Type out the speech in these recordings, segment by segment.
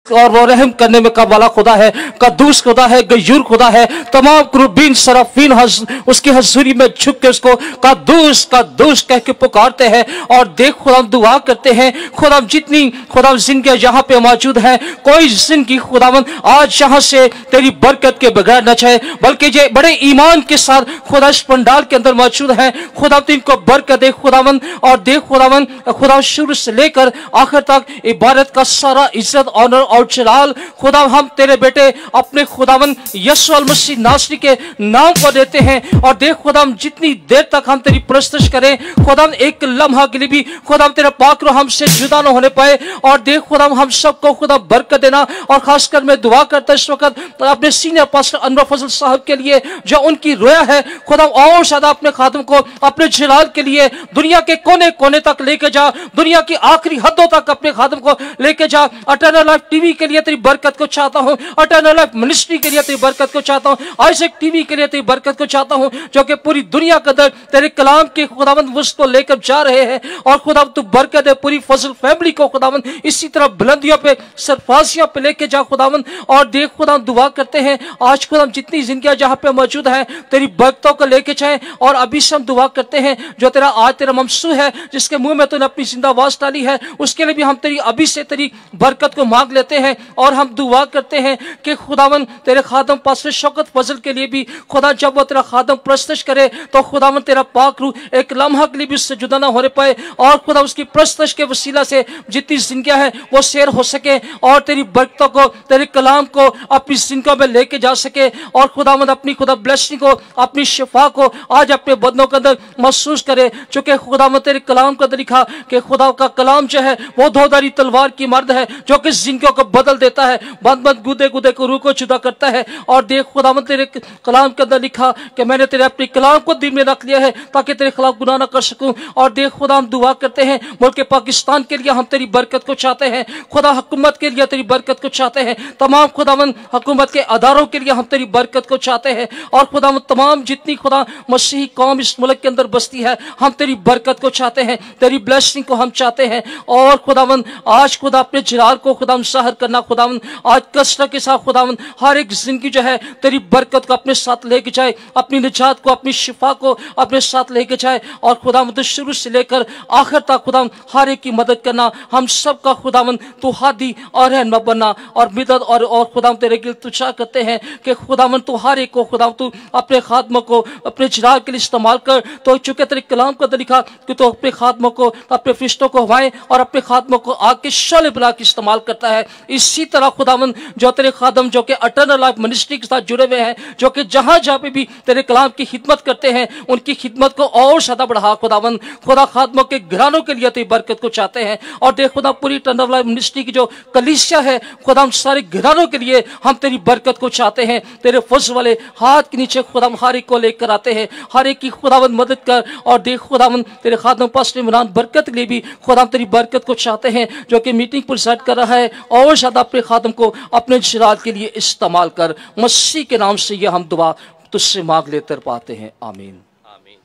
और वो रहम करने में का वाला खुदा है, कद्दूस खुदा है, गयूर खुदा है। तमाम कुर्बीन सराफीन उसकी हजूरी में झुक के उसको कद्दूस कद्दूस कह के पुकारते हैं। और देख खुदा दुआ करते हैं, खुदा जितनी खुदा जिंदगी यहाँ पे मौजूद है, कोई जिंदगी खुदावन आज यहाँ से तेरी बरकत के बगैर न जाए, बल्कि ये बड़े ईमान के साथ खुदा इस पंडाल के अंदर मौजूद है। खुदा तो इनको बरकत दे खुदावन। और देख खुदावन खुदा शुरू से लेकर आखिर तक इबादत का सारा इज्जत ऑनर और जलाल खुदा हम तेरे बेटे अपने खुदावन यीशु मसीह नासरी के नाम को देते हैं। और देख खुदा जितनी देर तक हम तेरी प्रस्तुत करें खुदा एक लम्हा के लिए भी खुदा तेरे पाक रो हमसे जुदा न होने पाए। और देख खुदा हम सबको खुदा बरकत देना। और खासकर मैं दुआ करता इस वक्त अपने सीनियर पास्टर अनवर फजल साहब के लिए जो उनकी रोया है खुदा और ज्यादा अपने खादम को अपने जलाल के लिए दुनिया के कोने कोने तक लेके जा, दुनिया की आखिरी हदों तक अपने खादम को लेके जा। अटर्नल लाइफ टीवी के लिए तेरी बरकत को चाहता हूं, अटर्नल लाइफ मिनिस्ट्री के लिए तेरी बरकत को चाहता हूं, आइज़ैक टीवी के लिए तेरी बरकत को चाहता हूं, जो कि पूरी दुनिया के अंदर तेरे कलाम के खुदावंद उसको लेकर जा रहे हैं। और खुदा तू बरकत दे पूरी फजल फैमिली को खुदावंद इसी तरह बुलंदियों पे सरफासियों पे लेके जा खुदावंद। और देख खुदा दुआ करते हैं आज खुदा जितनी जिंदगियां जहां पे मौजूद है तेरी बरकतों को लेके जाए। और अभी से हम दुआ करते हैं जो तेरा आज तेरा ममसू है जिसके मुंह में तूने अपनी जिंदा आवाज डाली है, उसके लिए भी हम तेरी अभी से तेरी बरकत को मांग लेते हैं। और हम दुआ करते हैं कि खुदावन तेरे खादम पास्टर शौकत फजल के लिए भी खुदा जब वो तेरा खादम प्रस्तुत करे तो खुदावन तेरा पाक रूह एक लम्हा के लिए भी उससे जुदा ना होने पाए। और खुदा उसकी प्रस्तुत के वसीला से जितनी जिंदगियां हैं वो शेयर हो सके और तेरी बरकतों को तेरे कलाम को अपनी जिंदगी में लेके जा सके। और खुदावन अपनी खुदा ब्लेसिंग को अपनी शिफा को आज अपने बदनों के अंदर महसूस करे। चूंकि खुदावन तेरे कलाम के अंदर लिखा कि खुदा का कलाम जो है वो दोधारी तलवार की मर्द है जो कि जिंदगियों को बदल देता है, बंद बंद गुदे गुदे को रूह को जुदा करता है। और देख खुदावन तेरे कलाम के अंदर लिखा कि मैंने तेरे अपने कलाम को दिल में रख लिया है ताकि तेरे खिलाफ गुनाह ना कर सकूं। और देख खुदा हम दुआ करते हैं मुल्क पाकिस्तान के लिए हम तेरी बरकत को चाहते हैं, खुदा हुकूमत के लिए तेरी बरकत को चाहते हैं, तमाम खुदावन हुकूमत के अदारों के लिए हम तेरी बरकत को चाहते हैं। और खुदा तमाम जितनी खुदा मसीही कौम इस मुल्क के अंदर बसती है हम तेरी बरकत को चाहते हैं, तेरी ब्लेसिंग को हम चाहते हैं। और खुदावन आज खुदा अपने जलाल को खुदा सहर करना खुदावन आज कसरत के साथ खुदावन हर एक जिंदगी जो है तेरी बरकत को अपने साथ लेके जाए, अपनी निजात को अपनी शिफा को अपने साथ लेके जाए। और खुदावन तो शुरू से लेकर आखिर तक खुदावन हर एक की मदद करना, हम सब का खुदावन तू हादी और रहनुमा बनना और मदद और खुदावन तेरे गिल तुझा करते हैं कि खुदावन तू हर एक को खुदावन तू अपने खादमों को अपने जलाल के लिए इस्तेमाल कर। तो चूंकि तेरे कलाम का लिखा कि तो अपने खादमों को अपने फरिश्तों को हवाएं और अपने खादमों को आग के शोले बुला के इस्तेमाल करता है। इसी तरह खुदावन जो तेरे खादम जो कि अटर्नल लाइफ मिनिस्ट्री के साथ जुड़े हुए हैं, जो कि जहां जहां पे भी तेरे कलाम की खिदमत करते हैं उनकी खिदमत को और ज्यादा बढ़ा खुदावन। खुदा खादमों के घरानों के लिए तेरी बरकत को चाहते हैं। और देख खुदा पूरी अटर्नल लाइफ मिनिस्ट्री की जो कलीसिया है खुदा हम सारे घरानों के लिए हम तेरी बरकत को चाहते हैं। तेरे फजल वाले हाथ के नीचे खुदा हर एक को लेकर आते हैं, हर एक की खुदावन मदद कर। और देख खुदावन तेरे खादम पास्टर इमरान बरकत के लिए भी खुदा तेरी बरकत को चाहते हैं जो कि मीटिंग प्रेसिड कर रहा है। और ज्यादा अपने खादम को अपने जलाल के लिए इस्तेमाल कर। मसीह के नाम से यह हम दुआ तुझसे मांग लेते पाते हैं, आमीन आमीन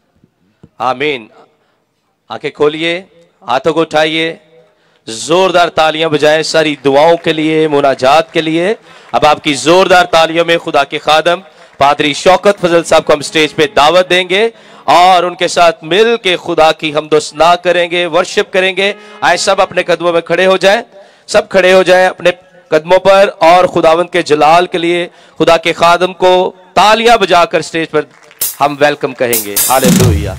आमीन। आंखें खोलिए, हाथों को उठाइए, जोरदार तालियां बजाएं सारी दुआओं के लिए, मुनाजात के लिए। अब आपकी जोरदार तालियों में खुदा के खादम पादरी शौकत फजल साहब को हम स्टेज पे दावत देंगे और उनके साथ मिल के खुदा की हमदोसना करेंगे, वर्शिप करेंगे। आए सब अपने कदमों में खड़े हो जाएं, सब खड़े हो जाएं अपने कदमों पर और खुदावंद के जलाल के लिए खुदा के खादम को तालियां बजाकर स्टेज पर हम वेलकम कहेंगे। हालेलुया।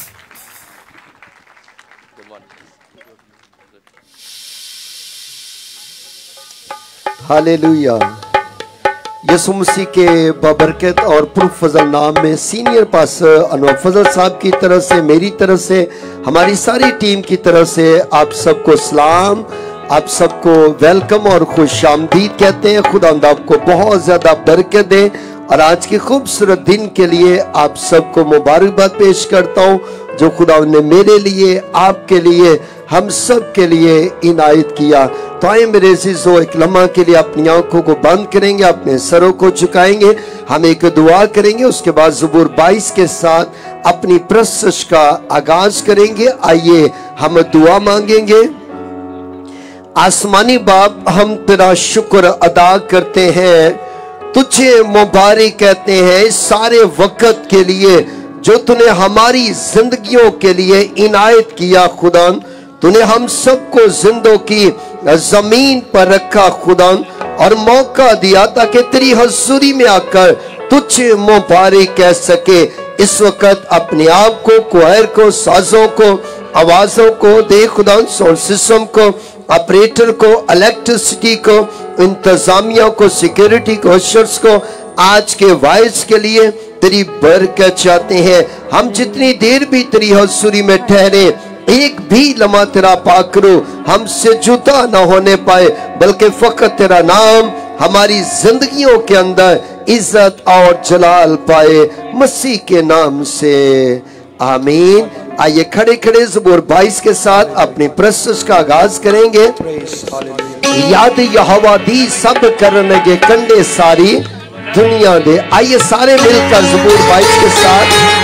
हालेलुया। यसु मसीह के बबरकत और पुरफजल नाम में सीनियर पास्टर अनवर फजल साहब की तरफ से, मेरी तरफ से, हमारी सारी टीम की तरफ से आप सबको सलाम, आप सबको वेलकम और खुशामदीद कहते हैं। खुदावंद आपको बहुत ज्यादा बरकत दे और आज के खूबसूरत दिन के लिए आप सबको मुबारकबाद पेश करता हूँ जो खुदावंद ने मेरे लिए, आपके लिए, हम सब के लिए इनायत किया। तो आए मेरे अज़ीज़ों, एक लम्हा के लिए अपनी आंखों को बंद करेंगे, अपने सरों को झुकाएंगे, हम एक दुआ करेंगे, उसके बाद ज़बूर 22 के साथ अपनी प्रस्तुति का आगाज करेंगे। आइए हम दुआ मांगेंगे। आसमानी बाप, हम तेरा शुक्र अदा करते हैं, तुझे मुबारक कहते हैं इस सारे वक्त के लिए जो तूने हमारी जिंदगियों के लिए इनायत किया खुदा। तूने हम सबको जिंदों की जमीन पर रखा खुदा और मौका दिया ताकि तेरी हजूरी में आकर तुझे मुबारक कह सके। इस वक्त अपने आप को, क्वायर को, साजों को, आवाजों को दे खुदा, साउंड सिस्टम को, ऑपरेटर को, इलेक्ट्रिसिटी को, इंतजामिया को, सिक्योरिटी को, अशर्स को, आज के वॉइस के लिए तेरी बरकत चाहते हैं। हम जितनी देर भी तेरी हजूरी में ठहरे, एक भी लम्हा तेरा पाक करो, हमसे जुदा ना होने पाए, बल्कि फकत तेरा नाम हमारी जिंदगियों के अंदर इज्जत और जलाल पाए, मसीह के नाम से आमीन। आइए खड़े खड़े ज़बूर 22 के साथ अपनी प्रस्तुति का आगाज करेंगे। याद यहोवा दी सब करनगे कंडे सारी दुनिया दे। आइए सारे मिलकर ज़बूर 22 के साथ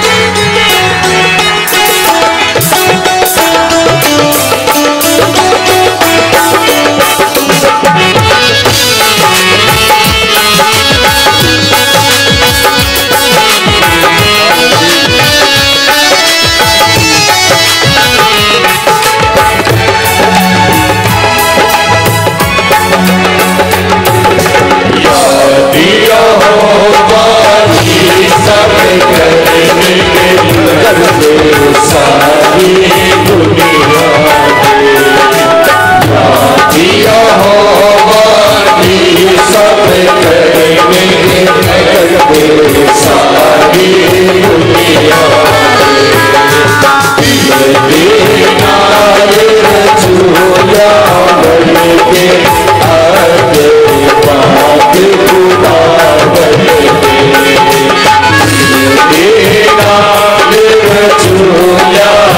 Yeah.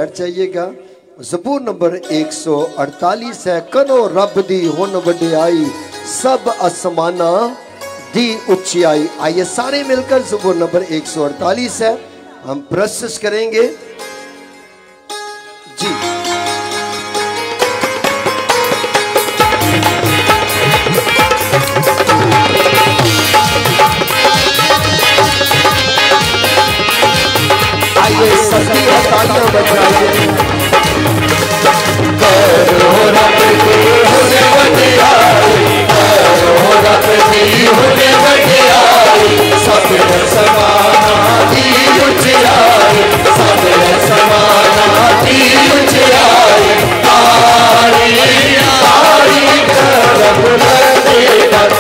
बैठ जाइएगा। ज़बूर नंबर 148 है। करो रब दी हुन वडियाई, सब आसमाना दी ऊंचाई। आइए सारे मिलकर ज़बूर नंबर 148 है, हम प्रोसेस करेंगे जी। आइए सभी तालियां बजाइए। करो रब दी हुन वडियाई, करो रब दी हुन वडियाई, सब समाना दी ऊंचाई, सब समाना दी ऊंचाई। तारी तारी कर बुलंदी पर,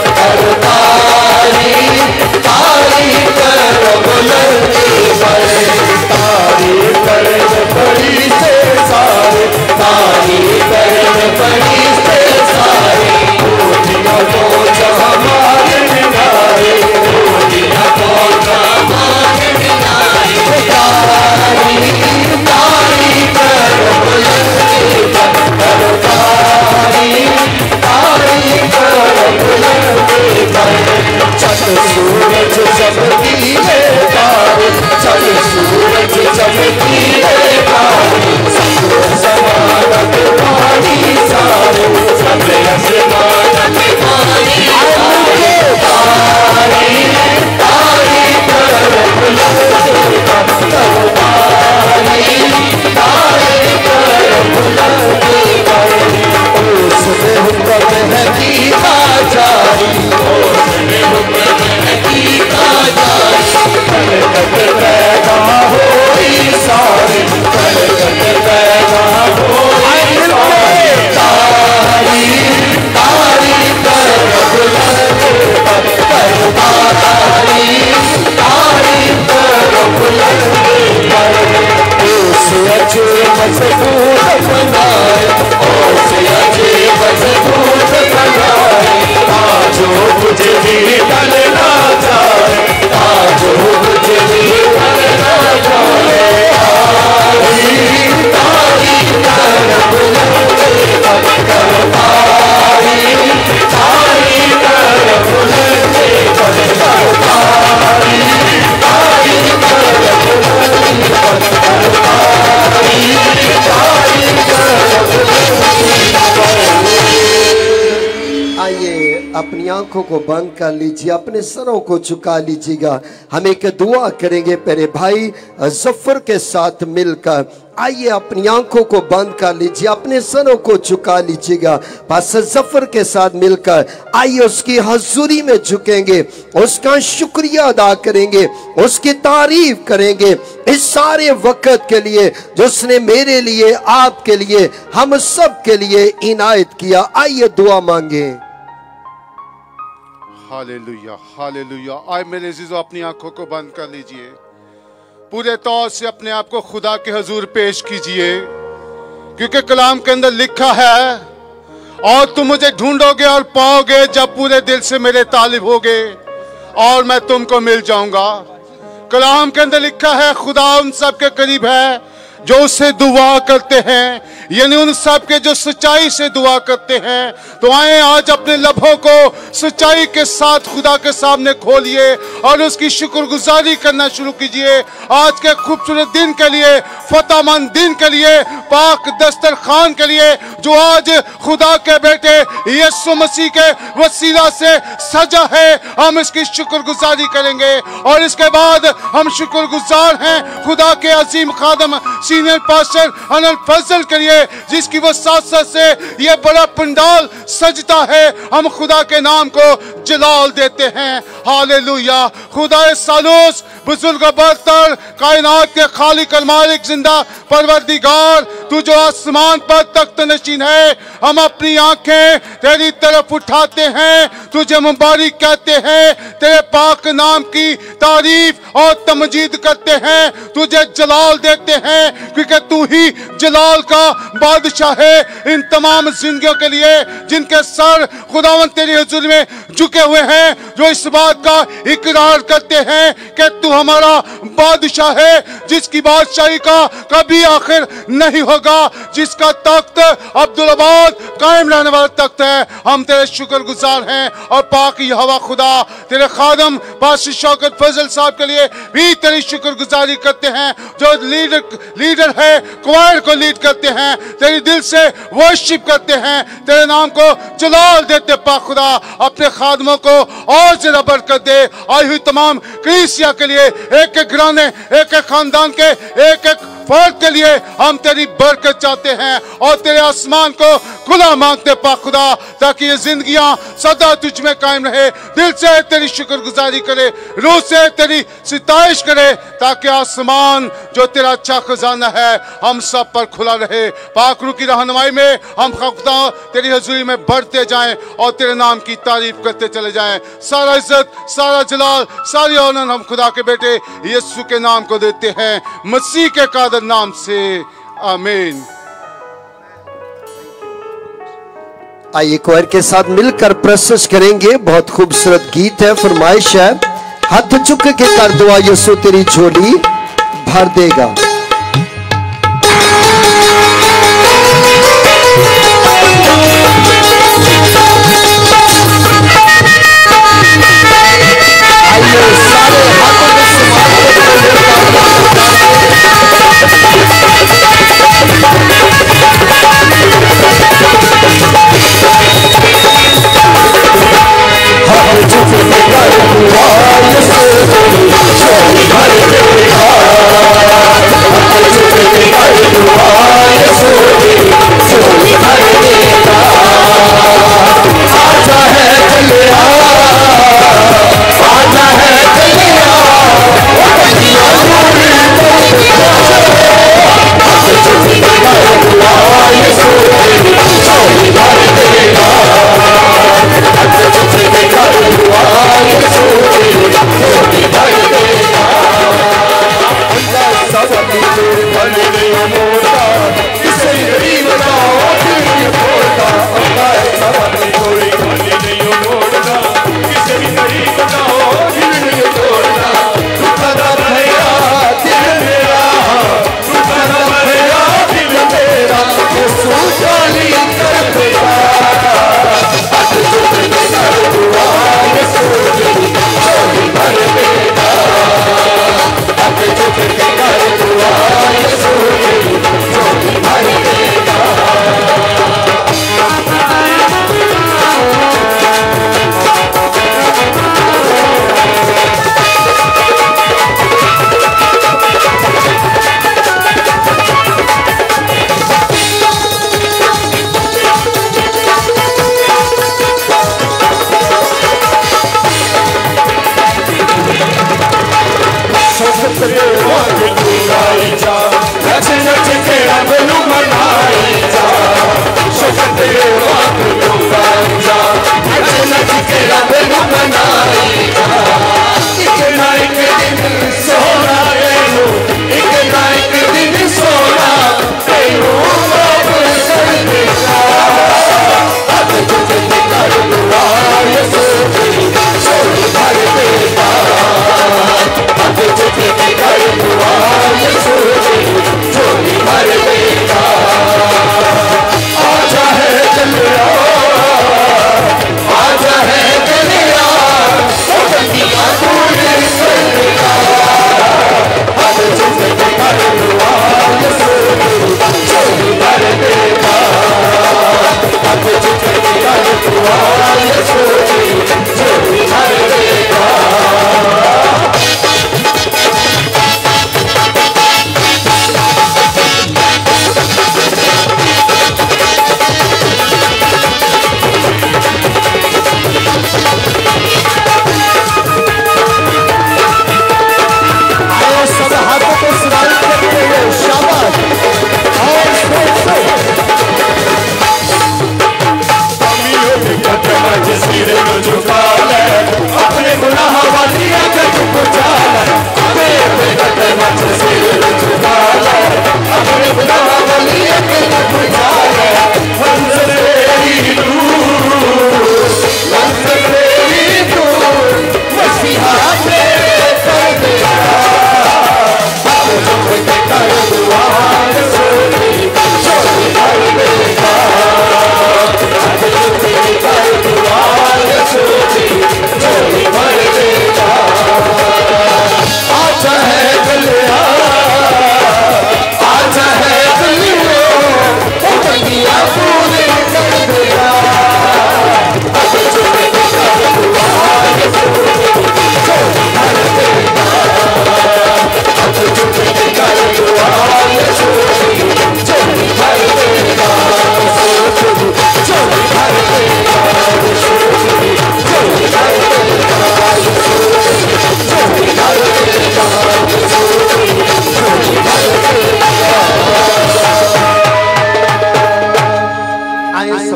तारी तारी कर बुलंदी पर, तारी कर बड़ी से सारे, तारी कर बड़ी से सारे। रोटियां को हमारे निगारे, रोटियां को हमारे निगारे। तारी तारी कर बुलंदी पर, तारी तारी कर बुलंदी पर। छत सूरज चमकी है तारे, छत सूरज चमकी है तारे, सब समानत पानी सारे, सब समानत पानी सारे। तारी तारी कर बुलंदी पर, तारी तारी कर बुलंदी पर। उसमें हुक्म है कीता जारी, उसमें हुक्म है कीता जारी। कलकत पैदा होई सारे, कलकत पैदा होई सारे। तारी तारी कर बुलंदी पर, तारी तारी कर बुलंदी पर। उसे अच्छे मजबूत बनाए, उसे अच्छे मजबूत बनाए। ताजो कुछ भी टल ना जाए, ताजो कुछ भी टल ना जाए। तारी तारी कर बुलंदी पर, तारी तारी कर बुलंदी पर, तारी तारी कर बुलंदी पर, तारी तारी कर बुलंदी पर। आइए अपनी आंखों को बंद कर लीजिए, अपने सरों को झुका लीजिएगा। हम एक दुआ करेंगे मेरे भाई जफर के साथ मिलकर। आइए अपनी आंखों को बंद कर लीजिए, अपने सरों को झुका लीजिएगा। पास जफर के साथ मिलकर आइए उसकी हजूरी में झुकेंगे, उसका शुक्रिया अदा करेंगे, उसकी तारीफ करेंगे इस सारे वक्त के लिए जो उसने मेरे लिए, आपके लिए, हम सब के लिए इनायत किया। आइए दुआ मांगे। Hallelujah hallelujah. आए मेरे अजीजों, अपनी आंखों को बंद कर लीजिए, पूरे तौर से अपने आप को खुदा के हजूर पेश कीजिए, क्योंकि कलाम के अंदर लिखा है, और तुम मुझे ढूंढोगे और पाओगे जब पूरे दिल से मेरे तालिब होगे, और मैं तुमको मिल जाऊंगा। कलाम के अंदर लिखा है, खुदा उन सब के करीब है जो उससे दुआ करते हैं, यानी उन सब के जो सच्चाई से दुआ करते हैं। तो आए आज अपने लबों को सच्चाई के साथ खुदा के सामने खोलिए और उसकी शुक्रगुजारी करना शुरू कीजिए। आज के खूबसूरत दिन के लिए, फतेहमंद दिन के लिए, पाक दस्तरखान के लिए जो आज खुदा के बेटे यीशु मसीह के वसीला से सजा है, हम इसकी शुक्रगुजारी करेंगे। और इसके बाद हम शुक्रगुजार हैं खुदा के अजीम खादम सीनियर पास्टर अनल फजल के लिए, जिसकी वसात से ये बड़ा पंडाल सजता है। हम खुदा के नाम को जलाल देते हैं। हालेलुया। खुदा सालूस बुजुर्ग बरतर, कायनात के खालिक अल मालिक, जिंदा परवरदिगार, तू जो आसमान पर तख्त नशीन है, हम अपनी आंखें तेरी तरफ उठाते हैं, तुझे मुबारक कहते हैं, तेरे पाक नाम की तारीफ और तमजीद करते हैं, तुझे जलाल देते हैं, क्योंकि तू ही जलाल का बादशाह है इन तमाम जिंदगियों के लिए जिनके सर खुदावन तेरी हुजूरी में झुके हुए हैं, जो इस बात का इकरार करते हैं कि तू हमारा बादशाह है जिसकी बादशाही का कभी आखिर नहीं होगा, जिसका तख्त अब्दुल-अबाद कायम रहने वाला तख्त है। हम तेरे शुक्रगुजार हैं और पाक यहोवा खुदा तेरे खादम पास्टर शौकत फजल साहब के लिए भी तेरी शुक्रगुजारी करते हैं, जो लीडर है, क्वायर को लीड करते हैं, तेरी दिल से वर्शिप करते हैं, तेरे नाम को जलाल देते। पाक खुदा अपने खादमों को और ज्यादा बरकत दे। आई हुई तमाम कलीसिया के लिए, एक एक घराने, एक एक खानदान के एक एक फर्द के लिए हम तेरी बरकत चाहते हैं और तेरे आसमान को खुला मांगते पाक खुदा, ताकि ये जिंदगियां सदा तुझ में कायम रहे। दिल से तेरी शुक्रगुजारी करे, रूह से तेरी सिताइश करे, ताकि आसमान जो तेरा अच्छा खजाना है हम सब पर खुला रहे। पाक रूह की रहनुमाई में हम खुदा तेरी हजूरी में बढ़ते जाएं और तेरे नाम की तारीफ करते चले जाएं। सारा इज्जत, सारा जलाल, सारी औनन हम खुदा के बेटे यीशु के नाम को देते हैं, मसीह के कादर नाम से, आमीन। आइए क्वायर के साथ मिलकर प्रस्तुत करेंगे। बहुत खूबसूरत गीत है, फरमाइश है, हाथ चुक के कर दुआ यीशु तेरी झोली भर देगा।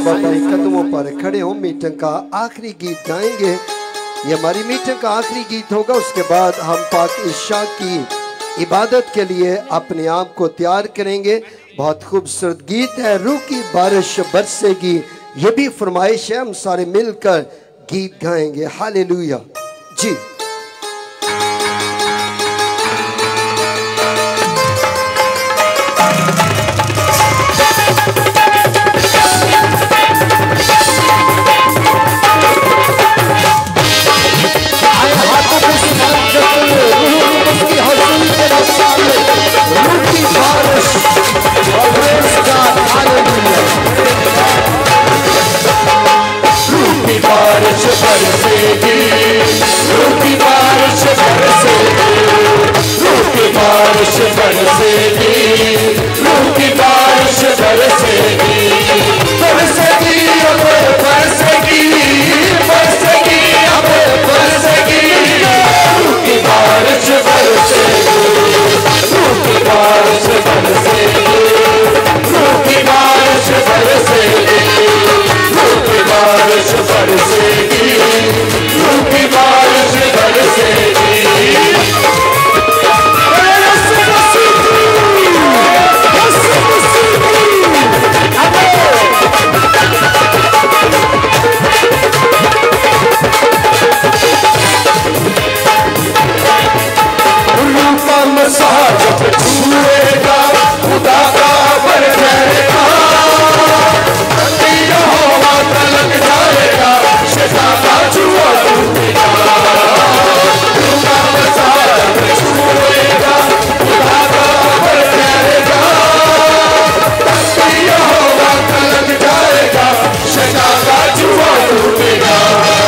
सब अपने कदमों पर खड़े हो, मीटिंग का आखिरी गीत गाएंगे। ये हमारी मीटिंग का आखिरी गीत होगा। उसके बाद हम पाक ईशा की इबादत के लिए अपने आप को तैयार करेंगे। बहुत खूबसूरत गीत है, रूह की बारिश बरसेगी। ये भी फरमाइश है, हम सारे मिलकर गीत गाएंगे। हालेलुया जी। बारिश बरसेगी, रूह की बारिश बरसेगी, रूह की बारिश बरसेगी, रूह की बारिश बरसेगी, बरसेगी अब बरसेगी, बरसेगी अब बरसेगी, रूह की बारिश बरसेगी, रूह की बारिश बरसेगी, रूह की बारिश बरसेगी, रूह की बारिश बरसेगी, रूह की बारिश बरसेगी। जब छुएगा खुदा का बर जाएगा, यहोवा का लग जाएगा, शैतान का जुआ टूटेगा। खुदा बसा जब छुएगा खुदा का बर जाएगा, यहोवा का लग जाएगा, शैतान का जुआ टूटेगा।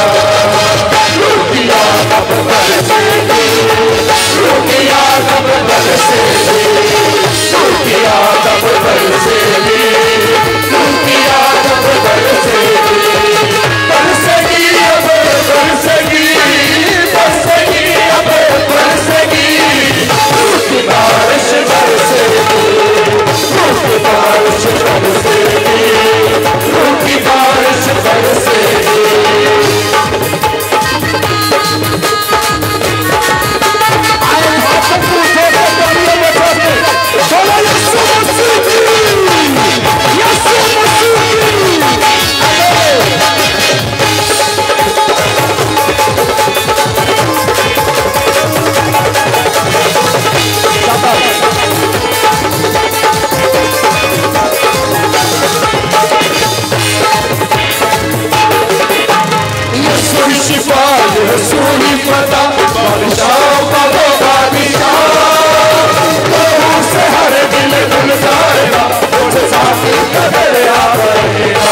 रुकिया कब बरसेगी, रुकिया कब बरसेगी, रुकिया कब बरसेगी, रुकिया कब बरसेगी, बरसेगी अब बरसेगी, बरसेगी अब बरसेगी, रूह की बारिश बरसेगी, रूह की बारिश बरसेगी, रूह की बारिश बरसेगी। रसूली पता बादशाह का वो बादशाह, प्रभु से हर दिल खुल जाएगा, मुझे साथी कदर आ रहेगा।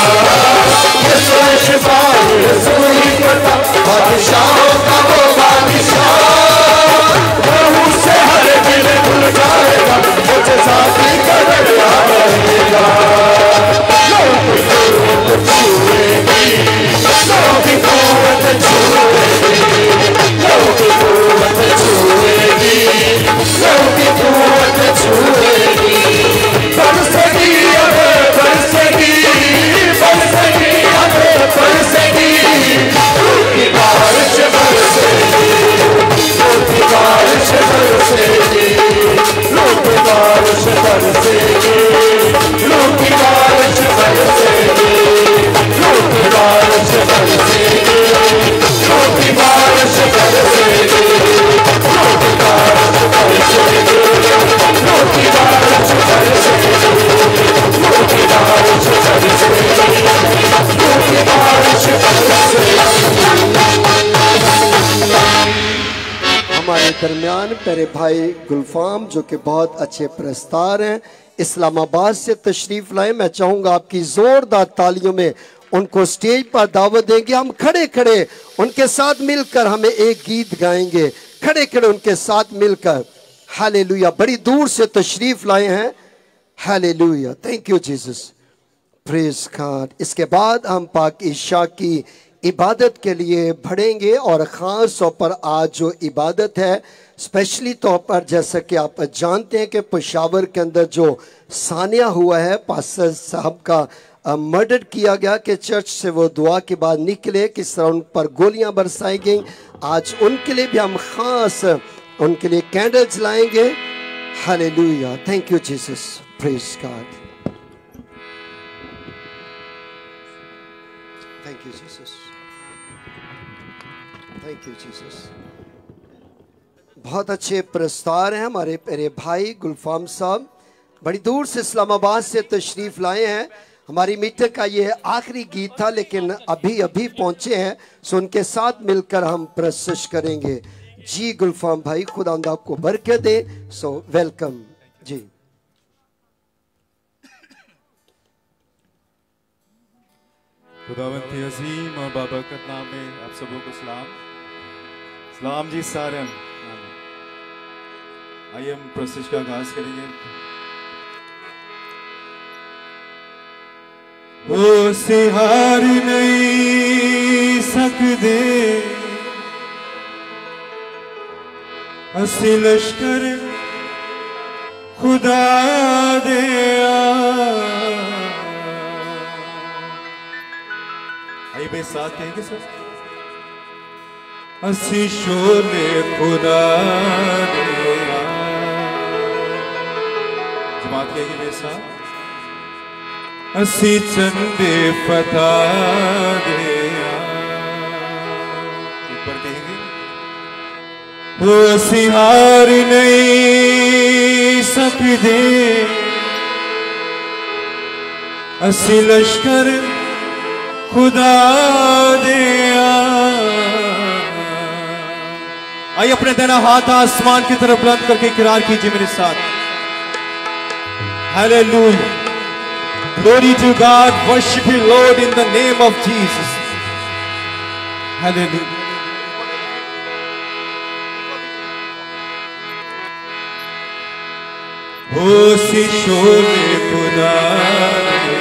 रसूली पता बादशाह का वो बादशाह, प्रभु से हर दिल खुल जाएगा, मुझे साथी कदर आ रहेगा। लोग छुएगी, लोग कुव्वत छुएगी, लोग कुव्वत छुएगी, लोग कुव्वत छुएगी, बरसेगी अब बरसेगी, बरसेगी अब बरसेगी, रूह की बारिश बरसेगी, रूह की बारिश बरसेगी, रूह की बारिश बरसेगी, रूह की बारिश बरसेगी, रूह की बारिश बरसेगी, रूह की बारिश बरसेगी, रूह की बारिश बरसेगी, रूह की बारिश बरसेगी, रूह की बारिश बरसेगी, रूह की बारिश बरसेगी। हमारे दरमियान मेरे भाई गुलफाम जो कि बहुत अच्छे प्रस्तार हैं, इस्लामाबाद से तशरीफ लाए। मैं चाहूँगा आपकी जोरदार तालियों में उनको स्टेज पर दावत देंगे। हम खड़े खड़े उनके साथ मिलकर हमें एक गीत गाएंगे, खड़े खड़े उनके साथ मिलकर। हालेलुया, बड़ी दूर से तशरीफ लाए हैं। Hallelujah, thank you Jesus, praise God. इसके बाद हम पाक ईशा की इबादत के लिए बढ़ेंगे और ख़ास तौर पर आज जो इबादत है स्पेशली तौर पर जैसा कि आप जानते हैं कि पेशावर के अंदर जो सानिया हुआ है, पास्टर साहब का मर्डर किया गया कि चर्च से वो दुआ के बाद निकले, किस तरह उन पर गोलियां बरसाई गई। आज उनके लिए भी हम खास उनके लिए कैंडल जलाएंगे। Hallelujah, thank you Jesus, praise God, thank you Jesus, thank you Jesus. बहुत अच्छे प्रस्तार हैं हमारे प्यारे भाई गुलफाम साहब, बड़ी दूर से इस्लामाबाद से तशरीफ लाए हैं। हमारी मीटिंग का ये आखिरी गीत था, लेकिन अभी अभी पहुंचे हैं, सो उनके साथ मिलकर हम प्रस्तुत करेंगे। जी गुलफाम भाई, खुदावंद आपको बरकत दे। सो वेलकम जी। खुदावंद के अजीम और बाबरकत नाम में आप सबों को सलाम। सलाम जी सारन। आइए हम प्रस्तुत का आगाज करेंगे। वो से हार नहीं सकते असी लश्कर खुदा दे। आइए बे साथ कहेंगे सर। असी शोले खुदा दे। जमात कहेगी बे साथ। असी चंदे फता दे। ऊपर कहेंगे वो असी हार नहीं सकते असी लश्कर खुदा दे। आइए अपने दोनों हाथ आसमान की तरफ बुलंद करके इकरार कीजिए मेरे साथ। Hallelujah, glory to God, worship you Lord in the name of Jesus. Hallelujah. हो सी शोले खुदा दे।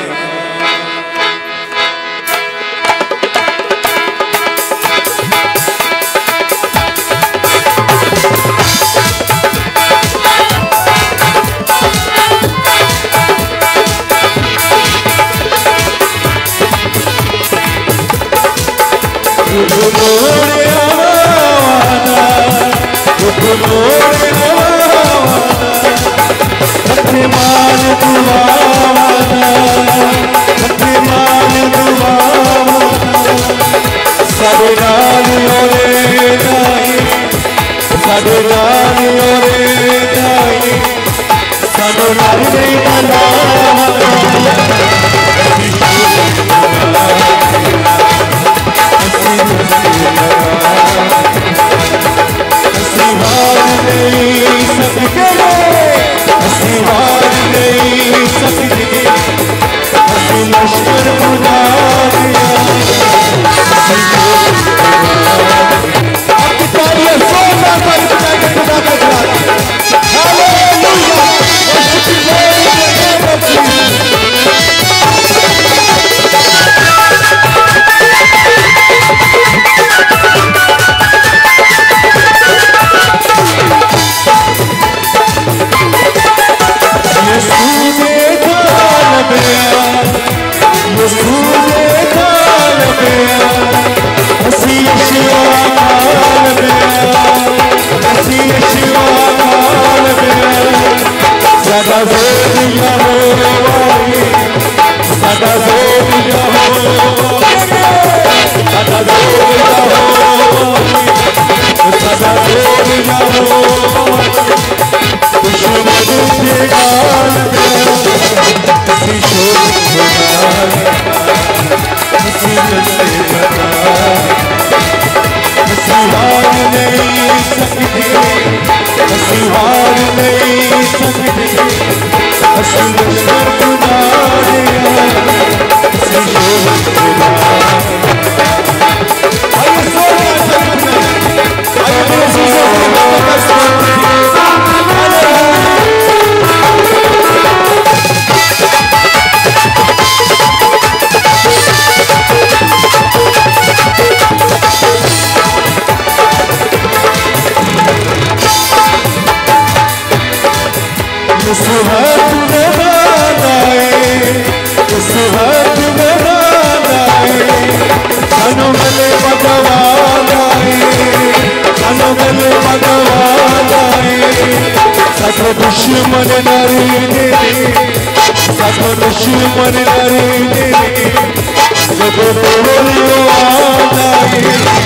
इस हाथ में बांधाए, इस हाथ में बांधाए, अनुमले भगवानाए, अनुमले भगवानाए, सको दुश्मन नरीने, सको दुश्मन नरीने, सको बोलियो आनाए,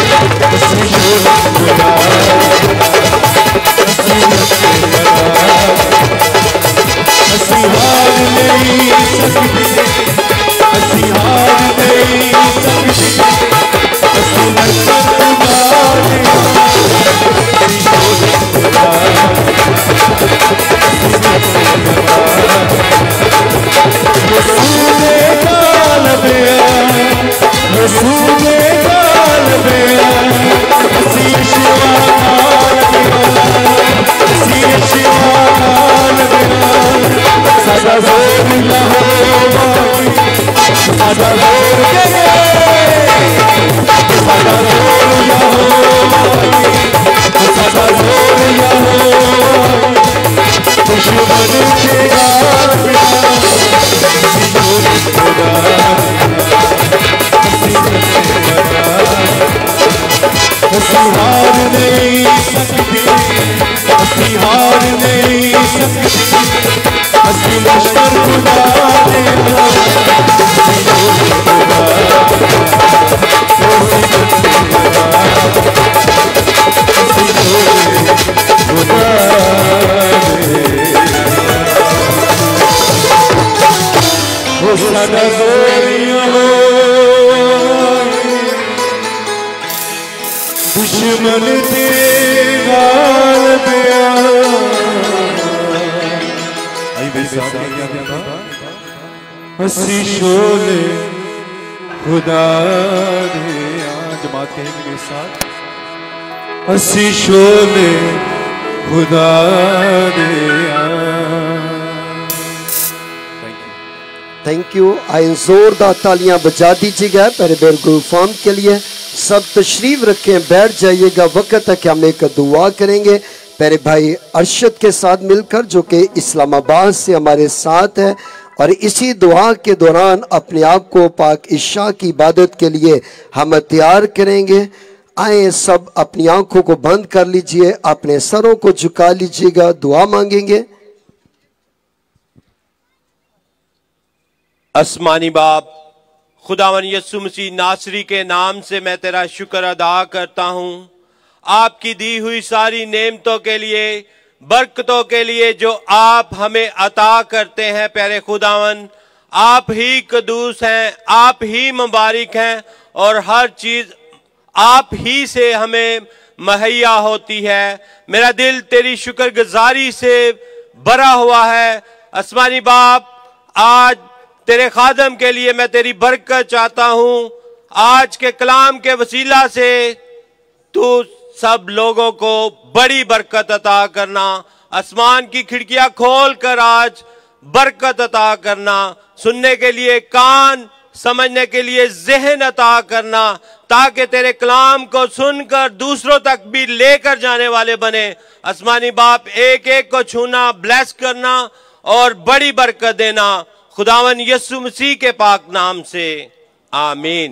हसी हार नहीं सकती, हसी हार नहीं सकती, हसी नजर तुम्हारे, रसूले गाल बयान, रसूले गाल बयान, हसी शिवा गाल बयान, हसी शिवा गाल बयान, सदा जोर लहो सदा जोर के, सदा जोर लहो सदा जोर लहो, दुश्मन के गाल हसी हार नहीं सकती, हसी हार नहीं सकती, हसी लश्कर खुदा ने दुश्मन तेरे गाल हसी शोले खुदा ने, जमात कहेंगे मेरे साथ, हसी शोले खुदा ने। Thank you. आए जोरदार तालियां बजा दीजिएगा पहले बेरगुल फॉर्म के लिए। सब तशरीफ रखें, बैठ जाइएगा। वक्त है कि हम एक दुआ करेंगे पहले भाई अरशद के साथ मिलकर, जो कि इस्लामाबाद से हमारे साथ है, और इसी दुआ के दौरान अपने आप को पाक इशा की इबादत के लिए हम तैयार करेंगे। आए सब अपनी आंखों को बंद कर लीजिए, अपने सरों को झुका लीजिएगा, दुआ मांगेंगे। आसमानी बाप, खुदावन यीशु मसीह नासरी के नाम से मैं तेरा शुक्र अदा करता हूँ आपकी दी हुई सारी नेमतों के लिए, बरकतों के लिए जो आप हमें अता करते हैं। प्यारे खुदावन, आप ही कदूस हैं, आप ही मुबारक हैं, और हर चीज आप ही से हमें मुहैया होती है। मेरा दिल तेरी शुक्रगुजारी से भरा हुआ है। आसमानी बाप, आज तेरे खादम के लिए मैं तेरी बरकत चाहता हूं। आज के कलाम के वसीला से तू सब लोगों को बड़ी बरकत अता करना। आसमान की खिड़कियां खोल कर आज बरकत अता करना। सुनने के लिए कान, समझने के लिए ज़हन अता करना, ताकि तेरे कलाम को सुनकर दूसरों तक भी लेकर जाने वाले बने। आसमानी बाप, एक एक को छूना, ब्लेस करना और बड़ी बरकत देना, खुदावन यीशु मसीह के पाक नाम से, आमीन।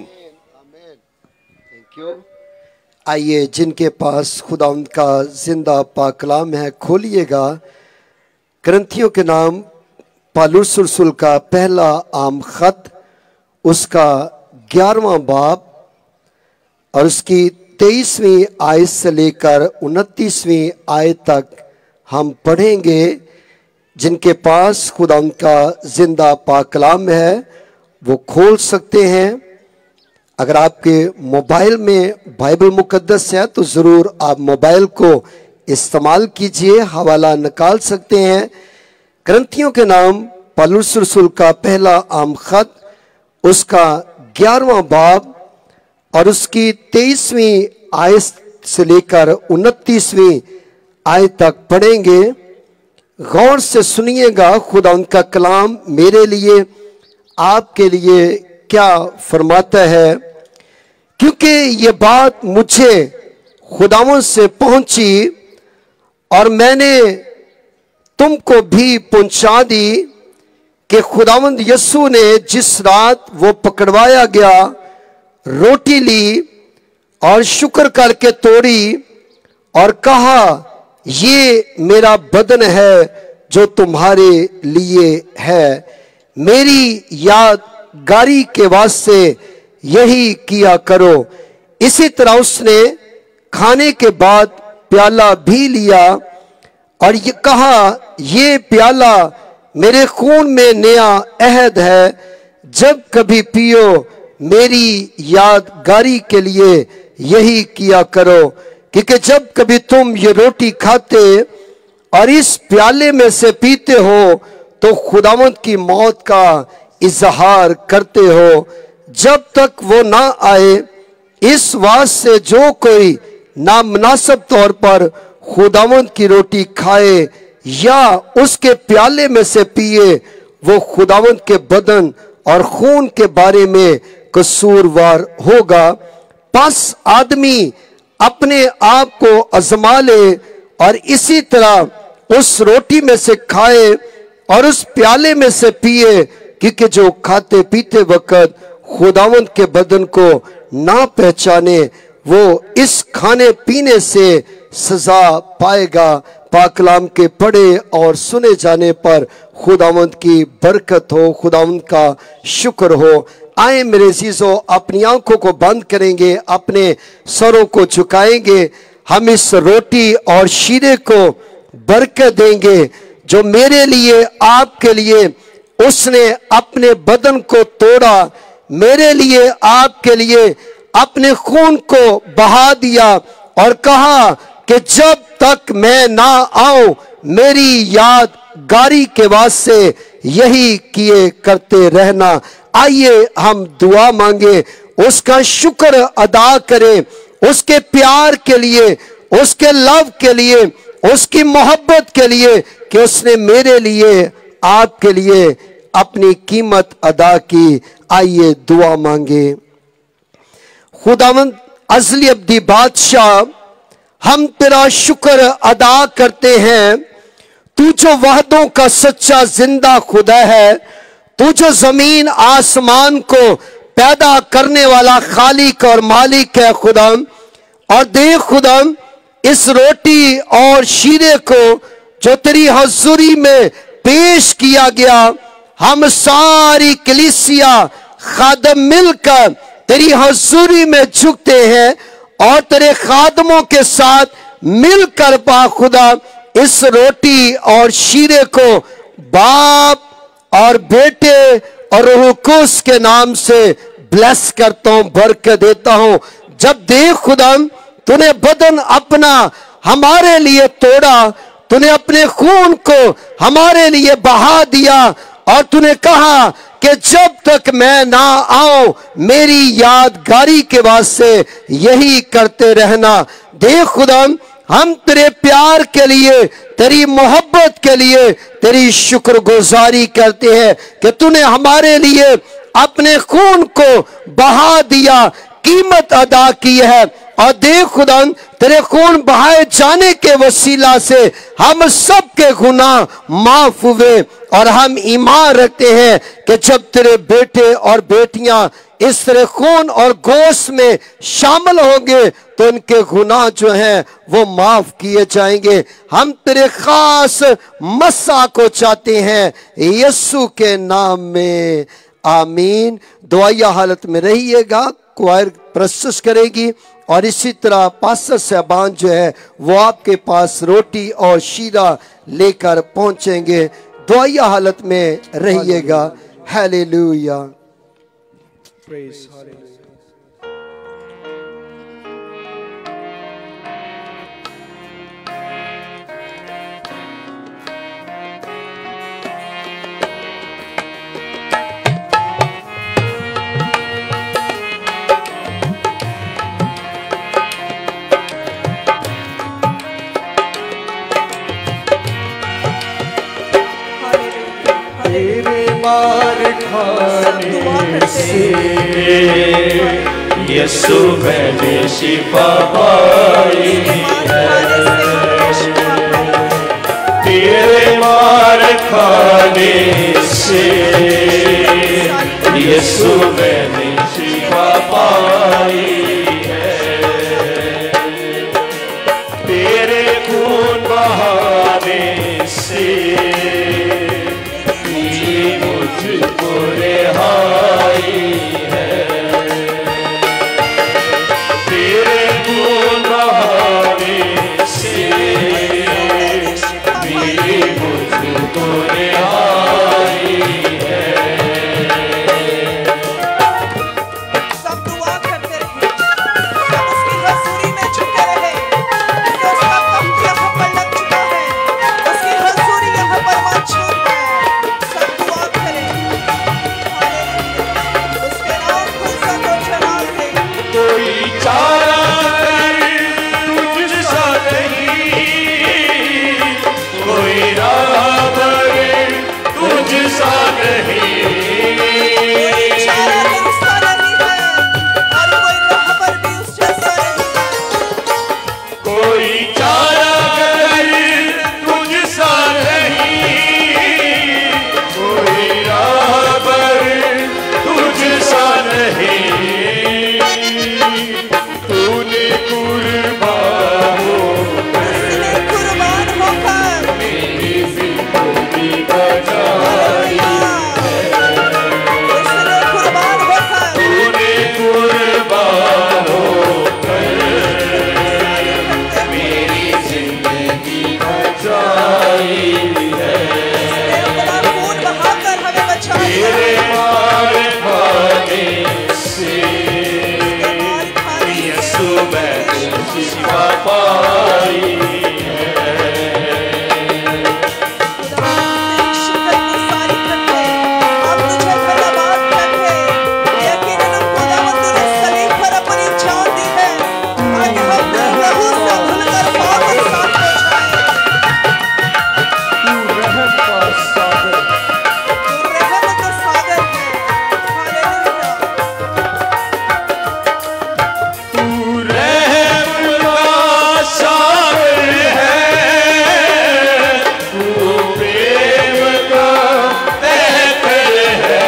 Thank you. आइए, जिनके पास खुदा उनका जिंदा पाक कलाम है, खोलिएगा करंथियों के नाम पौलुस रसूल का पहला आम खत, उसका 11वां बाब और उसकी 23वीं आयत से लेकर 29वीं आयत तक हम पढ़ेंगे। जिनके पास खुदा उनका जिंदा पाक कलाम है वो खोल सकते हैं। अगर आपके मोबाइल में बाइबल मुकद्दस है तो ज़रूर आप मोबाइल को इस्तेमाल कीजिए, हवाला निकाल सकते हैं। करंथियों के नाम पौलुस रसूल का पहला आम खत, उसका 11वां बाब और उसकी 23वीं आयत से लेकर 29वीं आयत तक पढ़ेंगे। गौर से सुनिएगा खुदा उनका कलाम मेरे लिए, आपके लिए क्या फरमाता है, क्योंकि ये बात मुझे खुदावंद से पहुंची और मैंने तुमको भी पहुंचा दी कि खुदावंद यीशु ने जिस रात वो पकड़वाया गया रोटी ली और शुक्र करके तोड़ी और कहा ये मेरा बदन है जो तुम्हारे लिए है, मेरी यादगारी के वास्ते यही किया करो। इसी तरह उसने खाने के बाद प्याला भी लिया और ये कहा ये प्याला मेरे खून में नया अहद है, जब कभी पियो मेरी यादगारी के लिए यही किया करो। क्योंकि जब कभी तुम ये रोटी खाते और इस प्याले में से पीते हो तो खुदावंद की मौत का इजहार करते हो जब तक वो ना आए। इस वास्ते जो कोई नामुनासिब तौर पर खुदावंद की रोटी खाए या उसके प्याले में से पिए वो खुदावंद के बदन और खून के बारे में कसूरवार होगा। बस आदमी अपने आप को आजमा ले और इसी तरह उस रोटी में से खाए और उस प्याले में से पिए, क्योंकि जो खाते पीते वक्त खुदावंद के बदन को ना पहचाने वो इस खाने पीने से सजा पाएगा। पाकलाम के पढ़े और सुने जाने पर खुदावंद की बरकत हो, खुदावंद का शुक्र हो। आए मेरे अजीजों, अपनी आंखों को बंद करेंगे, अपने सरों को झुकाएंगे। हम इस रोटी और शीरे को बरकत देंगे जो मेरे लिए आपके लिए उसने अपने बदन को तोड़ा, मेरे लिए आपके लिए अपने खून को बहा दिया और कहा कि जब तक मैं ना आऊं मेरी यादगारी के वास्ते यही किए करते रहना। आइए हम दुआ मांगे, उसका शुक्र अदा करें, उसके प्यार के लिए, उसके लव के लिए, उसकी मोहब्बत के लिए कि उसने मेरे लिए आपके लिए अपनी कीमत अदा की। आइए दुआ मांगे। खुदावंद अज़ली अब्दी बादशाह, हम तेरा शुक्र अदा करते हैं। तू जो वहदों का सच्चा जिंदा खुदा है, तू जो जमीन आसमान को पैदा करने वाला खालिक और मालिक है खुदा। और देख खुदा, इस रोटी और शीरे को जो तेरी हजूरी में पेश किया गया, हम सारी कलीसिया खादम मिलकर तेरी हजूरी में झुकते हैं और तेरे खादमों के साथ मिलकर पा खुदा इस रोटी और शीरे को बाप और बेटे और रूह कुद्स के नाम से ब्लेस करता हूं, बरकत देता हूं। जब देख खुदा, तूने बदन अपना हमारे लिए तोड़ा, तूने अपने खून को हमारे लिए बहा दिया और तूने कहा कि जब तक मैं ना आऊं मेरी यादगारी के वास्ते यही करते रहना। देख खुदा, हम तेरे प्यार के लिए, तेरी मोहब्बत के लिए तेरी शुक्रगुजारी करते हैं कि तूने हमारे लिए अपने खून को बहा दिया, कीमत अदा की है। और देख खुदा, तेरे खून बहाए जाने के वसीला से हम सब के गुनाह माफ हुए और हम ईमान रखते हैं कि जब तेरे बेटे और बेटियां इस तरह खून और गोश्त में शामिल होंगे तो उनके गुनाह जो हैं वो माफ किए जाएंगे। हम तेरे खास मस्सा को चाहते हैं यीशु के नाम में, आमीन। दुआया हालत में रहिएगा, क्वायर प्रस्तुत करेगी और इसी तरह पास्टर साहबान जो है वो आपके पास रोटी और शीरा लेकर पहुंचेंगे। दुआया हालत में रहिएगा। हालेलुया। Praise hallelujah. मार खाने से यीशु मैंने शिफा पाई है, तेरे मार खाने से यीशु मैंने शिफा पाई है, तेरे खून बहाने से मुझको रिहाई है, तेरे खून बहाने से मुझको रिहाई है। सब दुआ करते रहे, सब उसकी हजूरी में झुके रहे, क्योंकि उसका कब्र यहाँ पर लग चुका है, उसकी हजूरी यहाँ पर मौजूद है। सब दुआ करें, हालेलुया, उसके नाम को इज्जत और जलाल दे। कोई चारा तुझसा नहीं, कोई राहबर तुझसा नहीं, कोई चारा भी उसका नहीं है, और कोई रहबर भी उस जैसा नहीं है। कोई चारा तुझसा नहीं, कोई राहबर तुझसा नहीं, तूने कुर्बान उसने कुर्बान होकर मेरी जिंदगी बचाई, उसने कुर्बान होकर तूने कुर्बान होकर मेरी जिंदगी बचाई है, अपना खून बहाकर हमें बचाया है। तेरे मार खाने से मार खाने से यीशु मैंने शिफा पाई है। तेरी शिकत की सारी करते, अब तुझे धन्यवाद करते, यकीनन खुदावंद तूने सलीब पर अपनी जान दी है, ताकि हम तेरे लहू से धुलकर पाक और साफ हो जाएं। तू रहम का सागर, तू रहम का सागर है, हालेलुया। तू रहम का सागर है, तू प्रेम का तहकर है,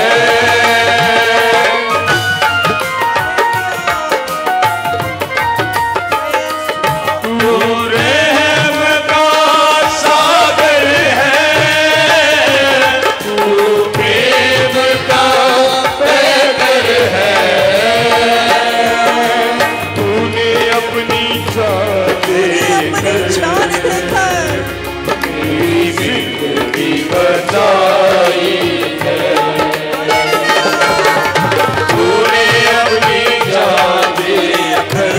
तू रहम का सागर है, तू प्रेम का तहकर है, तूने अपनी जान अपनी देकर जान देकर मेरी जिंदगी बचाई है, तूने अपनी जान देकर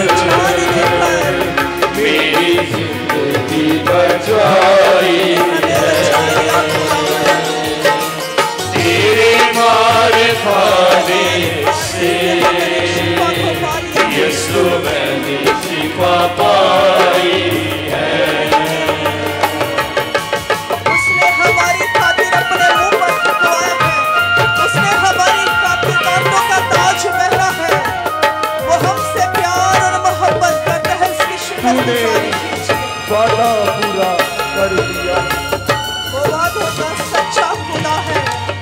मेरी जिंदगी बचाई है, तेरे मार खाने से यीशु मैंने शिफा पाई है, उसने हमारी खातिर अपने मुंह पर थुथुआया है, उसने हमारी खातिर बातों का ताज पहना है, वो हमसे प्यार और मोहब्बत करता है, उसकी शिकत की सारी खींचे। वादा पूरा कर दिया, वो वादों का सच्चा खुदा है,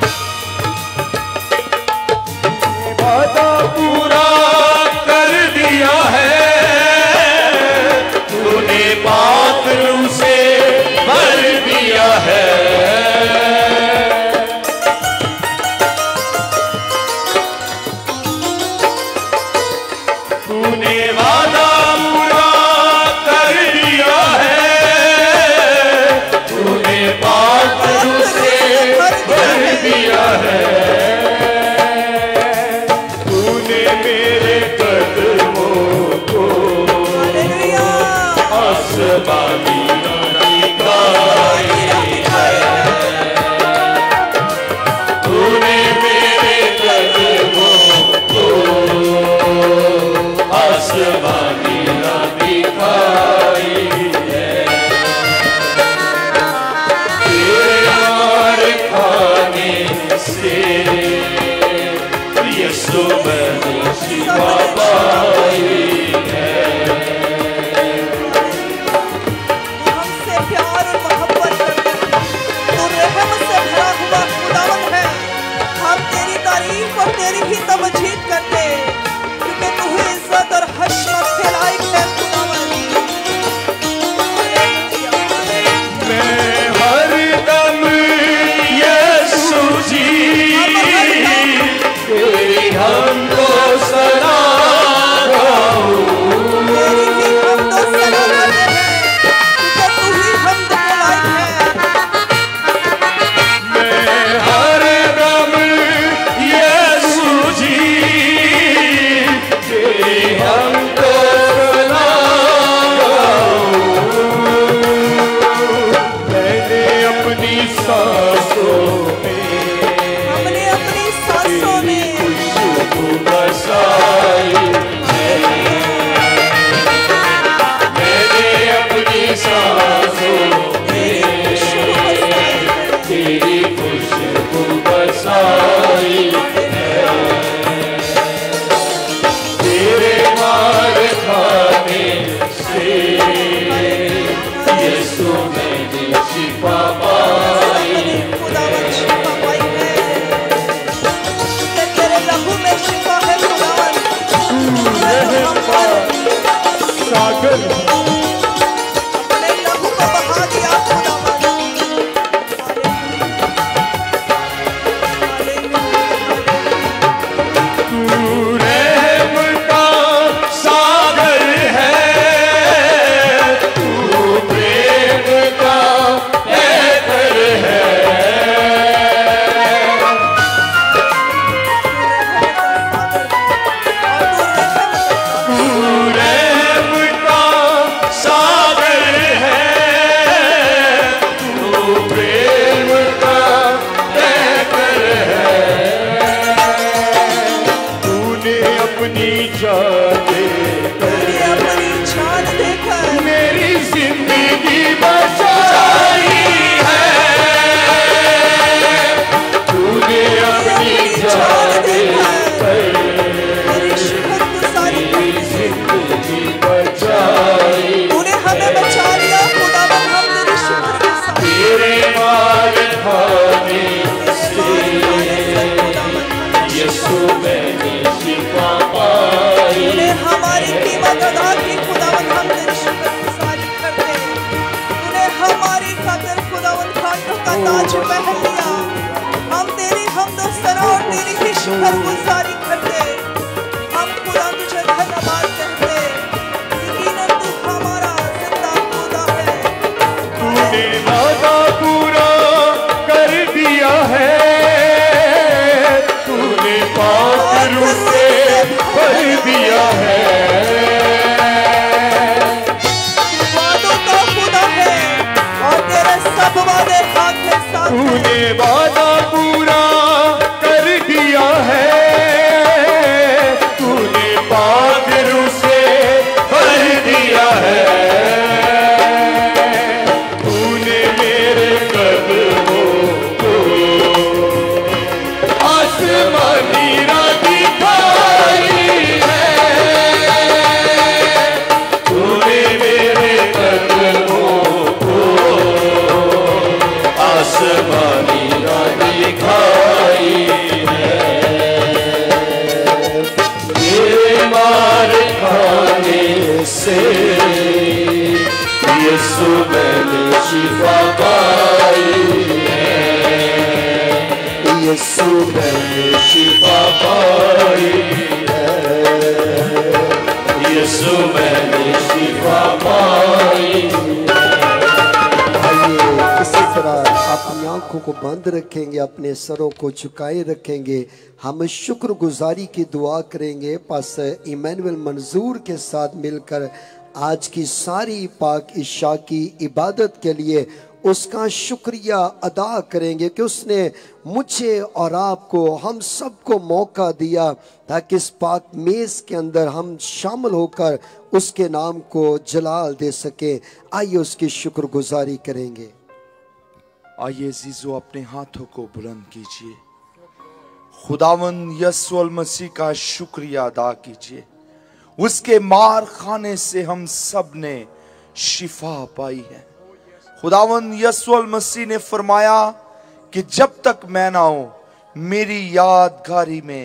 वादा पूरा कर दिया है, तूने पात्रों से भर दिया है, तूने वादा पूरा कर दिया है, तूने पात्रों से भर दिया है, तूने मेरे कदमों को हालेलुया। आसमानी दिखाई है, तूने मेरे कदमों को आसमानी दिखाई है, तेरे मार खाने से यीशु मैंने शिफा पाई है, हमसे प्यार और मोहब्बत करता है, तेरी ही तमजीद करते, क्योंकि तू ही इज्जत और हशमत के लायक है खुदावन। मैं हरदम यीशु जी तेरी हमको सना गाऊं, तेरी ही हमदो सना करते हैं, क्योंकि तू ही हमद के लायक है। मैं हरदम यीशु जी तेरी हमको सना गाऊं, मैंने अपनी सांसों में हमने अपनी सांसों में खुशबू बसाई है, मैंने अपनी सांसों में तेरी खुशबू बसाई है, तेरे मार खाने से यीशु मैंने शिफा पाई, खुदावन शिफा पाई है, क्योंकि तेरे लहू में शिफा है खुदावन। सागर अपने लहू को बहा दिया खुदावन। तू रहम का सागर है, तू प्रेम का कहकर है, तू रहम का सागर है, तू प्रेम का कहकर है, तूने अपनी जान तूने अपनी जान देकर मेरी जिंदगी बचाई है, तूने अपनी जान देकर तेरी शुक्रगुजारी मेरी जिंदगी बचाई, तूने हमें बचा लिया खुदावन। हम तेरी शुक्रगुजार तेरे मार खाने से यीशु मैंने शिफा पाई, तूने हमारी कीमत अदा की खुदावन। हम तेरी शुक्रगुजारी करते हैं, तूने हमारी खातिर खुदावन खानों का ताज पहन लिया। हम तेरी हमदो सना और तेरी ही शुक्रगुजारी करते हैं। हम खुदा तुझे धन्यवाद कहते हैं, यकीनन तू हमारा जिंदा खुदा है। तूने वादा पूरा कर दिया है, तूने पाक रूह से भर दिया है, वादों का खुदा है और तेरे सब वादे हाथ के साथ हैं। तूने वादा पूरा कर दिया है, तूने पाक रूह से भर दिया है, तूने मेरे कदमों को आसमानी राह दिखाई है, तूने मेरे कदमों को आसमानी राह दिखाई है, तेरे मार खाने से यीशु मैंने शिफा पाई है, यीशु मैंने शिफा पाई है, यीशु मैंने शिफा पाई है। आइए इसी तरह अपनी आंखों को बंद रखेंगे, अपने सरों को झुकाए रखेंगे। हम शुक्रगुजारी की दुआ करेंगे। पास्टर इमैनुअल मंजूर के साथ मिलकर आज की सारी पाक इशा की इबादत के लिए उसका शुक्रिया अदा करेंगे कि उसने मुझे और आपको, हम सबको मौका दिया ताकि इस पाक मेज़ के अंदर हम शामिल होकर उसके नाम को जलाल दे सके। आइए उसकी शुक्रगुजारी करेंगे। आइए अजीजों, अपने हाथों को बुलंद कीजिए, खुदावन यीशु मसीह का शुक्रिया अदा कीजिए। उसके मार खाने से हम सब ने शिफा पाई है। खुदावन यीशु मसीह ने फरमाया कि जब तक मैं ना आऊं, मेरी यादगारी में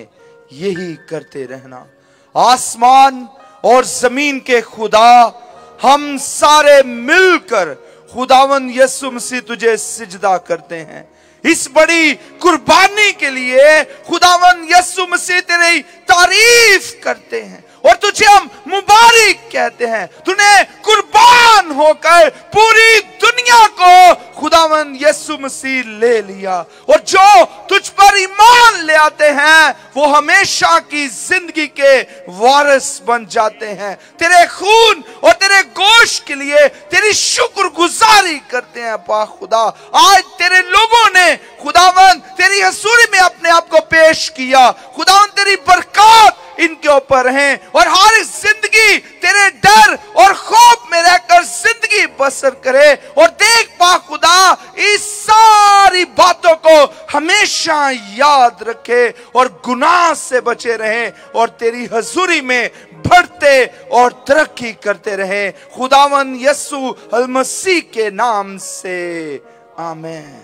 यही करते रहना। आसमान और जमीन के खुदा, हम सारे मिलकर खुदावन यीशु मसीह तुझे सिजदा करते हैं। इस बड़ी कुर्बानी के लिए खुदावन यीशु मसीह तेरी तारीफ करते हैं और तुझे हम मुबारक कहते हैं। तूने कुर्बान होकर पूरी दुनिया को खुदावन यीशु मसीह ले लिया और जो तुझ पर ईमान ले आते हैं वो हमेशा की जिंदगी के वारिस बन जाते हैं। तेरे खून और तेरे गोश्त के लिए तेरी शुक्रगुजारी करते हैं। पा खुदा, आज तेरे लोगों ने खुदावन तेरी हजूरी में अपने आप को पेश किया। खुदावन तेरी बरकत इनके ऊपर हैं और हर जिंदगी तेरे डर और खौफ में रहकर जिंदगी बसर करे। और देख पा खुदा, इस सारी बातों को हमेशा याद रखे और गुनाह से बचे रहे और तेरी हजूरी में बढ़ते और तरक्की करते रहे। खुदावन यीशु अल मसीह के नाम से आमीन।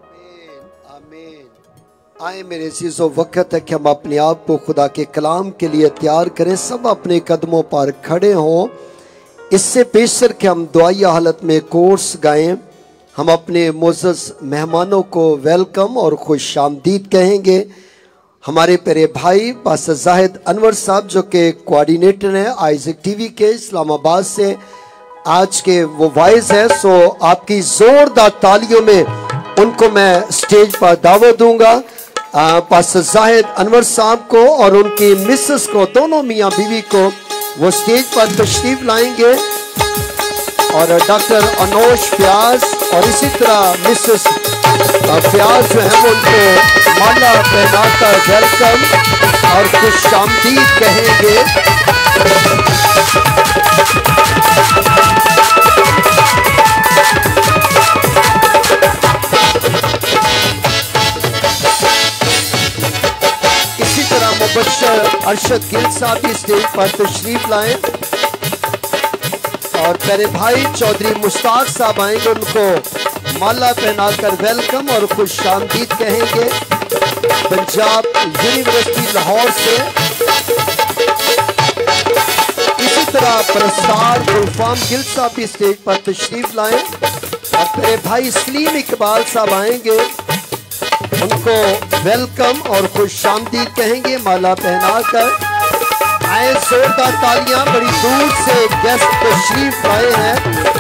आए मेरे अज़ीज़ों, वक्त है कि हम अपने आप को खुदा के कलाम के लिए तैयार करें। सब अपने कदमों पर खड़े हों। इससे पेशर के हम दुआया हालत में कोर्स गाएं। हम अपने मोअज़्ज़ज़ मेहमानों को वेलकम और खुश आमदीद कहेंगे। हमारे प्यारे भाई पास्टर जाहिद अनवर साहब जो कि कोऑर्डिनेटर हैं आइज़क टीवी के इस्लामाबाद से, आज के वो वाइज है। सो आपकी जोरदार तालियों में उनको मैं स्टेज पर दावत दूंगा। पास्टर जाहिद अनवर साहब को और उनकी मिसेस को, दोनों मियाँ बीवी को वो स्टेज पर तशरीफ लाएंगे और डॉक्टर अनोश प्याज और इसी तरह मिसेस प्याज जो है उनको माला पहनाकर वेलकम और खुश आमदीद कहेंगे। मुबश्शिर अरशद गिल साहब भी स्टेज पर तशरीफ लाएं और प्यारे भाई चौधरी मुश्ताक साहब आएंगे, उनको माला पहनाकर वेलकम और खुश आमदीद कहेंगे। पंजाब यूनिवर्सिटी लाहौर से इसी तरह प्रस्तार गुलफाम गिल साहब भी स्टेज पर तशरीफ लाएं और प्यारे भाई सलीम इकबाल साहब आएंगे, उनको वेलकम और खुश आमदीद कहेंगे माला पहनाकर। आए जोरदार तालियां, बड़ी दूर से गेस्ट तशरीफ आए हैं।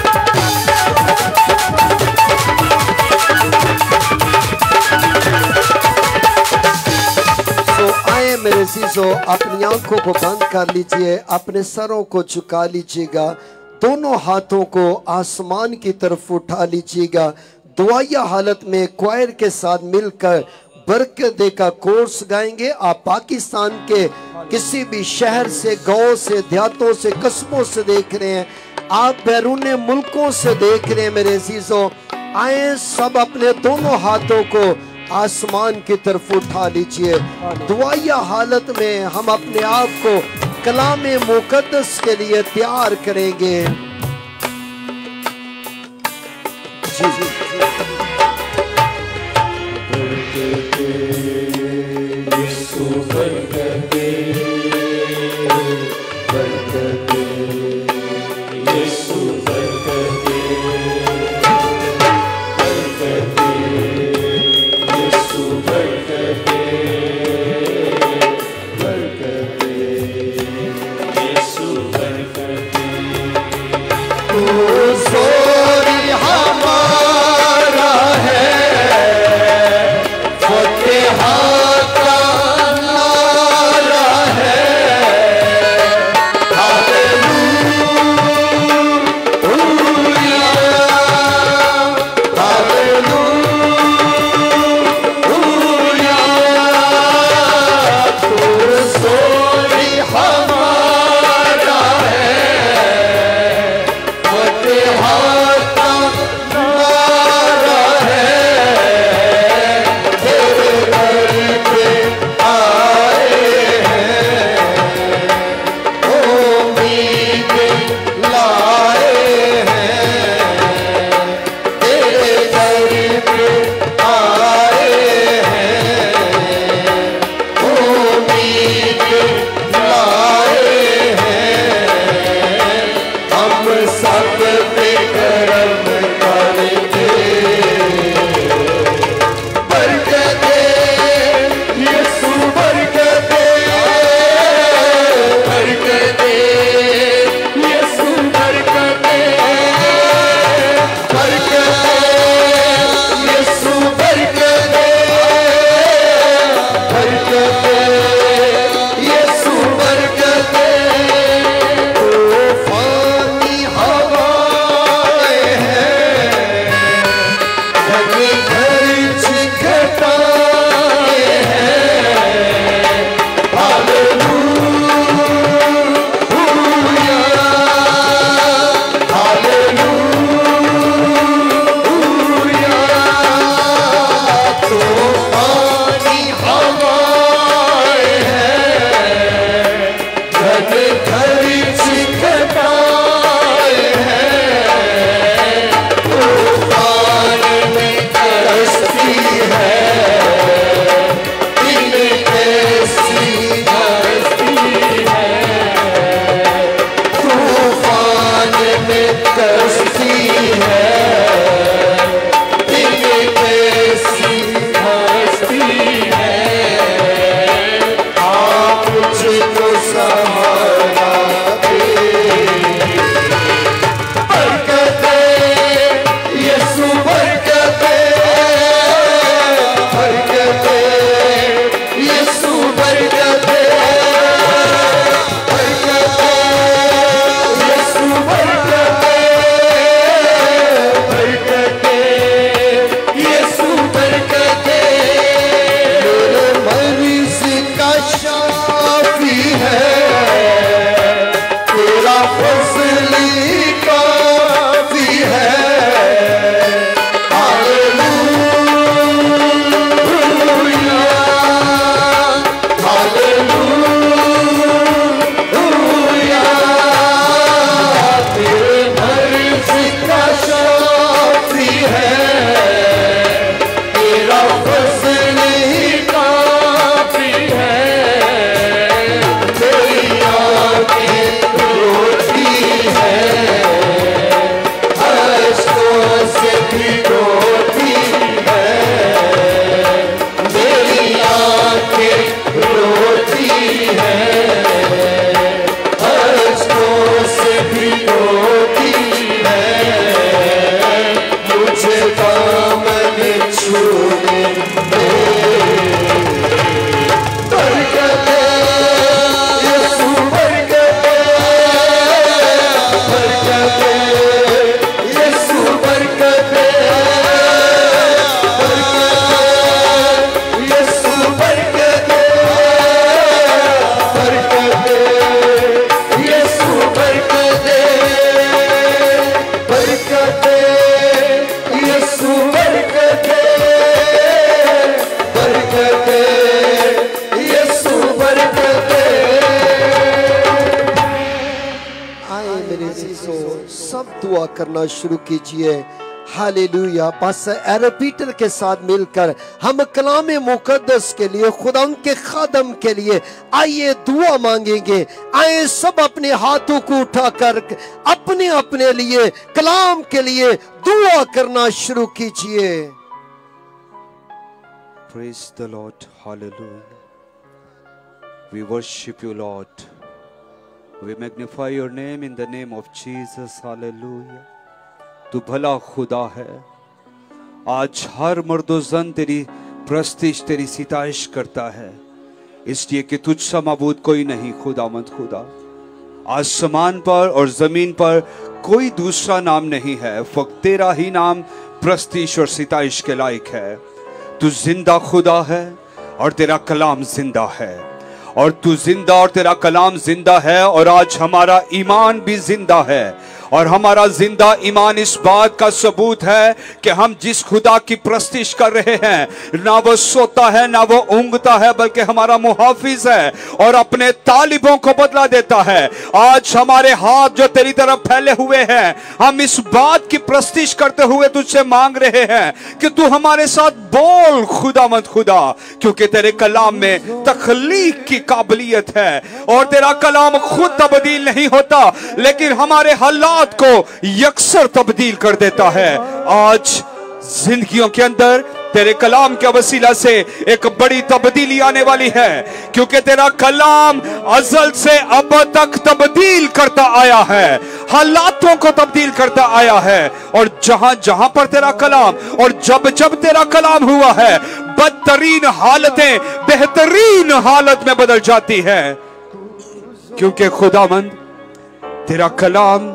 तो आए मेरे अज़ीज़ों, अपनी आंखों को बंद कर लीजिए, अपने सरों को झुका लीजिएगा, दोनों हाथों को आसमान की तरफ उठा लीजिएगा। दुआया हालत में क्वायर के साथ मिलकर बरकत दे का कोर्स गाएंगे। आप पाकिस्तान के किसी भी शहर से, गांव से, देहातों से, कस्बों से देख रहे हैं, आप बैरून मुल्कों से देख रहे हैं मेरे अज़ीज़ों, आए सब अपने दोनों हाथों को आसमान की तरफ उठा लीजिए। दुआया हालत में हम अपने आप को कलाम मुक़द्दस के लिए तैयार करेंगे। जी जी हालेलुया। है, तेरा फजल ही काफी है। दुआ करना शुरू कीजिए। हालेलुया। पास्टर एरन पीटर के साथ मिलकर हम कलाम मुकद्दस के लिए, खुदा उनके खादम के लिए आइए दुआ मांगेंगे। आइए सब अपने हाथों को उठाकर अपने अपने लिए, कलाम के लिए दुआ करना शुरू कीजिए। Praise the Lord. Hallelujah. We worship you, Lord. We magnify your name in the name of Jesus. Hallelujah. तू भला खुदा है। आज हर मर्दो जन तेरी प्रस्तिश, तेरी सिताइश करता है, इसलिए कि तुझसा मबूद कोई नहीं खुदावंद खुदा। आसमान पर और जमीन पर कोई दूसरा नाम नहीं है, फक्त तेरा ही नाम प्रस्तिश और सिताइश के लायक है। तू जिंदा खुदा है और तेरा कलाम जिंदा है, और तू जिंदा और तेरा कलाम जिंदा है, और आज हमारा ईमान भी जिंदा है। और हमारा जिंदा ईमान इस बात का सबूत है कि हम जिस खुदा की प्रस्तिश कर रहे हैं, ना वो सोता है ना वो ऊंघता है, बल्कि हमारा मुहाफिज है और अपने तालिबों को बदला देता है। आज हमारे हाथ जो तेरी तरफ फैले हुए हैं, हम इस बात की प्रस्तिश करते हुए तुझसे मांग रहे हैं कि तू हमारे साथ बोल खुदावंद खुदा, क्योंकि तेरे कलाम में तख्लीक की काबिलियत है और तेरा कलाम खुद तब्दील नहीं होता, लेकिन हमारे हालात को यकसर तब्दील कर देता है। आज जिंदगियों के अंदर तेरे कलाम के वसीला से एक बड़ी तब्दीली आने वाली है, क्योंकि तेरा कलाम अज़ल से अब तक तब्दील करता आया है, हालातों को तब्दील करता आया है। और जहां जहां पर तेरा कलाम और जब जब तेरा कलाम हुआ है, बदतरीन हालतें बेहतरीन हालत में बदल जाती है, क्योंकि खुदावंद तेरा कलाम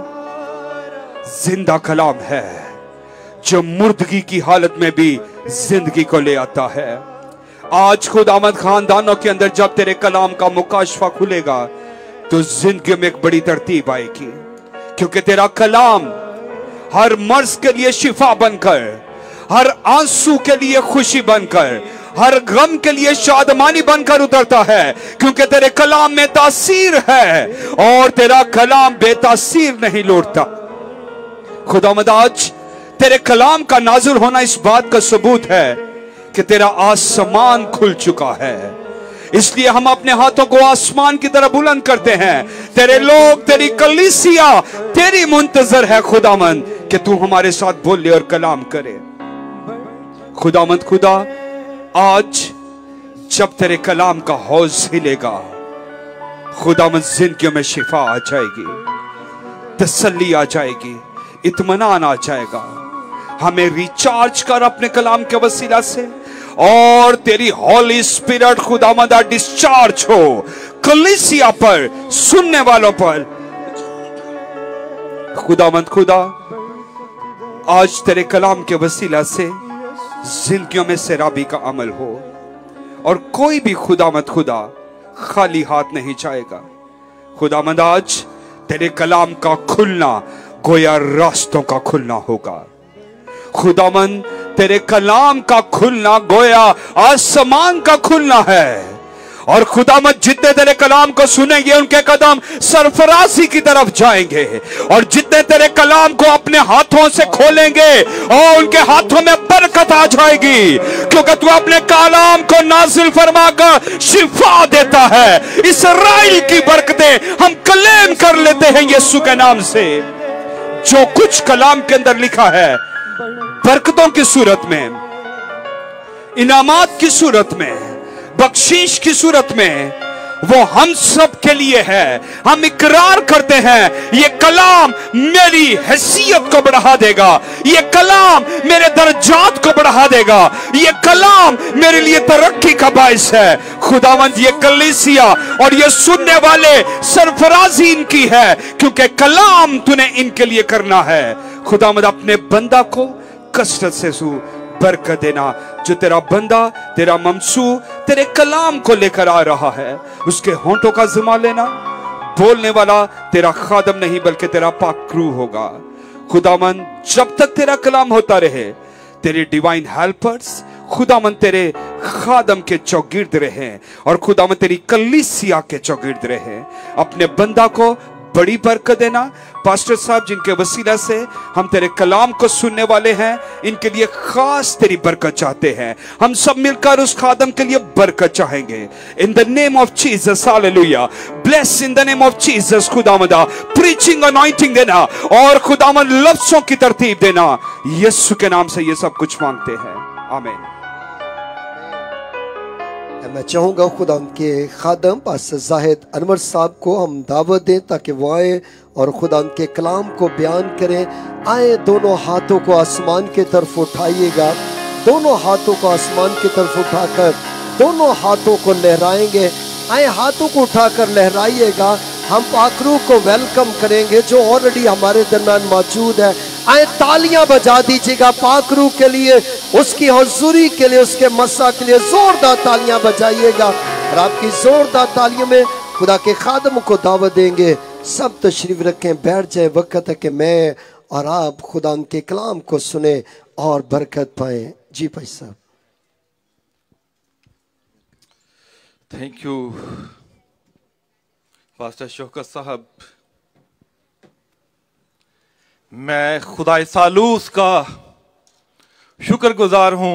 जिंदा कलाम है जो मुर्दगी की हालत में भी जिंदगी को ले आता है। आज खुदावंद खानदानों के अंदर जब तेरे कलाम का मुकाशफा खुलेगा तो जिंदगी में एक बड़ी तरतीब आएगी, क्योंकि तेरा कलाम हर मर्ज के लिए शिफा बनकर, हर आंसू के लिए खुशी बनकर, हर गम के लिए शादमानी बनकर उतरता है, क्योंकि तेरे कलाम में तासीर है और तेरा कलाम बेतासीर नहीं लौटता। खुदावंद आज तेरे कलाम का नाज़िल होना इस बात का सबूत है कि तेरा आसमान खुल चुका है, इसलिए हम अपने हाथों को आसमान की तरफ बुलंद करते हैं। तेरे लोग, तेरी कलीसिया तेरी मुंतजर है खुदावंद कि तू हमारे साथ बोले और कलाम करे। खुदावंद खुदा, आज जब तेरे कलाम का हौज हिलेगा, खुदावंद जिंदगियों में शिफा आ जाएगी, तसल्ली आ जाएगी, इत्मीनान आ जाएगा। हमें रिचार्ज कर अपने कलाम के वसीला से, और तेरी हॉली स्पिरिट खुदावंद डिस्चार्ज हो कलीसिया पर, सुनने वालों पर। खुदावंद खुदा, आज तेरे कलाम के वसीला से जिंदगियों में सेराबी का अमल हो, और कोई भी खुदावंद खुदा खाली हाथ नहीं जाएगा। खुदावंद आज तेरे कलाम का खुलना गोया रास्तों का खुलना होगा। खुदावंद तेरे कलाम का खुलना गोया आसमान का खुलना है। और खुदावंद जितने तेरे कलाम को सुनेंगे उनके कदम सरफराजी की तरफ जाएंगे। और जितने तेरे कलाम को अपने हाथों से खोलेंगे और उनके हाथों में बरकत आ जाएगी, क्योंकि तू अपने कलाम को नाजिल फरमाकर शिफा देता है। इस्राएल की बरकतें हम क्लेम कर लेते हैं यीशु के नाम से। जो कुछ कलाम के अंदर लिखा है बरकतों की सूरत में, इनामात की सूरत में, बख्शीश की सूरत में, वो हम सब के लिए है। हम इकरार करते हैं ये कलाम मेरी हैसियत को बढ़ा देगा, ये कलाम मेरे दर्जात को बढ़ा देगा, ये कलाम मेरे लिए तरक्की का बाइस है। खुदावंद ये कलीसिया और ये सुनने वाले सरफराजी इनकी है, क्योंकि कलाम तूने इनके लिए करना है। खुदावंद अपने बंदा को कसरत से बरकत देना। जो तेरा बंदा, तेरा ममसू तेरे कलाम को लेकर आ रहा है, उसके होंठों का जिम्मा लेना। बोलने वाला तेरा खादम नहीं बल्कि तेरा पाकरू होगा। खुदावन जब तक तेरा कलाम होता रहे, तेरे डिवाइन हेल्पर्स खुदावन तेरे खादम के चौगिर्द रहे और खुदावन तेरी कलीसिया के चौगिर्द रहे। अपने बंदा को बड़ी बरकत देना। पास्टर साहब जिनके वसीला से हम तेरे कलाम को सुनने वाले हैं, इनके लिए खास तेरी बरकत चाहते हैं। हम सब मिलकर उस खादम के लिए बरकत चाहेंगे। In the name of Jesus, hallelujah. Bless in the name of Jesus. खुदावंदा प्रीचिंग अनॉइंटिंग देना और खुदावंद लफ्जों की तरतीब देना। यीशु के नाम से ये सब कुछ मांगते हैं, आमीन। मैं चाहूँगा खुदा के खादम पास्टर जाहिद अनवर साहब को हम दावत दें ताकि वो आए और खुदा के कलाम को बयान करें। आए, दोनों हाथों को आसमान की तरफ उठाइएगा। दोनों हाथों को आसमान की तरफ उठाकर दोनों हाथों को लहराएंगे। आए, हाथों को उठाकर लहराइएगा। हम पाकरू को वेलकम करेंगे जो ऑलरेडी हमारे दरमियान मौजूद है। आए, तालियां बजा दीजिएगा पाकरू के लिए, उसकी हुजूरी के लिए, उसके मसा के लिए जोरदार तालियां बजाइएगा। और आपकी जोरदार तालियों में खुदा के खादम को दावत देंगे। सब तशरीफ रखें, बैठ जाए। वक्त है कि मैं और आप खुदा के कलाम को सुने और बरकत पाए। जी भाई साहब। थैंक यू पास्टर शौकत साहब। मैं खुदा सालूस का शुक्रगुजार हूं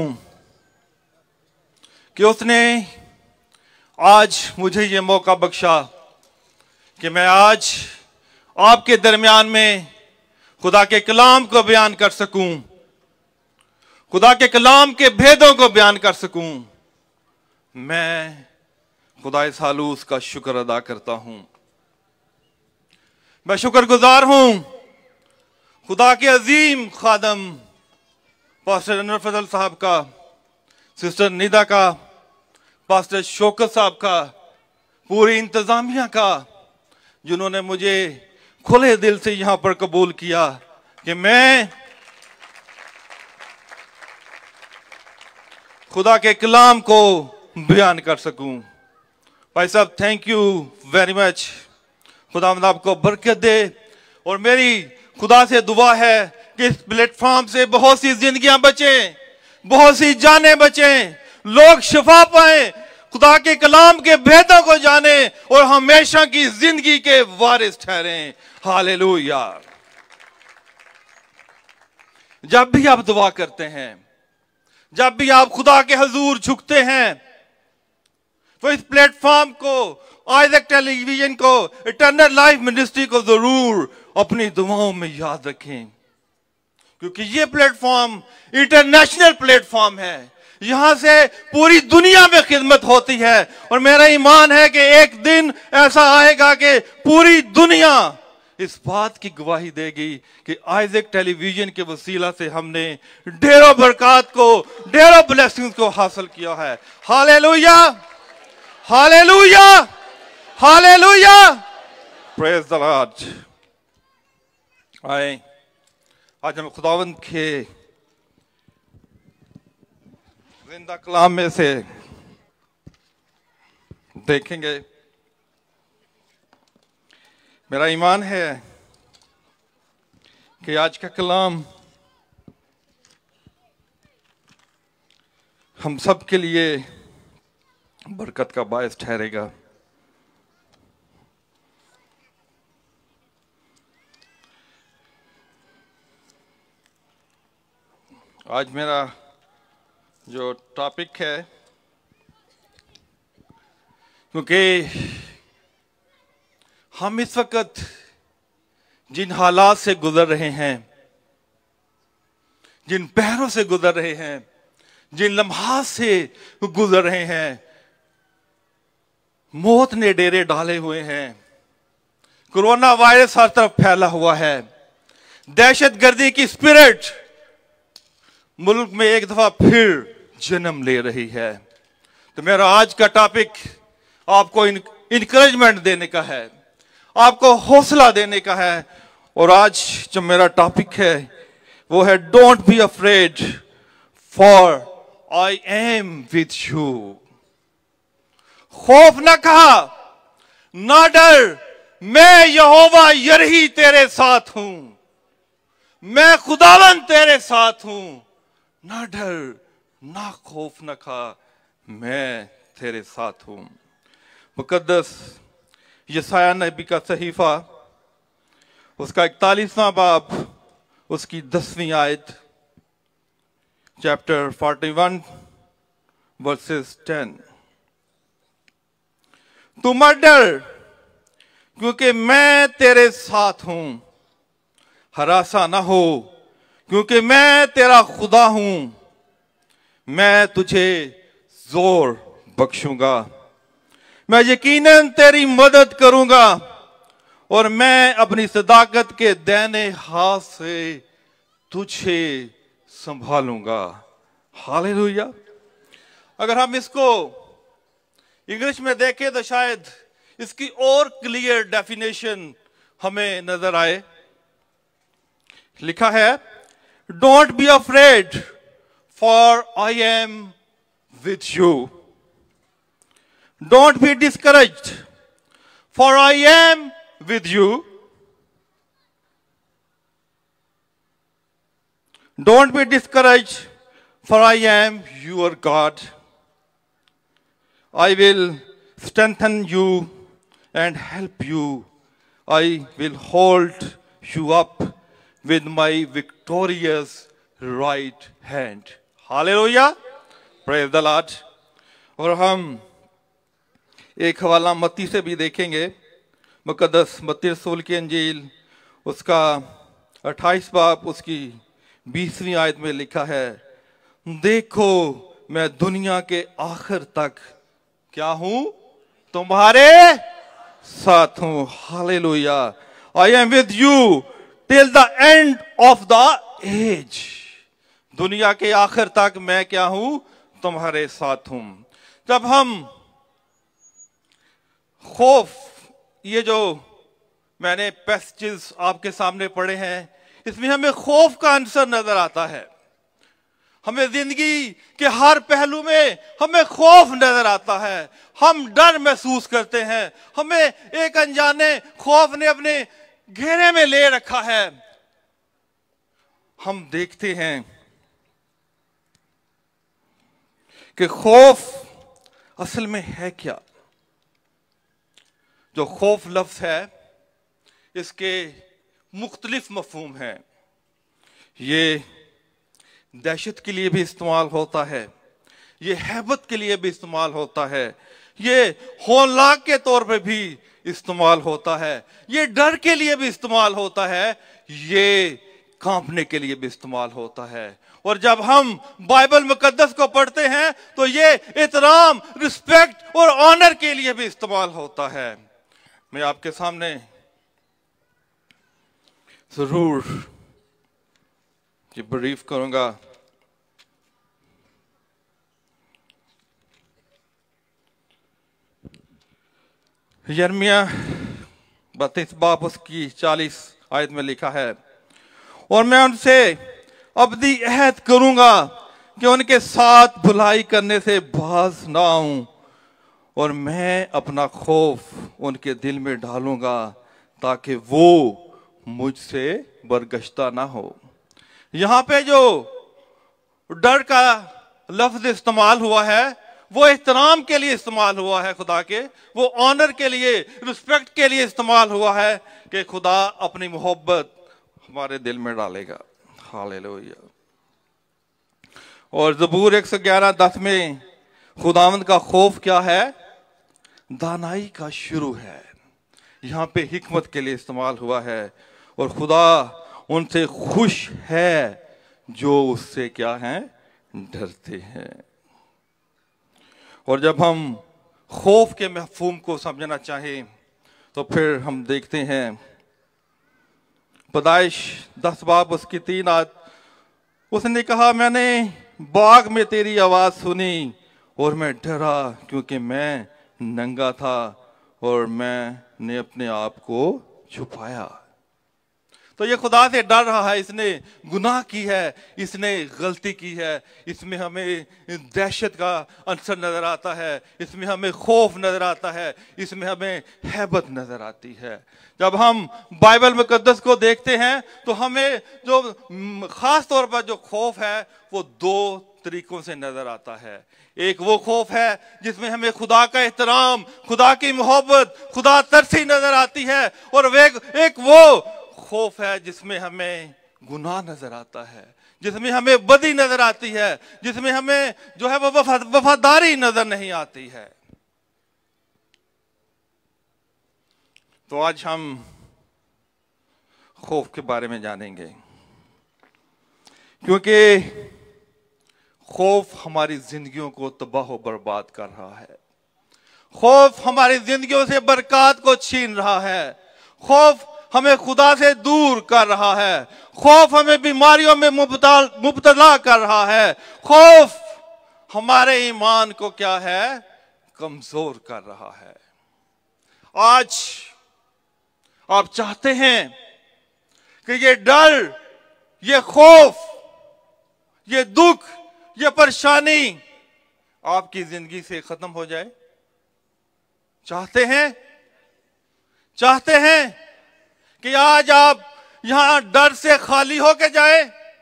कि उसने आज मुझे ये मौका बख्शा कि मैं आज आपके दरमियान में खुदा के कलाम को बयान कर सकूं, खुदा के कलाम के भेदों को बयान कर सकूं। मैं खुदा सालूस का शुक्र अदा करता हूं। मैं शुक्रगुजार हूं खुदा के अजीम खादम पास्टर अनवर फजल साहब का, सिस्टर निदा का, पास्टर शौकत साहब का, पूरी इंतजामिया का, जिन्होंने मुझे खुले दिल से यहां पर कबूल किया कि मैं खुदा के कलाम को बयान कर सकूं। भाई साहब, थैंक यू वेरी मच। खुदा आपको बरकत दे। और मेरी खुदा से दुआ है कि इस प्लेटफॉर्म से बहुत सी जिंदगियां बचें, बहुत सी जानें बचें, लोग शिफा पाएं, खुदा के कलाम के भेदों को जाने और हमेशा की जिंदगी के वारिस ठहरें। हालेलुया। जब भी आप दुआ करते हैं, जब भी आप खुदा के हजूर झुकते हैं, तो इस प्लेटफॉर्म को, आइजैक टेलीविजन को, इटर्नल लाइफ मिनिस्ट्री को जरूर अपनी दुआओं में याद रखें, क्योंकि ये प्लेटफॉर्म इंटरनेशनल प्लेटफॉर्म है। यहां से पूरी दुनिया में खिदमत होती है और मेरा ईमान है कि एक दिन ऐसा आएगा कि पूरी दुनिया इस बात की गवाही देगी कि आइजैक टेलीविजन के वसीला से हमने ढेरों बरकत को, ढेरों ब्लेसिंग्स को हासिल किया है। Hallelujah, hallelujah, hallelujah. Praise the Lord. आए, आज हम खुदावंद के जिंदा कलाम में से देखेंगे मेरा ईमान है कि आज का कलाम हम सब के लिए बरकत का बायस ठहरेगा। आज मेरा जो टॉपिक है, क्योंकि हम इस वक्त जिन हालात से गुजर रहे हैं, जिन पहरों से गुजर रहे हैं, जिन लम्हात से गुजर रहे हैं, मौत ने डेरे डाले हुए हैं, कोरोना वायरस हर तरफ फैला हुआ है, दहशतगर्दी की स्पिरिट मुल्क में एक दफा फिर जन्म ले रही है। तो मेरा आज का टॉपिक आपको इनकरेजमेंट देने का है, आपको हौसला देने का है। और आज जो मेरा टॉपिक है वो है don't be afraid for I am with you. खौफ ना कहा, ना डर, मैं यहोवा यरही तेरे साथ हूं, मैं खुदावन तेरे साथ हूं। ना डर, ना खौफ न खा, मैं तेरे साथ हूं। मुकद्दस यशायाह नबी का सहीफा, उसका 41वां बाब, उसकी 10वीं आयत, चैप्टर 41 वर्सेस 10। तू मत डर, क्योंकि मैं तेरे साथ हूं, हरासा ना हो, क्योंकि मैं तेरा खुदा हूं, मैं तुझे जोर बख्शूंगा, मैं यकीनन तेरी मदद करूंगा और मैं अपनी सदाकत के दाहिने हाथ से तुझे संभालूंगा। हालेलुया। अगर हम इसको इंग्लिश में देखें तो शायद इसकी और क्लियर डेफिनेशन हमें नजर आए। लिखा है, don't be afraid for I am with you. Don't be discouraged for I am with you. Don't be discouraged, for I am your God. I will strengthen you and help you. I will hold you up with my victorious right hand. Hallelujah. Praise the Lord. और हम एक हवाला मत्ती से भी देखेंगे। मुकद्दस मत्ती रसूल की अंजील, उसका 28 बाब, उसकी 20वीं आयत में लिखा है, देखो मैं दुनिया के आखिर तक क्या हूं, तुम्हारे साथ हूं। Hallelujah. I am with you till the end of the age. दुनिया के आखिर तक मैं क्या हूं, तुम्हारे साथ हूं। जब हम खौफ, ये जो मैंने पैसेजेस आपके सामने पढ़े हैं, इसमें हमें खौफ का आंसर नजर आता है। हमें जिंदगी के हर पहलू में हमें खौफ नजर आता है, हम डर महसूस करते हैं, हमें एक अनजाने खौफ ने अपने घेरे में ले रखा है। हम देखते हैं कि खौफ असल में है क्या। जो खौफ लफ्ज है, इसके मुख्तलिफ मफहूम हैं। ये दहशत के लिए भी इस्तेमाल होता है, ये हैबत के लिए भी इस्तेमाल होता है, ये हौलनाक के तौर पे भी इस्तेमाल होता है, ये डर के लिए भी इस्तेमाल होता है, ये कांपने के लिए भी इस्तेमाल होता है। और जब हम बाइबल मुकद्दस को पढ़ते हैं तो ये एहतराम, रिस्पेक्ट और ऑनर के लिए भी इस्तेमाल होता है। मैं आपके सामने जरूर ये ब्रीफ करूंगा। यिर्मयाह 32 बाब, उसकी 40 आयत में लिखा है, और मैं उनसे अब्दी अहद करूंगा कि उनके साथ भुलाई करने से बाज ना आऊं, और मैं अपना खौफ उनके दिल में डालूंगा ताकि वो मुझसे बरगश्ता ना हो। यहां पे जो डर का लफ्ज इस्तेमाल हुआ है वो एहतराम के लिए इस्तेमाल हुआ है, खुदा के वो ऑनर के लिए, रिस्पेक्ट के लिए इस्तेमाल हुआ है कि खुदा अपनी मोहब्बत हमारे दिल में डालेगा। हालेलुया। और ज़बूर 111:10 में खुदावंद का खौफ क्या है? दानाई का शुरू है। यहाँ पे हिकमत के लिए इस्तेमाल हुआ है और खुदा उनसे खुश है जो उससे क्या हैं? डरते हैं। और जब हम खौफ के मफ़हूम को समझना चाहें तो फिर हम देखते हैं पैदाइश 10 बाब उसकी 3 आयत, उसने कहा मैंने बाग में तेरी आवाज सुनी और मैं डरा क्योंकि मैं नंगा था और मैंने अपने आप को छुपाया। तो ये खुदा से डर रहा है, इसने गुनाह की है, इसने गलती की है। इसमें हमें दहशत का अंसर नजर आता है, इसमें हमें खौफ नजर आता है, इसमें हमें हैबत नजर आती है। जब हम बाइबल मुकद्दस को देखते हैं तो हमें जो खास तौर पर जो खौफ है वो 2 तरीकों से नजर आता है। एक वो खौफ है जिसमें हमें खुदा का एहतराम, खुदा की मोहब्बत, खुदा तरसी नजर आती है, और एक वो खौफ है जिसमें हमें गुनाह नजर आता है, जिसमें हमें बदी नजर आती है, जिसमें हमें जो है वो वफादारी नजर नहीं आती है। तो आज हम खौफ के बारे में जानेंगे, क्योंकि खौफ हमारी जिंदगियों को तबाह व बर्बाद कर रहा है। खौफ हमारी जिंदगियों से बरकत को छीन रहा है। खौफ हमें खुदा से दूर कर रहा है। खौफ हमें बीमारियों में मुब्तला कर रहा है। खौफ हमारे ईमान को क्या है? कमजोर कर रहा है। आज आप चाहते हैं कि ये डर, ये खौफ, ये दुख, ये परेशानी आपकी जिंदगी से खत्म हो जाए? चाहते हैं? चाहते हैं कि आज आप यहां डर से खाली होके जाए?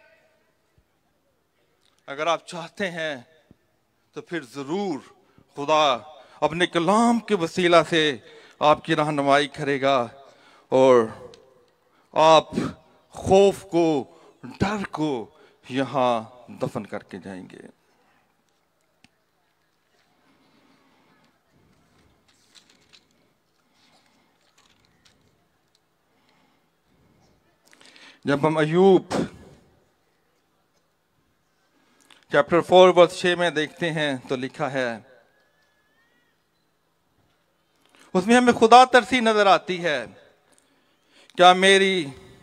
अगर आप चाहते हैं तो फिर जरूर खुदा अपने कलाम के वसीला से आपकी रहनुमाई करेगा और आप खौफ को, डर को यहां दफन करके जाएंगे। जब हम अय्यूब चैप्टर 4 वर्स 6 में देखते हैं तो लिखा है, उसमें हमें खुदा तरसी नजर आती है। क्या मेरी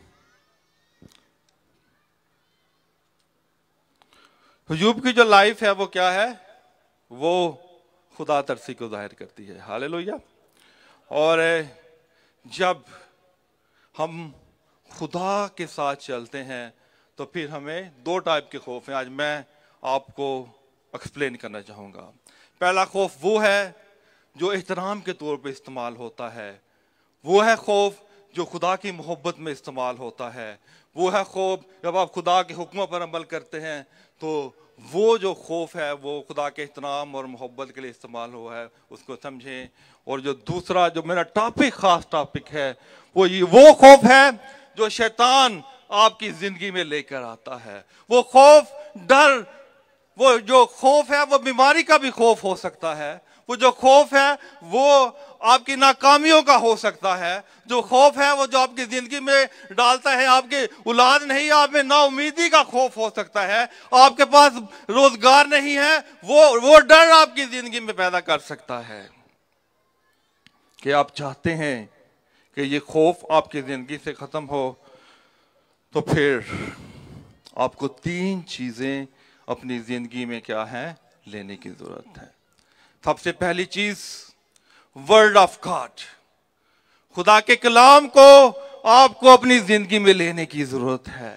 अय्यूब की जो लाइफ है वो क्या है? वो खुदा तरसी को जाहिर करती है। हालेलुया। और जब हम खुदा के साथ चलते हैं तो फिर हमें 2 टाइप के खौफ हैं। आज मैं आपको एक्सप्लेन करना चाहूँगा। पहला खौफ वो है जो एहतराम के तौर पे इस्तेमाल होता है, वो है खौफ जो खुदा की मोहब्बत में इस्तेमाल होता है, वो है खौफ जब आप खुदा के हुक्मों पर अमल करते हैं तो वो जो खौफ है वो खुदा के एहतराम और मोहब्बत के लिए इस्तेमाल हुआ है, उसको समझें। और जो दूसरा जो मेरा टॉपिक, खास टॉपिक है, वो खौफ है जो शैतान आपकी जिंदगी में लेकर आता है। वो खौफ, डर, वो जो खौफ है वो बीमारी का भी खौफ हो सकता है। वो जो खौफ है वो आपकी नाकामियों का हो सकता है। जो खौफ है वो जो आपकी जिंदगी में डालता है, आपके औलाद नहीं, आप में नाउमीदी का खौफ हो सकता है, आपके पास रोजगार नहीं है, वो डर आपकी जिंदगी में पैदा कर सकता है। कि आप चाहते हैं कि ये खौफ आपकी जिंदगी से खत्म हो तो फिर आपको 3 चीजें अपनी जिंदगी में क्या है? लेने की जरूरत है। सबसे पहली चीज वर्ड ऑफ गॉड, खुदा के कलाम को आपको अपनी जिंदगी में लेने की जरूरत है।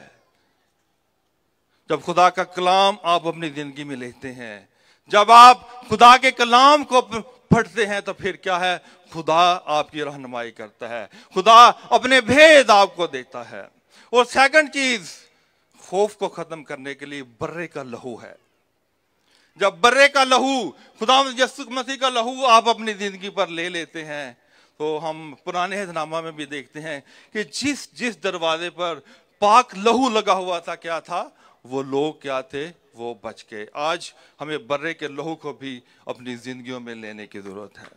जब खुदा का कलाम आप अपनी जिंदगी में लेते हैं, जब आप खुदा के कलाम को बढ़ते हैं तो फिर क्या है, खुदा आपकी रहनुमाई करता है, खुदा अपने भेद आपको देता है। और सेकंड चीज, खौफ को खत्म करने के लिए बर्रे का लहू है। जब बर्रे का लहू, खुदा यीशु मसीह का लहू आप अपनी जिंदगी पर ले लेते हैं, तो हम पुराने हिजनामा में भी देखते हैं कि जिस जिस दरवाजे पर पाक लहू लगा हुआ था, क्या था, वो लोग क्या थे, वो बच गए। आज हमें बर्रे के लहू को भी अपनी जिंदगियों में लेने की जरूरत है।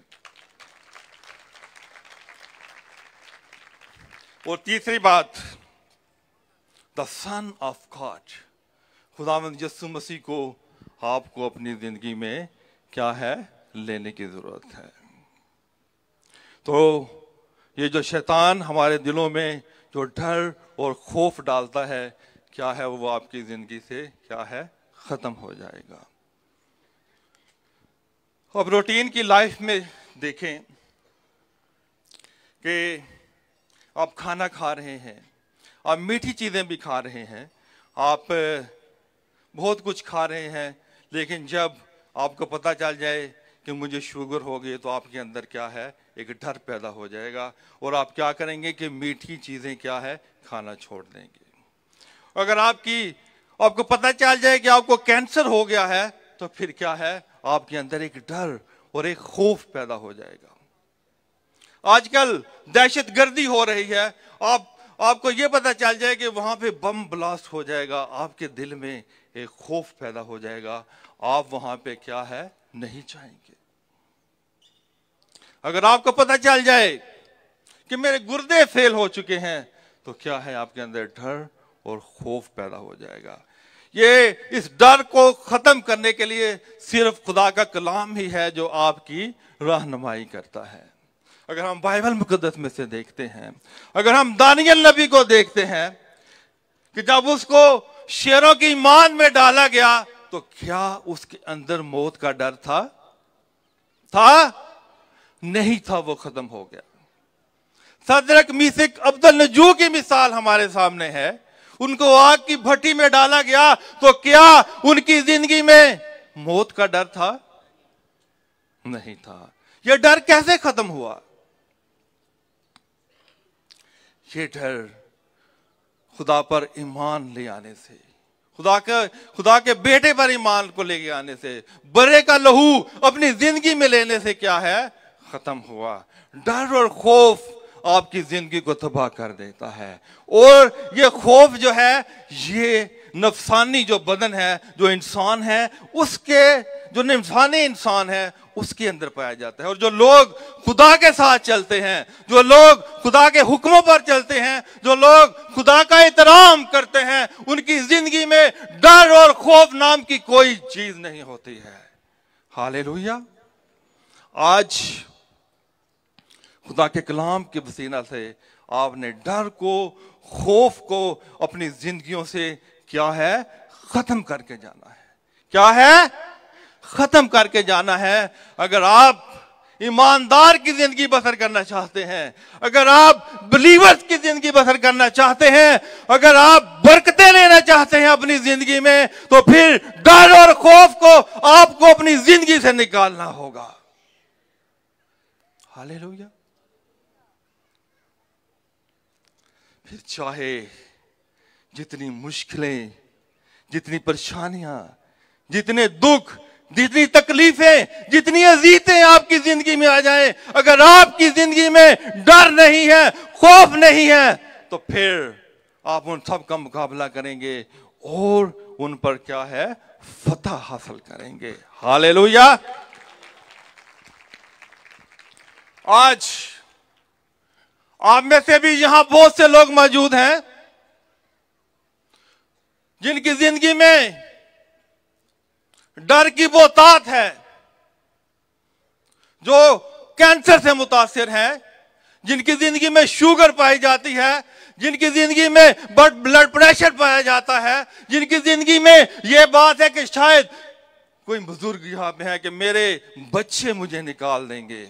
और तीसरी बात, द सन ऑफ गॉड, खुदावंद यीशु मसीह को आपको अपनी जिंदगी में क्या है, लेने की जरूरत है। तो ये जो शैतान हमारे दिलों में जो डर और खौफ डालता है, क्या है, वो आपकी जिंदगी से क्या है, खत्म हो जाएगा। अब रूटीन की लाइफ में देखें कि आप खाना खा रहे हैं, आप मीठी चीजें भी खा रहे हैं, आप बहुत कुछ खा रहे हैं, लेकिन जब आपको पता चल जाए कि मुझे शुगर हो गई, तो आपके अंदर क्या है, एक डर पैदा हो जाएगा और आप क्या करेंगे कि मीठी चीजें क्या है, खाना छोड़ देंगे। अगर आपको पता चल जाए कि आपको कैंसर हो गया है, तो फिर क्या है, आपके अंदर एक डर और एक खौफ पैदा हो जाएगा। आजकल दहशतगर्दी हो रही है, आपको ये पता चल जाए कि वहां पे बम ब्लास्ट हो जाएगा, आपके दिल में एक खौफ पैदा हो जाएगा, आप वहां पे क्या है, नहीं जाएंगे। अगर आपको पता चल जाए कि मेरे गुर्दे फेल हो चुके हैं, तो क्या है, आपके अंदर डर और खौफ पैदा हो जाएगा। ये इस डर को खत्म करने के लिए सिर्फ खुदा का कलाम ही है जो आपकी रहनुमाई करता है। अगर हम बाइबल मुकद्दस में से देखते हैं, अगर हम दानियल नबी को देखते हैं कि जब उसको शेरों की मान में डाला गया, तो क्या उसके अंदर मौत का डर था? नहीं था, वो खत्म हो गया। सदरक मीशक अब्दुलनजू की मिसाल हमारे सामने है। उनको आग की भट्टी में डाला गया, तो क्या उनकी जिंदगी में मौत का डर था? नहीं था। यह डर कैसे खत्म हुआ? ये डर खुदा पर ईमान ले आने से, खुदा के बेटे पर ईमान को लेके आने से, बर्रे का लहू अपनी जिंदगी में लेने से क्या है, खत्म हुआ। डर और खौफ आपकी जिंदगी को तबाह कर देता है। और ये खौफ जो है, ये नफसानी जो बदन है, जो इंसान है, उसके जो नफसानी इंसान है, उसके अंदर पाया जाता है। और जो लोग खुदा के साथ चलते हैं, जो लोग खुदा के हुक्मों पर चलते हैं, जो लोग खुदा का एहतराम करते हैं, उनकी जिंदगी में डर और खौफ नाम की कोई चीज नहीं होती है। हालेलुया। आज खुदा के कलाम के वसीला से आपने डर को, खौफ को अपनी जिंदगियों से क्या है, खत्म करके जाना है। क्या है? खत्म करके जाना है। अगर आप ईमानदार की जिंदगी बसर करना चाहते हैं, अगर आप बिलीवर्स की जिंदगी बसर करना चाहते हैं, अगर आप बरकतें लेना चाहते हैं अपनी जिंदगी में, तो फिर डर और खौफ को आपको अपनी जिंदगी से निकालना होगा। हालेलुया। फिर चाहे जितनी मुश्किलें, जितनी परेशानियां, जितने दुख, जितनी तकलीफें, जितनी अजीतें आपकी जिंदगी में आ जाए, अगर आपकी जिंदगी में डर नहीं है, खौफ नहीं है, तो फिर आप उन सब का मुकाबला करेंगे और उन पर क्या है, फतह हासिल करेंगे। हालेलुया। आज आप में से भी यहां बहुत से लोग मौजूद हैं जिनकी जिंदगी में डर की बहुतात है, जो कैंसर से मुतासिर है, जिनकी जिंदगी में शुगर पाई जाती है, जिनकी जिंदगी में ब्लड प्रेशर पाया जाता है, जिनकी जिंदगी में यह बात है कि शायद कोई बुजुर्ग यहां पे है कि मेरे बच्चे मुझे निकाल देंगे,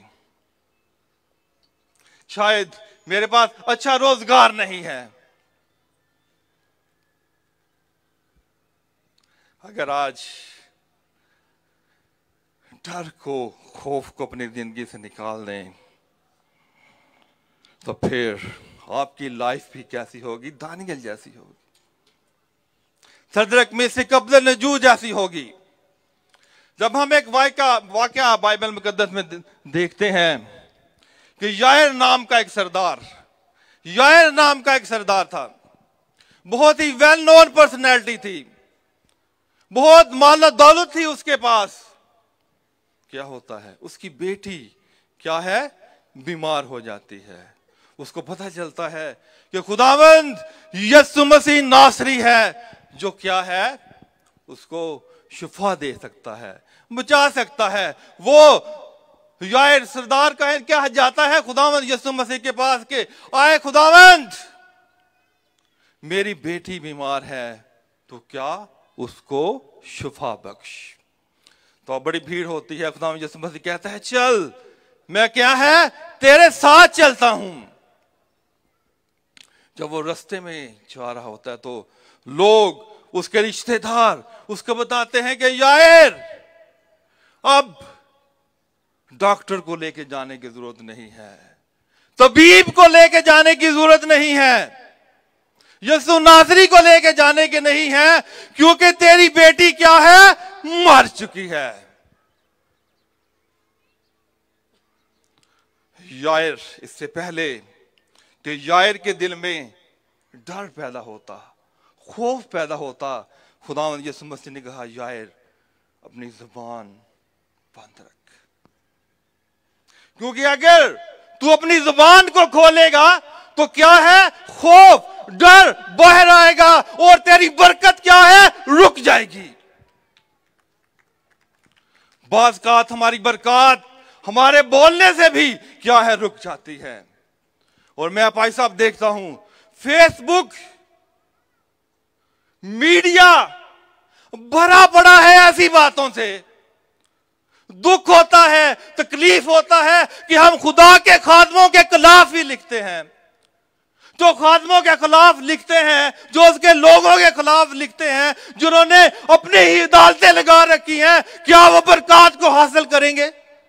शायद मेरे पास अच्छा रोजगार नहीं है। अगर आज डर को, खौफ को अपनी जिंदगी से निकाल दें, तो फिर आपकी लाइफ भी कैसी होगी? दानियल जैसी होगी, सदरक में से अब्दुन्नजू जैसी होगी। जब हम एक वाकया बाइबल मुकद्दस में देखते हैं कि यायर नाम का एक सरदार था, बहुत ही वेल नोन पर्सनैलिटी थी, बहुत माल दौलत थी उसके पास। क्या होता है, उसकी बेटी क्या है, बीमार हो जाती है। उसको पता चलता है कि खुदावंद यीशु मसीह नासरी है जो क्या है, उसको शिफा दे सकता है, बचा सकता है। वो यायर सरदार का क्या जाता है खुदावंद यीशु मसीह के पास के, आए खुदावंद मेरी बेटी बीमार है, तो क्या उसको शिफा बख्श। तो बड़ी भीड़ होती है, खुदावंद यीशु मसीह कहता है चल, मैं क्या है तेरे साथ चलता हूं। जब वो रास्ते में जा रहा होता है तो लोग, उसके रिश्तेदार उसको बताते हैं कि यायर अब डॉक्टर को लेके जाने की जरूरत नहीं है, तबीब को लेके जाने की जरूरत नहीं है, यीशु नासरी को लेके जाने की नहीं है, क्योंकि तेरी बेटी क्या है, मर चुकी है। यायर, इससे पहले कि यायर के दिल में डर पैदा होता, खौफ पैदा होता, खुदावंद यीशु मसीह ने कहा यायर अपनी जुबान बंद रख, क्योंकि अगर तू अपनी जुबान को खोलेगा तो क्या है, खौफ डर बाहर आएगा और तेरी बरकत क्या है, रुक जाएगी। बाज़ औक़ात हमारी बरकत हमारे बोलने से भी क्या है, रुक जाती है। और मैं भाई साहब देखता हूं फेसबुक मीडिया भरा पड़ा है ऐसी बातों से, दुख होता है, तकलीफ होता है कि हम खुदा के खादमों के खिलाफ ही लिखते हैं। जो खादमों के खिलाफ लिखते हैं, जो उसके लोगों के खिलाफ लिखते हैं, जिन्होंने अपनी ही अदालतें लगा रखी हैं, क्या वो बरकत को हासिल करेंगे?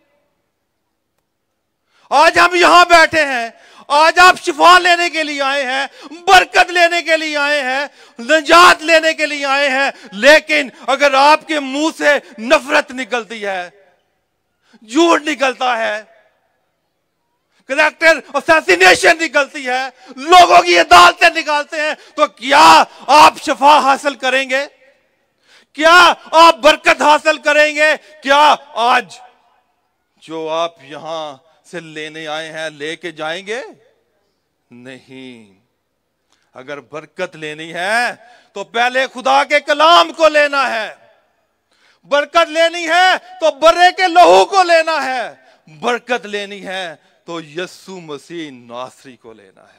आज हम यहां बैठे हैं, आज आप शिफा लेने के लिए आए हैं, बरकत लेने के लिए आए हैं, निजात लेने के लिए आए हैं, लेकिन अगर आपके मुंह से नफरत निकलती है, झूठ निकलता है, कैरेक्टर असैसिनेशन निकलती है, लोगों की अदालतें निकालते हैं, तो क्या आप शिफा हासिल करेंगे? क्या आप बरकत हासिल करेंगे? क्या आज जो आप यहां से लेने आए हैं लेके जाएंगे? नहीं। अगर बरकत लेनी है तो पहले खुदा के कलाम को लेना है, बरकत लेनी है तो बर्रे के लहू को लेना है, बरकत लेनी है तो यीशु मसीह नासरी को लेना है।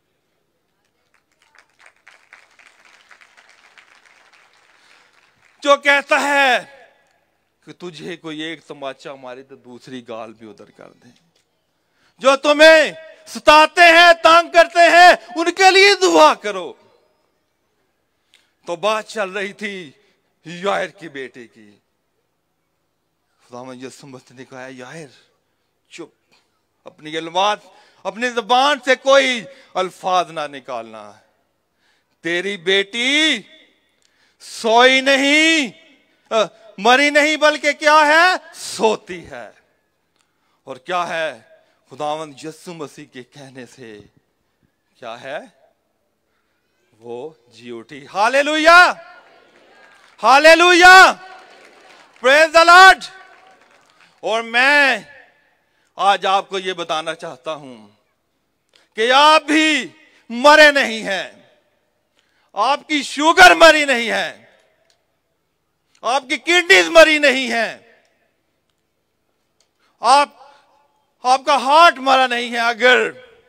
जो कहता है कि तुझे कोई एक तमाचा मारे तो दूसरी गाल भी उधर कर दे, जो तुम्हें सताते हैं, तंग करते हैं, उनके लिए दुआ करो। तो बात चल रही थी यायर की बेटे की। खुदावंद यीशु मसीह ने कहा यायर चुप, अपनी ज़बान से कोई अल्फाज ना निकालना। तेरी बेटी सोई नहीं, मरी नहीं, बल्कि क्या है, सोती है। और क्या है, खुदावंद यीशु मसीह के कहने से क्या है, वो जी उठी। Hallelujah, hallelujah, praise the Lord. और मैं आज आपको ये बताना चाहता हूं कि आप भी मरे नहीं हैं, आपकी शुगर मरी नहीं है, आपकी किडनीज मरी नहीं है, आपका हार्ट मरा नहीं है। अगर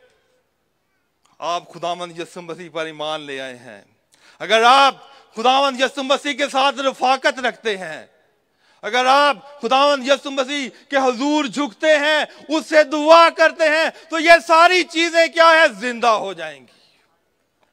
आप खुदावंद यीशु मसीह पर ईमान ले आए हैं, अगर आप खुदावंद यीशु मसीह के साथ रफाकत रखते हैं, अगर आप खुदावंद यीशु मसीह के हुजूर झुकते हैं, उससे दुआ करते हैं, तो ये सारी चीजें क्या है, जिंदा हो जाएंगी।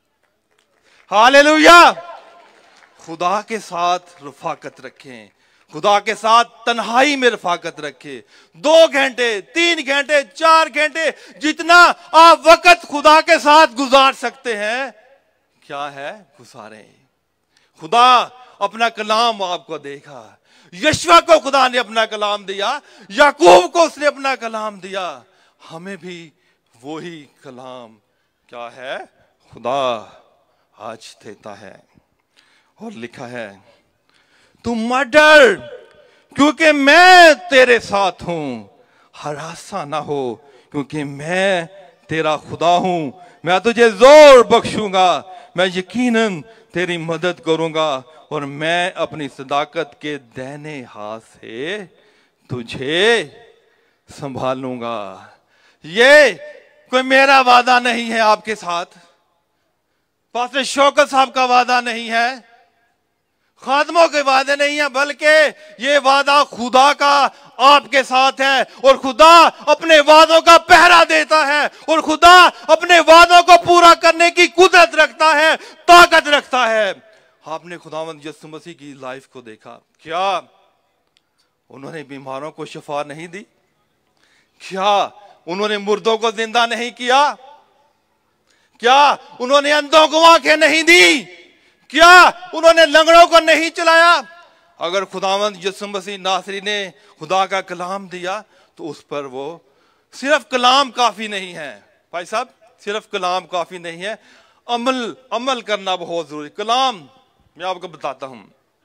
हालेलुया। खुदा के साथ रफाकत रखें, खुदा के साथ तन्हाई में रफाकत रखे। 2 घंटे, 3 घंटे, 4 घंटे, जितना आप वक्त खुदा के साथ गुजार सकते हैं, क्या है, गुजारें। खुदा अपना कलाम आपको देखा, यशवा को खुदा ने अपना कलाम दिया, याकूब को उसने अपना कलाम दिया, हमें भी वही कलाम क्या है, खुदा आज देता है। और लिखा है, तुम मत डर क्योंकि मैं तेरे साथ हूं, हरासा ना हो क्योंकि मैं तेरा खुदा हूं, मैं तुझे जोर बख्शूंगा, मैं यकीनन तेरी मदद करूंगा और मैं अपनी सदाकत के दाहिने हाथ से तुझे संभालूंगा। ये कोई मेरा वादा नहीं है आपके साथ, पास्टर शौकत साहब का वादा नहीं है, खादमों के वादे नहीं है, बल्कि ये वादा खुदा का आपके साथ है। और खुदा अपने वादों का पहरा देता है, और खुदा अपने वादों को पूरा करने की कुदरत रखता है, ताकत रखता है। आपने खुदावंद यीशु मसीह की लाइफ को देखा, क्या उन्होंने बीमारों को शिफा नहीं दी? क्या उन्होंने मुर्दों को जिंदा नहीं किया? क्या उन्होंने अंधों को आंखें नहीं दी? क्या उन्होंने लंगड़ों को नहीं चलाया? अगर खुदावंद यीशु मसीह नासरी ने खुदा का कलाम दिया तो उस पर वो सिर्फ कलाम काफी नहीं है भाई साहब, सिर्फ कलाम काफी नहीं है, अमल करना बहुत जरूरी। कलाम मैं आपको बताता हूं,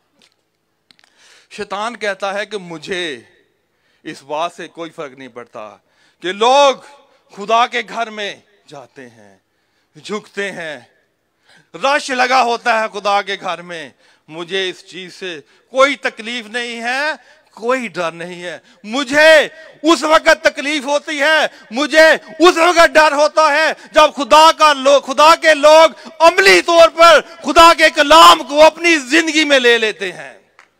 शैतान कहता है कि मुझे इस बात से कोई फर्क नहीं पड़ता कि लोग खुदा के घर में जाते हैं, झुकते हैं, रश लगा होता है खुदा के घर में, मुझे इस चीज से कोई तकलीफ नहीं है, कोई डर नहीं है। मुझे उस वक्त तकलीफ होती है, मुझे उस वक्त डर होता है जब खुदा के लोग अमली तौर पर खुदा के कलाम को अपनी जिंदगी में ले लेते हैं।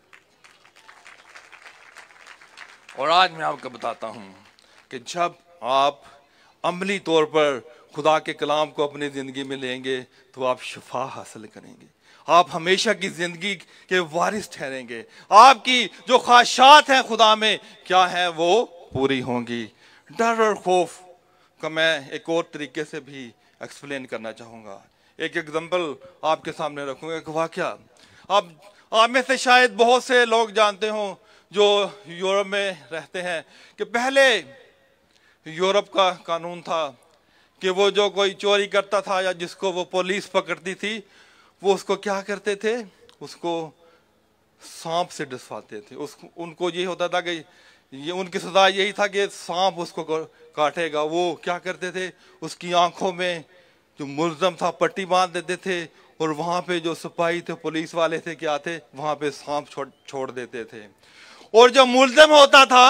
और आज मैं आपको बताता हूं कि जब आप अमली तौर पर खुदा के कलाम को अपनी जिंदगी में लेंगे तो आप शिफा हासिल करेंगे, आप हमेशा की जिंदगी के वारिस ठहरेंगे, आपकी जो ख्वाहिशात हैं खुदा में क्या है वो पूरी होंगी। डर और खौफ का मैं एक और तरीके से भी एक्सप्लेन करना चाहूंगा। एक एग्जांपल आपके सामने रखूंगा, एक वाकया। अब आप में से शायद बहुत से लोग जानते हो जो यूरोप में रहते हैं कि पहले यूरोप का कानून था कि वो जो कोई चोरी करता था या जिसको वो पुलिस पकड़ती थी, वो उसको क्या करते थे, उसको सांप से डसवाते थे। उनको ये होता था कि ये उनकी सजा यही था कि सांप उसको काटेगा। वो क्या करते थे, उसकी आंखों में जो मुलजम था पट्टी बांध देते थे, और वहां पे जो सिपाही थे, पुलिस वाले थे, क्या थे, वहां पे सांप छोड़ देते थे। और जो मुलजम होता था,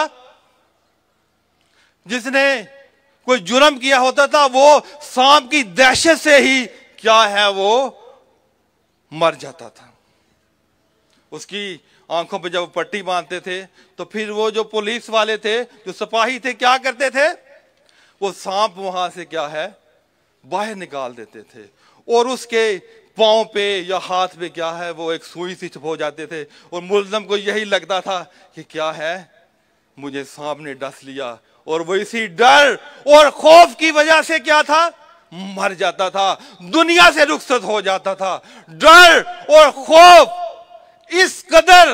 जिसने कोई जुर्म किया होता था, वो सांप की दहशत से ही क्या है वो मर जाता था। उसकी आंखों पे जब पट्टी बांधते थे तो फिर वो जो पुलिस वाले थे, जो सिपाही थे, क्या करते थे, वो सांप वहां से क्या है बाहर निकाल देते थे, और उसके पांव पे या हाथ पे क्या है वो एक सुई सी छुपो जाते थे। और मुल्ज़िम को यही लगता था कि क्या है, मुझे सांप ने डस लिया, और वो इसी डर और खौफ की वजह से क्या था, मर जाता था, दुनिया से रुखसत हो जाता था। डर और खौफ इस कदर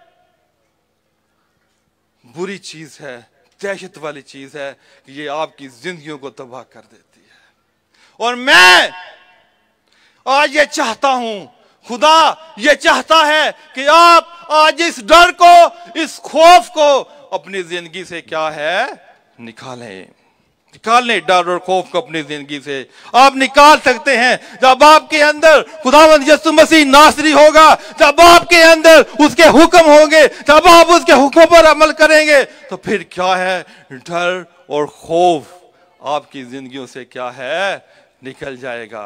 बुरी चीज है, दहशत वाली चीज है कि ये आपकी जिंदगियों को तबाह कर देती है। और मैं आज ये चाहता हूं, खुदा ये चाहता है कि आप आज इस डर को, इस खौफ को अपनी जिंदगी से क्या है निकालें। डर और खौफ को अपनी जिंदगी से आप निकाल सकते हैं जब आपके अंदर खुदावंद यीशु मसीह नासरी होगा, जब आपके अंदर उसके हुक्म होंगे, जब आप उसके हुक्म पर अमल करेंगे तो फिर क्या है, डर और खौफ आपकी जिंदगियों से क्या है निकल जाएगा।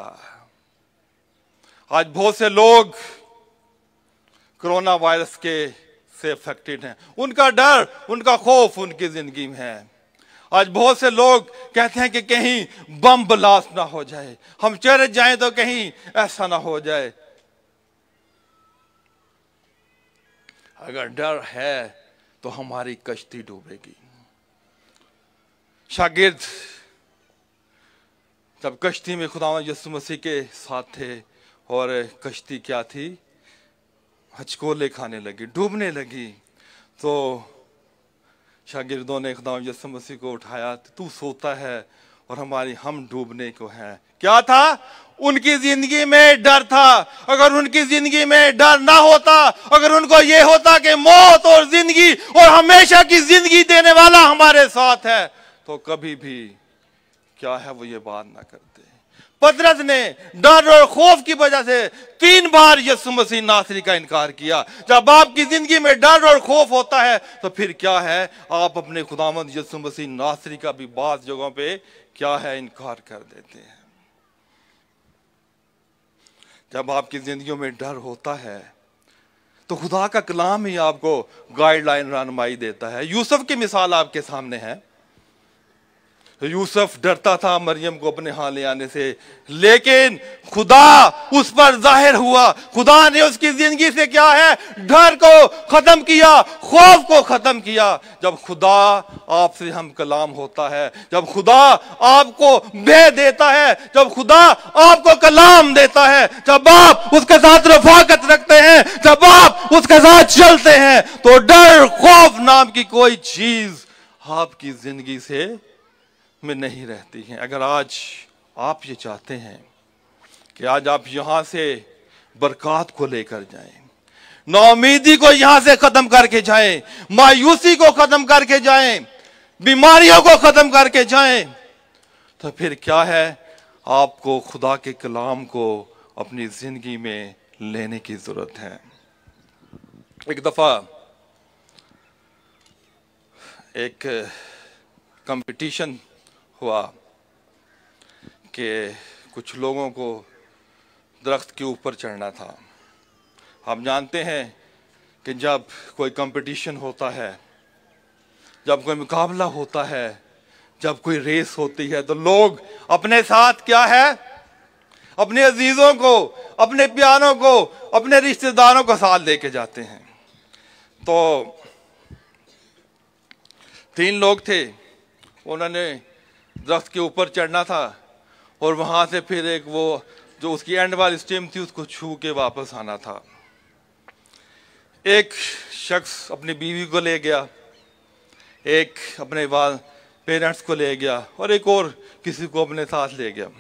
आज बहुत से लोग कोरोना वायरस के से अफेक्टेड हैं, उनका डर, उनका खौफ उनकी जिंदगी में है। आज बहुत से लोग कहते हैं कि कहीं बम ब्लास्ट ना हो जाए, हम चढ़ जाएं तो कहीं ऐसा ना हो जाए। अगर डर है तो हमारी कश्ती डूबेगी। शागिर्द जब कश्ती में खुदावंद यीशु मसीह के साथ थे और कश्ती क्या थी, हचकोले खाने लगी, डूबने लगी, तो शागिर्दों ने खुदावंद यीशु मसीह को उठाया, तू सोता है और हम डूबने को हैं। क्या था? उनकी जिंदगी में डर था। अगर उनकी जिंदगी में डर ना होता, अगर उनको ये होता कि मौत और जिंदगी और हमेशा की जिंदगी देने वाला हमारे साथ है, तो कभी भी क्या है वो ये बात ना करते। पतरस ने डर और खौफ की वजह से 3 बार यीशु मसीह नासरी का इनकार किया। जब आपकी जिंदगी में डर और खौफ होता है तो फिर क्या है, आप अपने खुदावंद यीशु मसीह नासरी का भी बात जगहों पे क्या है इनकार कर देते हैं। जब आपकी जिंदगियों में डर होता है तो खुदा का कलाम ही आपको गाइडलाइन रहनुमाई देता है। यूसुफ की मिसाल आपके सामने है। यूसुफ डरता था मरियम को अपने हाथ ले आने से, लेकिन खुदा उस पर जाहिर हुआ। खुदा ने उसकी जिंदगी से क्या है, डर को खत्म किया, खौफ को खत्म किया। जब खुदा आपसे हम कलाम होता है, जब खुदा आपको भेद देता है, जब खुदा आपको कलाम देता है, जब आप उसके साथ रफाकत रखते हैं, जब आप उसके साथ चलते हैं, तो डर खौफ नाम की कोई चीज आपकी जिंदगी से में नहीं रहती हैं। अगर आज आप ये चाहते हैं कि आज आप यहां से बरकत को लेकर जाएं, नाउमीदी को यहां से खत्म करके जाएं, मायूसी को खत्म करके जाएं, बीमारियों को खत्म करके जाएं, तो फिर क्या है, आपको खुदा के कलाम को अपनी जिंदगी में लेने की जरूरत है। एक दफा एक कंपटीशन हुआ कि कुछ लोगों को दरख्त के ऊपर चढ़ना था। हम जानते हैं कि जब कोई कंपटीशन होता है, जब कोई मुकाबला होता है, जब कोई रेस होती है, तो लोग अपने साथ क्या है, अपने अजीजों को, अपने प्यारों को, अपने रिश्तेदारों को साथ लेके जाते हैं। तो 3 लोग थे, उन्होंने दरख्त के ऊपर चढ़ना था और वहां से फिर एक वो जो उसकी एंड वाली स्टेम थी उसको छू के वापस आना था। एक शख्स अपनी बीवी को ले गया, एक अपने पेरेंट्स को ले गया और एक और किसी को अपने साथ ले गया।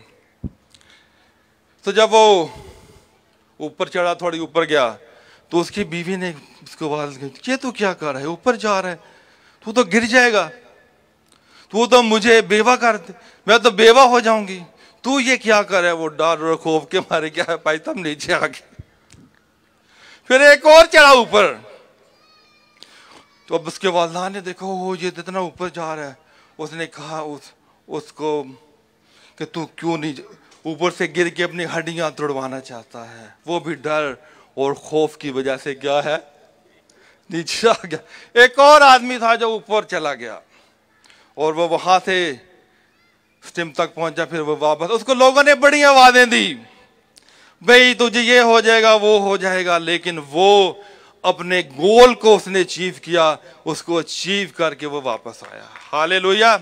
तो जब वो ऊपर चढ़ा, थोड़ी ऊपर गया, तो उसकी बीवी ने उसको आवाज की, ये तू क्या कर रहा है, ऊपर जा रहा है, तू तो गिर जाएगा, तू तो मुझे बेवा कर दे, मैं तो बेवा हो जाऊंगी, तू ये क्या कर रहा है। वो डर और खौफ के मारे क्या है भाई, तुम नीचे आ गए। फिर एक और चढ़ा ऊपर, तो अब उसके वालिदा ने देखा वो ये इतना ऊपर जा रहा है। उसने कहा उसको कि तू क्यों नहीं ऊपर से गिर के अपनी हड्डियां तोड़वाना चाहता है। वो भी डर और खौफ की वजह से क्या है, नीचे आ गया। एक और आदमी था जो ऊपर चला गया और वो वहां से स्टिम तक पहुंचा, फिर वो वापस, उसको लोगों ने बड़ी आवाजें दी, भाई तुझे ये हो जाएगा, वो हो जाएगा, लेकिन वो अपने गोल को उसने अचीव किया, उसको अचीव करके वो वापस आया। हालेलुया।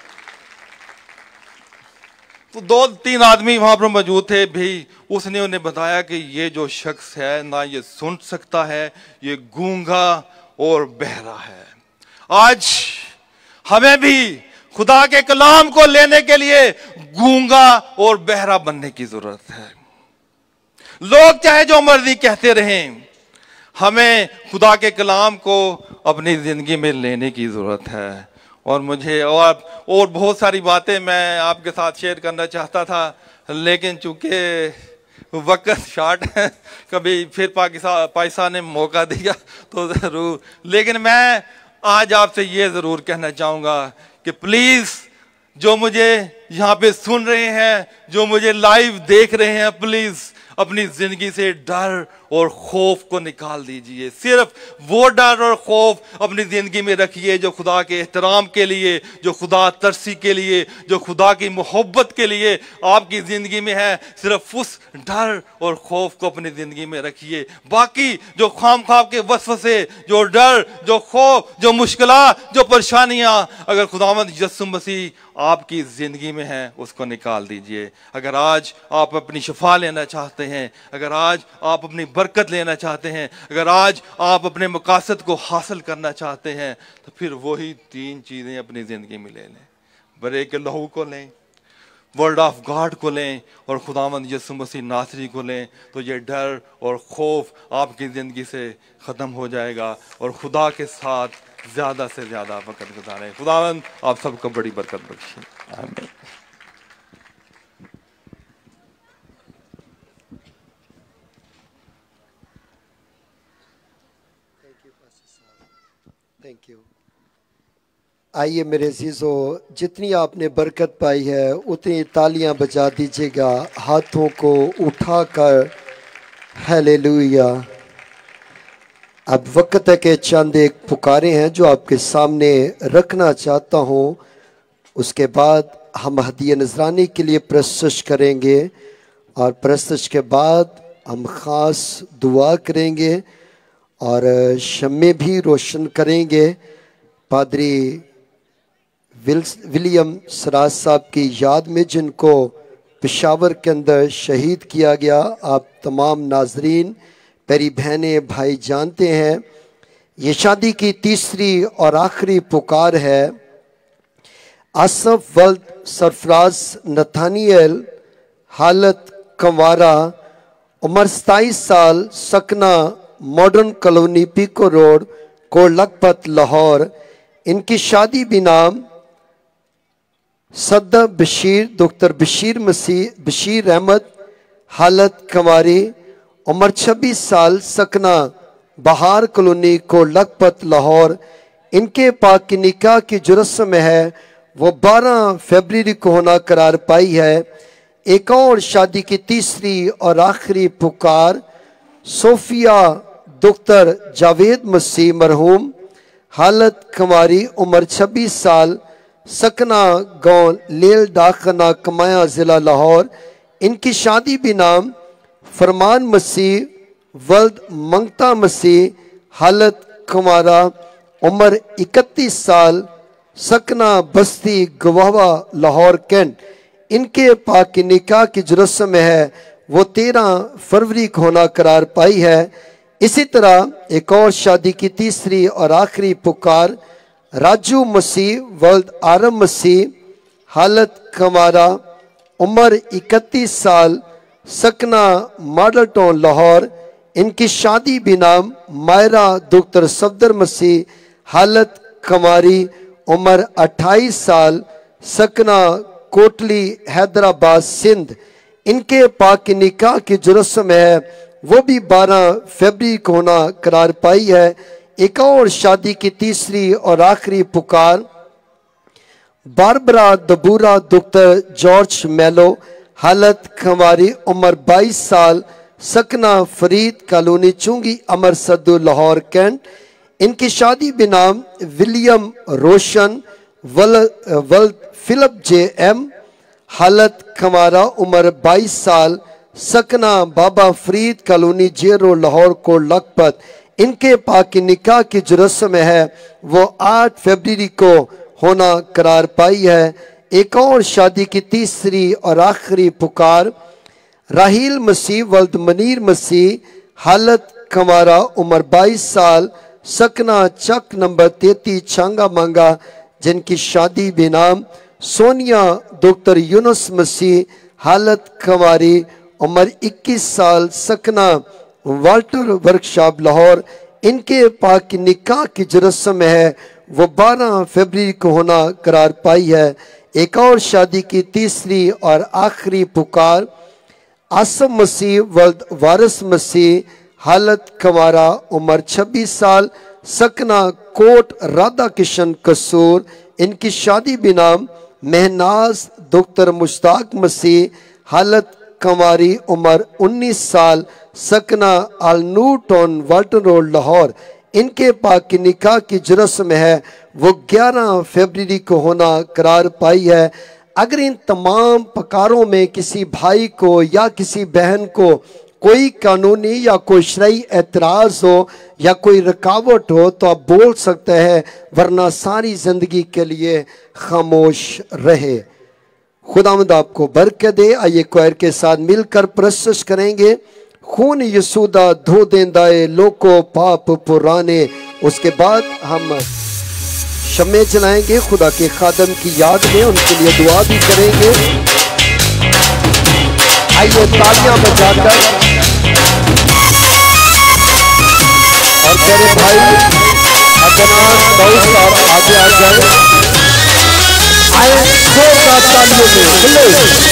तो 2-3 आदमी वहां पर मौजूद थे भाई, उसने उन्हें बताया कि ये जो शख्स है ना ये सुन सकता है, ये गूंगा और बहरा है। आज हमें भी खुदा के कलाम को लेने के लिए गूंगा और बहरा बनने की जरूरत है। लोग चाहे जो मर्जी कहते रहें, हमें खुदा के कलाम को अपनी जिंदगी में लेने की जरूरत है। और मुझे और बहुत सारी बातें मैं आपके साथ शेयर करना चाहता था, लेकिन चूंकि वक्त शॉर्ट है, कभी फिर पाकिस्तान ने मौका दिया तो जरूर। लेकिन मैं आज आपसे ये जरूर कहना चाहूंगा कि प्लीज जो मुझे यहाँ पे सुन रहे हैं, जो मुझे लाइव देख रहे हैं, प्लीज अपनी जिंदगी से डर और खौफ को निकाल दीजिए। सिर्फ वो डर और खौफ अपनी जिंदगी में रखिए जो खुदा के एहतराम के लिए, जो खुदा तरसी के लिए, जो खुदा की मोहब्बत के लिए आपकी जिंदगी में है। सिर्फ उस डर और खौफ को अपनी जिंदगी में रखिए। बाकी जो खाम के वसवसे, जो डर, जो खौफ, जो मुश्किलात, जो परेशानियां अगर खुदावंद यीशु मसीह आपकी जिंदगी में है, उसको निकाल दीजिए। अगर आज आप अपनी शिफा लेना चाहते हैं, अगर आज आप अपनी बरकत लेना चाहते हैं, अगर आज आप अपने मकासद को हासिल करना चाहते हैं, तो फिर वही 3 चीजें अपनी जिंदगी में ले लें। बरे के लहू को लें, वर्ड ऑफ गॉड को लें और खुदावंद यीशु मसीह नासरी को लें, तो ये डर और खौफ आपकी जिंदगी से खत्म हो जाएगा और खुदा के साथ ज्यादा से ज्यादा वक्त गुजारें। खुदावंद आप सबको बड़ी बरकत बख्शे। आमीन। Thank you. आइए मेरे अजीजों, जितनी आपने बरकत पाई है उतनी तालियां बजा दीजिएगा, हाथों को उठाकर। हालेलुया। अब वक्त है कि चंद एक पुकारे हैं जो आपके सामने रखना चाहता हूं। उसके बाद हम हदिया नजरानी के लिए प्रस्तुत करेंगे और प्रस्तुत के बाद हम ख़ास दुआ करेंगे और शम्मे भी रोशन करेंगे। पादरी विलियम सराज साहब की याद में, जिनको पेशावर के अंदर शहीद किया गया। आप तमाम नाजरीन, प्यारी बहनें, भाई जानते हैं ये शादी की तीसरी और आखिरी पुकार है। आसफ वल्द सरफराज नथानियल, हालत कंवारा, उम्र 27 साल, सकना modern colony, Peco road, Kot Lakhpat, Lahore. इनकी शादी बिनाम सद्दा बशीर, डॉक्टर बशीर अहमद, हालत कंवारी, उम्र 26 साल, सकना बहार कॉलोनी, कोट लखपत, लाहौर। इनके पाक की निकाह की जो रस्म है वो 12 फरवरी को होना करार पाई है। एक और शादी की तीसरी और आखिरी पुकार सोफिया डॉक्टर जावेद मसीह मरहूम, हालत कंवारी, उम्र 26 साल, सकना गांव लेल डाखना कमाया, जिला लाहौर। इनकी शादी बिनाम फरमान मसीह वल्द मंगता मसीह, हालत कुमारा, उम्र 31 साल, सकना बस्ती गवावा, लाहौर कैंट। इनके पाक की निकाह की जो रस्म है वो 13 फरवरी को होना करार पाई है। इसी तरह एक और शादी की तीसरी और आखिरी पुकार राजू मसीह वल्द आरम मसीह, हालत कमारा, उम्र 31 साल, सकना मॉडल टाउन, लाहौर। इनकी शादी बिनाम मायरा डॉक्टर सफदर मसीह, हालत कमारी, उम्र 28 साल, सकना कोटली, हैदराबाद, सिंध। इनके पाक की निकाह की जो रस्म है वो भी 12 फरवरी को होना करार पाई है। एक और शादी की तीसरी और आखिरी पुकार बारबरा दबूरा डॉक्टर जॉर्ज मेलो, हालत खमारी, उम्र 22 साल, सकना फरीद कॉलोनी, चुंगी, अमर सद्दू, लाहौर कैंट। इनकी शादी बिनाम विलियम रोशन वल्द फिलिप जे एम, हालत खमारा, उम्र 22 साल, सकना बाबा फरीद कॉलोनी, जेरो, लाहौर को लखपत। इनके पाक की निकाह की जो रस्म है वो 8 फरवरी को होना करार पाई है। एक और शादी की तीसरी और आखिरी पुकार राहील मसीह वल्द मनीर मसीह, हालत कमारा, उम्र 22 साल, सकना चक नंबर 33, छांगा मांगा। जिनकी शादी बेनाम सोनिया डॉक्टर यूनुस मसीह, हालत कमारी, उम्र 21 साल, सकना वाल्टर वर्कशॉप, लाहौर। इनके पाक की निकाह की जो रस्म है वो 12 फरवरी को होना करार पाई है। एक और शादी की तीसरी और आखिरी पुकार आसम मसीह वल्द वारिस मसीह, हालत कमारा, उम्र 26 साल, सकना कोट राधा किशन कसूर। इनकी शादी बिनाम महनाज डॉक्टर मुश्ताक मसीह, हालत कंवारी उम्र 19 साल, सकना Al Noor town, Walton road, Lahore. इनके पाक की निकाह की जो रस्म है वो 11 फरवरी को होना करार पाई है। अगर इन तमाम पकारों में किसी भाई को या किसी बहन को कोई कानूनी या कोई शरई एतराज़ हो या कोई रुकावट हो तो आप बोल सकते हैं, वरना सारी ज़िंदगी के लिए खामोश रहे। खुदावंद आपको बरकत दे। आइए क्वायर के साथ मिलकर प्रस्तुत करेंगे खून यसूदा धो देंदाए लोको पाप पुराने। उसके बाद हम शम्मे जलाएंगे खुदा के खादम की याद में, उनके लिए दुआ भी करेंगे। आइए तालियां बजाकर और मेरे भाई अदनान दाऊद साहब आगे आ जाए। आए जोरदार तालियों में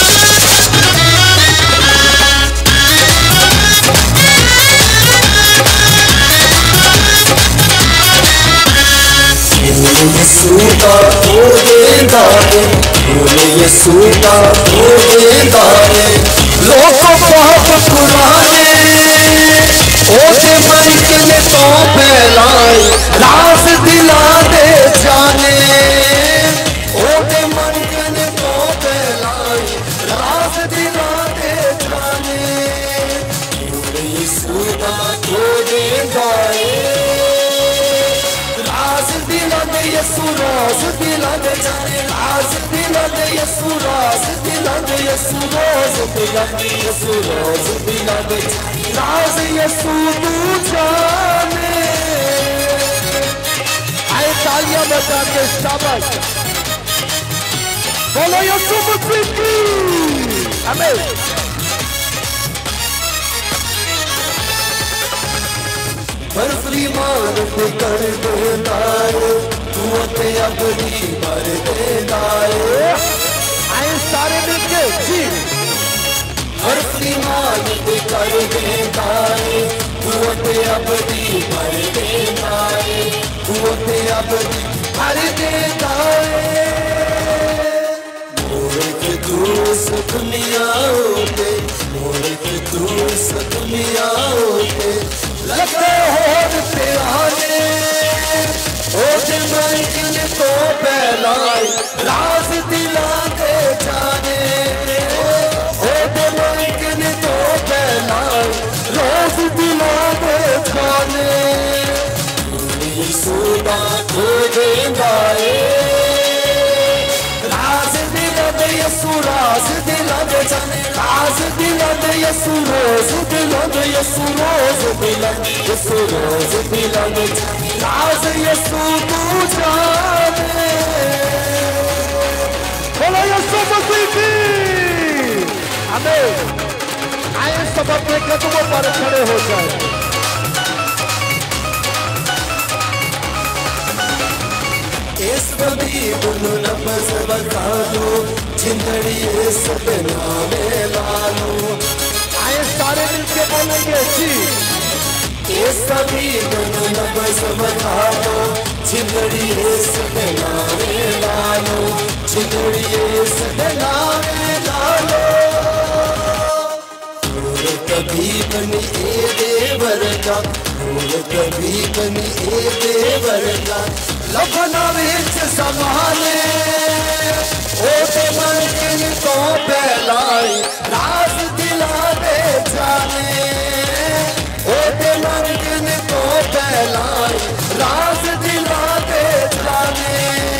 यसूदा धो देंदा है, यसूदा धो देंदा है लोको पाप पुराने। ओते मरिक ने तो फैलाए राज दिला दे जाने। ओते मरिक ने तो फैलाए राज दिला दे जाने। यसूदा धो देंदा है यसू राज दिला दे जाने। राज दिला दे यसू राज दिला दे यसू राज दिला दे यसू राज दिला दे राज यसू तू जाने। आए तालियां बजा के शाबाश बोलो यसू मसीह की आमीन। बर्फी मान पे कर देता है तू ते अपनी मर देता है। आए सारे मिलके जी बर्फी मान पे कर देता है तू ते अपनी मर देता है। तू ते अपनी मर देता है। मोर के दोस्त दुनिया होते, मोर के दोस्त दुनिया होते लगते हो तेराने। ओते माइक ने तो फैलाए राज दिला दे जाने। ओते माइक ने तो फैलाए राज दिला दे जाने। यसूदा धो देंदा है राज दिला दे यसू राज दिला दे जाने। राज दिला दे यसू रोज दिला दे यसू रोज दिला दे यसू रोज दिला दे राज यसू तू जाने। बोलो यसू मसीह की आमीन। आए सब अपने कदमों पर खड़े हो जाए। इस कभी बुनु नफस बता दो जिंदड़ी इस नामे लालो। आए सारे मिलके बोलेंगे जी इस कभी बुनु नफस बता दो जिंदड़ी इस नामे लालो। जिंदड़ी इस नामे लालो। कभी बनी ए देवर का, कभी बनी ए देवर का लखना विच संभाले। ओते मन तो फैलाए राज दिला दे जाने। ओते मन तो फैलाए राज दिला दे जाने।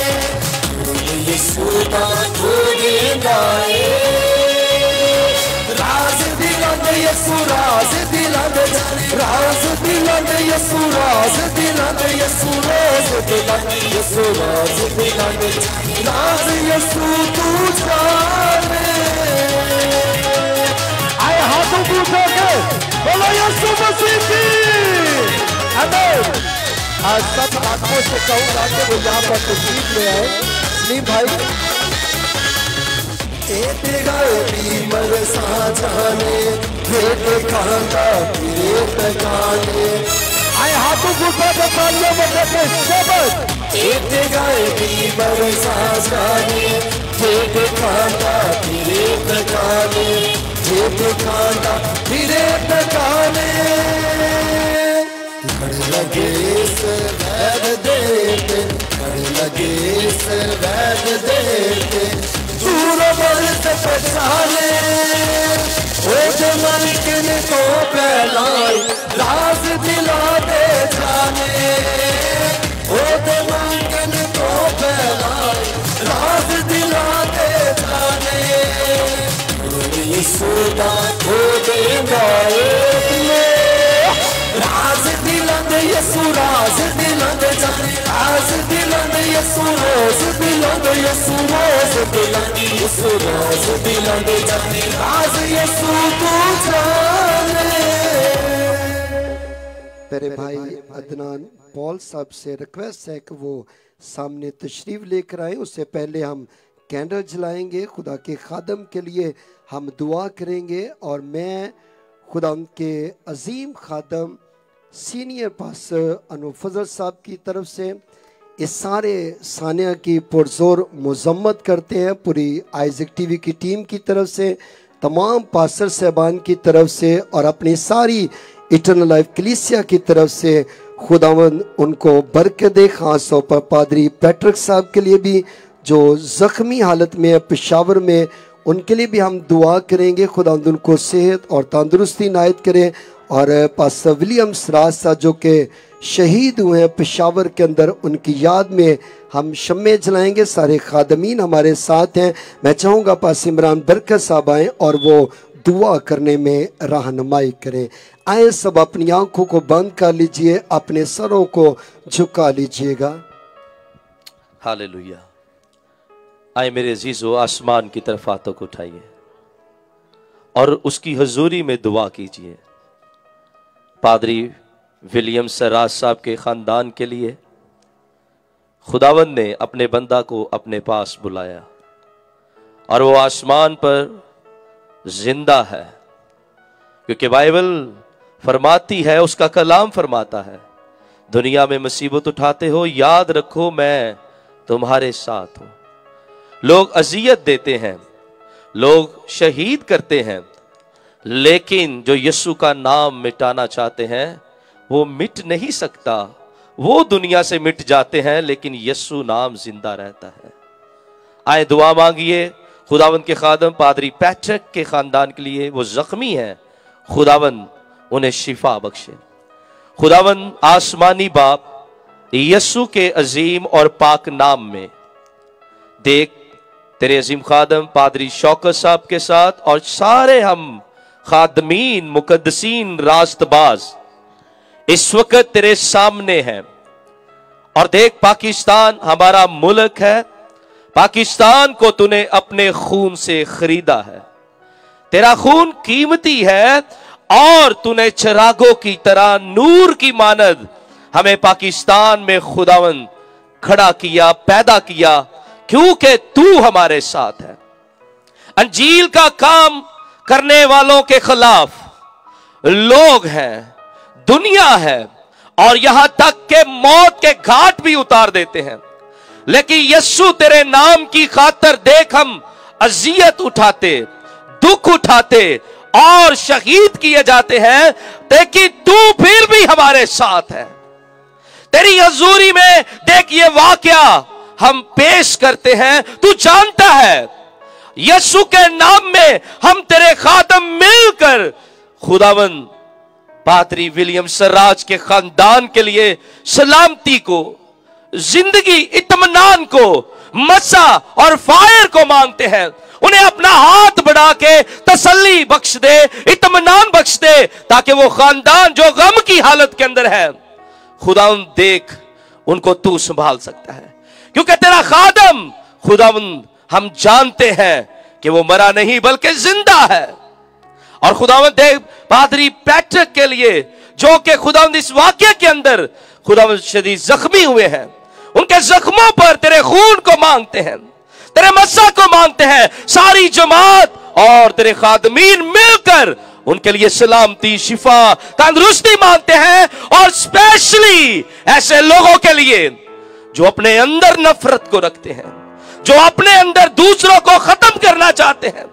यसूदा धो देंदा है राज दिला दे यसू राज दिला दे जाने। राज दिला दे यसू राज दिला दे यसू राज दिला दे यसू राज दिला दे राज यसू तू जाने। आए हाथों को उठा के बोलो यसू मसीह की आमीन। आज सब आंखों से कहूंगा कि वो यहाँ पर तशरीफ ले आए। सलीम भाई बीमर सा जाने बेटे खाना फिरे तकाने। आए हाथों को तालियों में देखे शब्द। एक गाय बीमर सा जाने बेटे खाना फिरे तकाने। दिखाना फिरे पहचाने कर लगे वैद देते कर लगे वैद देते दूर बल से पहचाने ओ जमन किन को पहलाई राज दिला दे जाने ओ जमन किन को पहलाई राज दिला दे जाने यीशुदा को देगा राज दिलंद यीशु राज दिलंद जाने राज दिलंद यीशु रोज दिलंद यीशु रोज दिलंद यीशु रोज दिलंद जाने राज यीशु तू जाने। मेरे भाई अदनान पॉल साहब से रिक्वेस्ट है कि वो सामने तशरीफ लेकर आए। उससे पहले हम कैंडल जलाएंगे, खुदा के खादम के लिए हम दुआ करेंगे और मैं खुदा के अजीम खादम सीनियर पास्टर अनूप फजल साहब की तरफ से इस सारे सानिया की पुरजोर मजम्मत करते हैं। पूरी आइज़क टीवी की टीम की तरफ से, तमाम पास्टर साहबान की तरफ से और अपनी सारी इटर्नल लाइफ कलीसिया की तरफ से खुदावंद उनको बरकत दे। खास तौर पर पादरी पैट्रिक साहब के लिए भी जो ज़ख्मी हालत में है पेशावर में, उनके लिए भी हम दुआ करेंगे। खुदावंद उनको सेहत और तंदुरुस्ती नायत करें। और पास्टर विलियम्स राज साहब जो कि शहीद हुए हैं पेशावर के अंदर, उनकी याद में हम शम्मे जलाएंगे। सारे खादमीन हमारे साथ हैं। मैं चाहूँगा पास इमरान बरकत साहब आएँ और वो दुआ करने में रहनुमाई करें। आए सब अपनी आंखों को बंद कर लीजिए, अपने सरों को झुका लीजिएगा। हालेलुया। आए मेरे अजीजों, आसमान की तरफ हाथों को उठाइए और उसकी हजूरी में दुआ कीजिए। पादरी विलियम सराज साहब के खानदान के लिए खुदावंद ने अपने बंदा को अपने पास बुलाया और वो आसमान पर जिंदा है, क्योंकि बाइबल फरमाती है, उसका कलाम फरमाता है, दुनिया में मुसीबत उठाते हो, याद रखो मैं तुम्हारे साथ हूं। लोग अजियत देते हैं, लोग शहीद करते हैं, लेकिन जो यीशु का नाम मिटाना चाहते हैं वो मिट नहीं सकता। वो दुनिया से मिट जाते हैं, लेकिन यीशु नाम जिंदा रहता है। आए दुआ मांगिए खुदावंद के खादम पादरी पैट्रिक के खानदान के लिए। वो जख्मी हैं, खुदावंद उन्हें शिफा बख्शे। खुदावंद आसमानी बाप यीशु के अजीम और पाक नाम में देख तेरे अजीम खादम पादरी शौकत साहब के साथ और सारे हम खादमीन मुकद्दसीन रास्तबाज इस वक्त तेरे सामने हैं। और देख पाकिस्तान हमारा मुल्क है, पाकिस्तान को तूने अपने खून से खरीदा है, तेरा खून कीमती है और तूने चिरागों की तरह नूर की मानद हमें पाकिस्तान में खुदावंद खड़ा किया, पैदा किया, क्योंकि तू हमारे साथ है। अंजील का काम करने वालों के खिलाफ लोग हैं, दुनिया है और यहां तक के मौत के घाट भी उतार देते हैं, लेकिन यीशु तेरे नाम की खातिर देख हम अजियत उठाते, दुख उठाते और शहीद किए जाते हैं, लेकिन तू फिर भी हमारे साथ है। तेरी हजूरी में देख ये वाकया हम पेश करते हैं। तू जानता है यीशु के नाम में हम तेरे खादम मिलकर खुदावंद पादरी विलियम सराज के खानदान के लिए सलामती को, जिंदगी, इत्मीनान को, मसा और फायर को मांगते हैं। उन्हें अपना हाथ बढ़ा के तसल्ली बख्श दे, इत्मीनान बख्श दे, ताकि वो खानदान जो गम की हालत के अंदर है, खुदावंद देख उनको तू संभाल सकता है, क्योंकि तेरा खादम खुदावंद हम जानते हैं कि वो मरा नहीं बल्कि जिंदा है। और खुदावंद देख पादरी पैट्रिक के लिए जो कि खुदावंद इस वाक्य के अंदर खुदावंद शदीद जख्मी हुए हैं, उनके जख्मों पर तेरे खून को मांगते हैं, तेरे मस्सा को मांगते हैं। सारी जमात और तेरे खादमीन मिलकर उनके लिए सलामती, शिफा, तंदुरुस्ती मांगते हैं। और स्पेशली ऐसे लोगों के लिए जो अपने अंदर नफरत को रखते हैं, जो अपने अंदर दूसरों को खत्म करना चाहते हैं,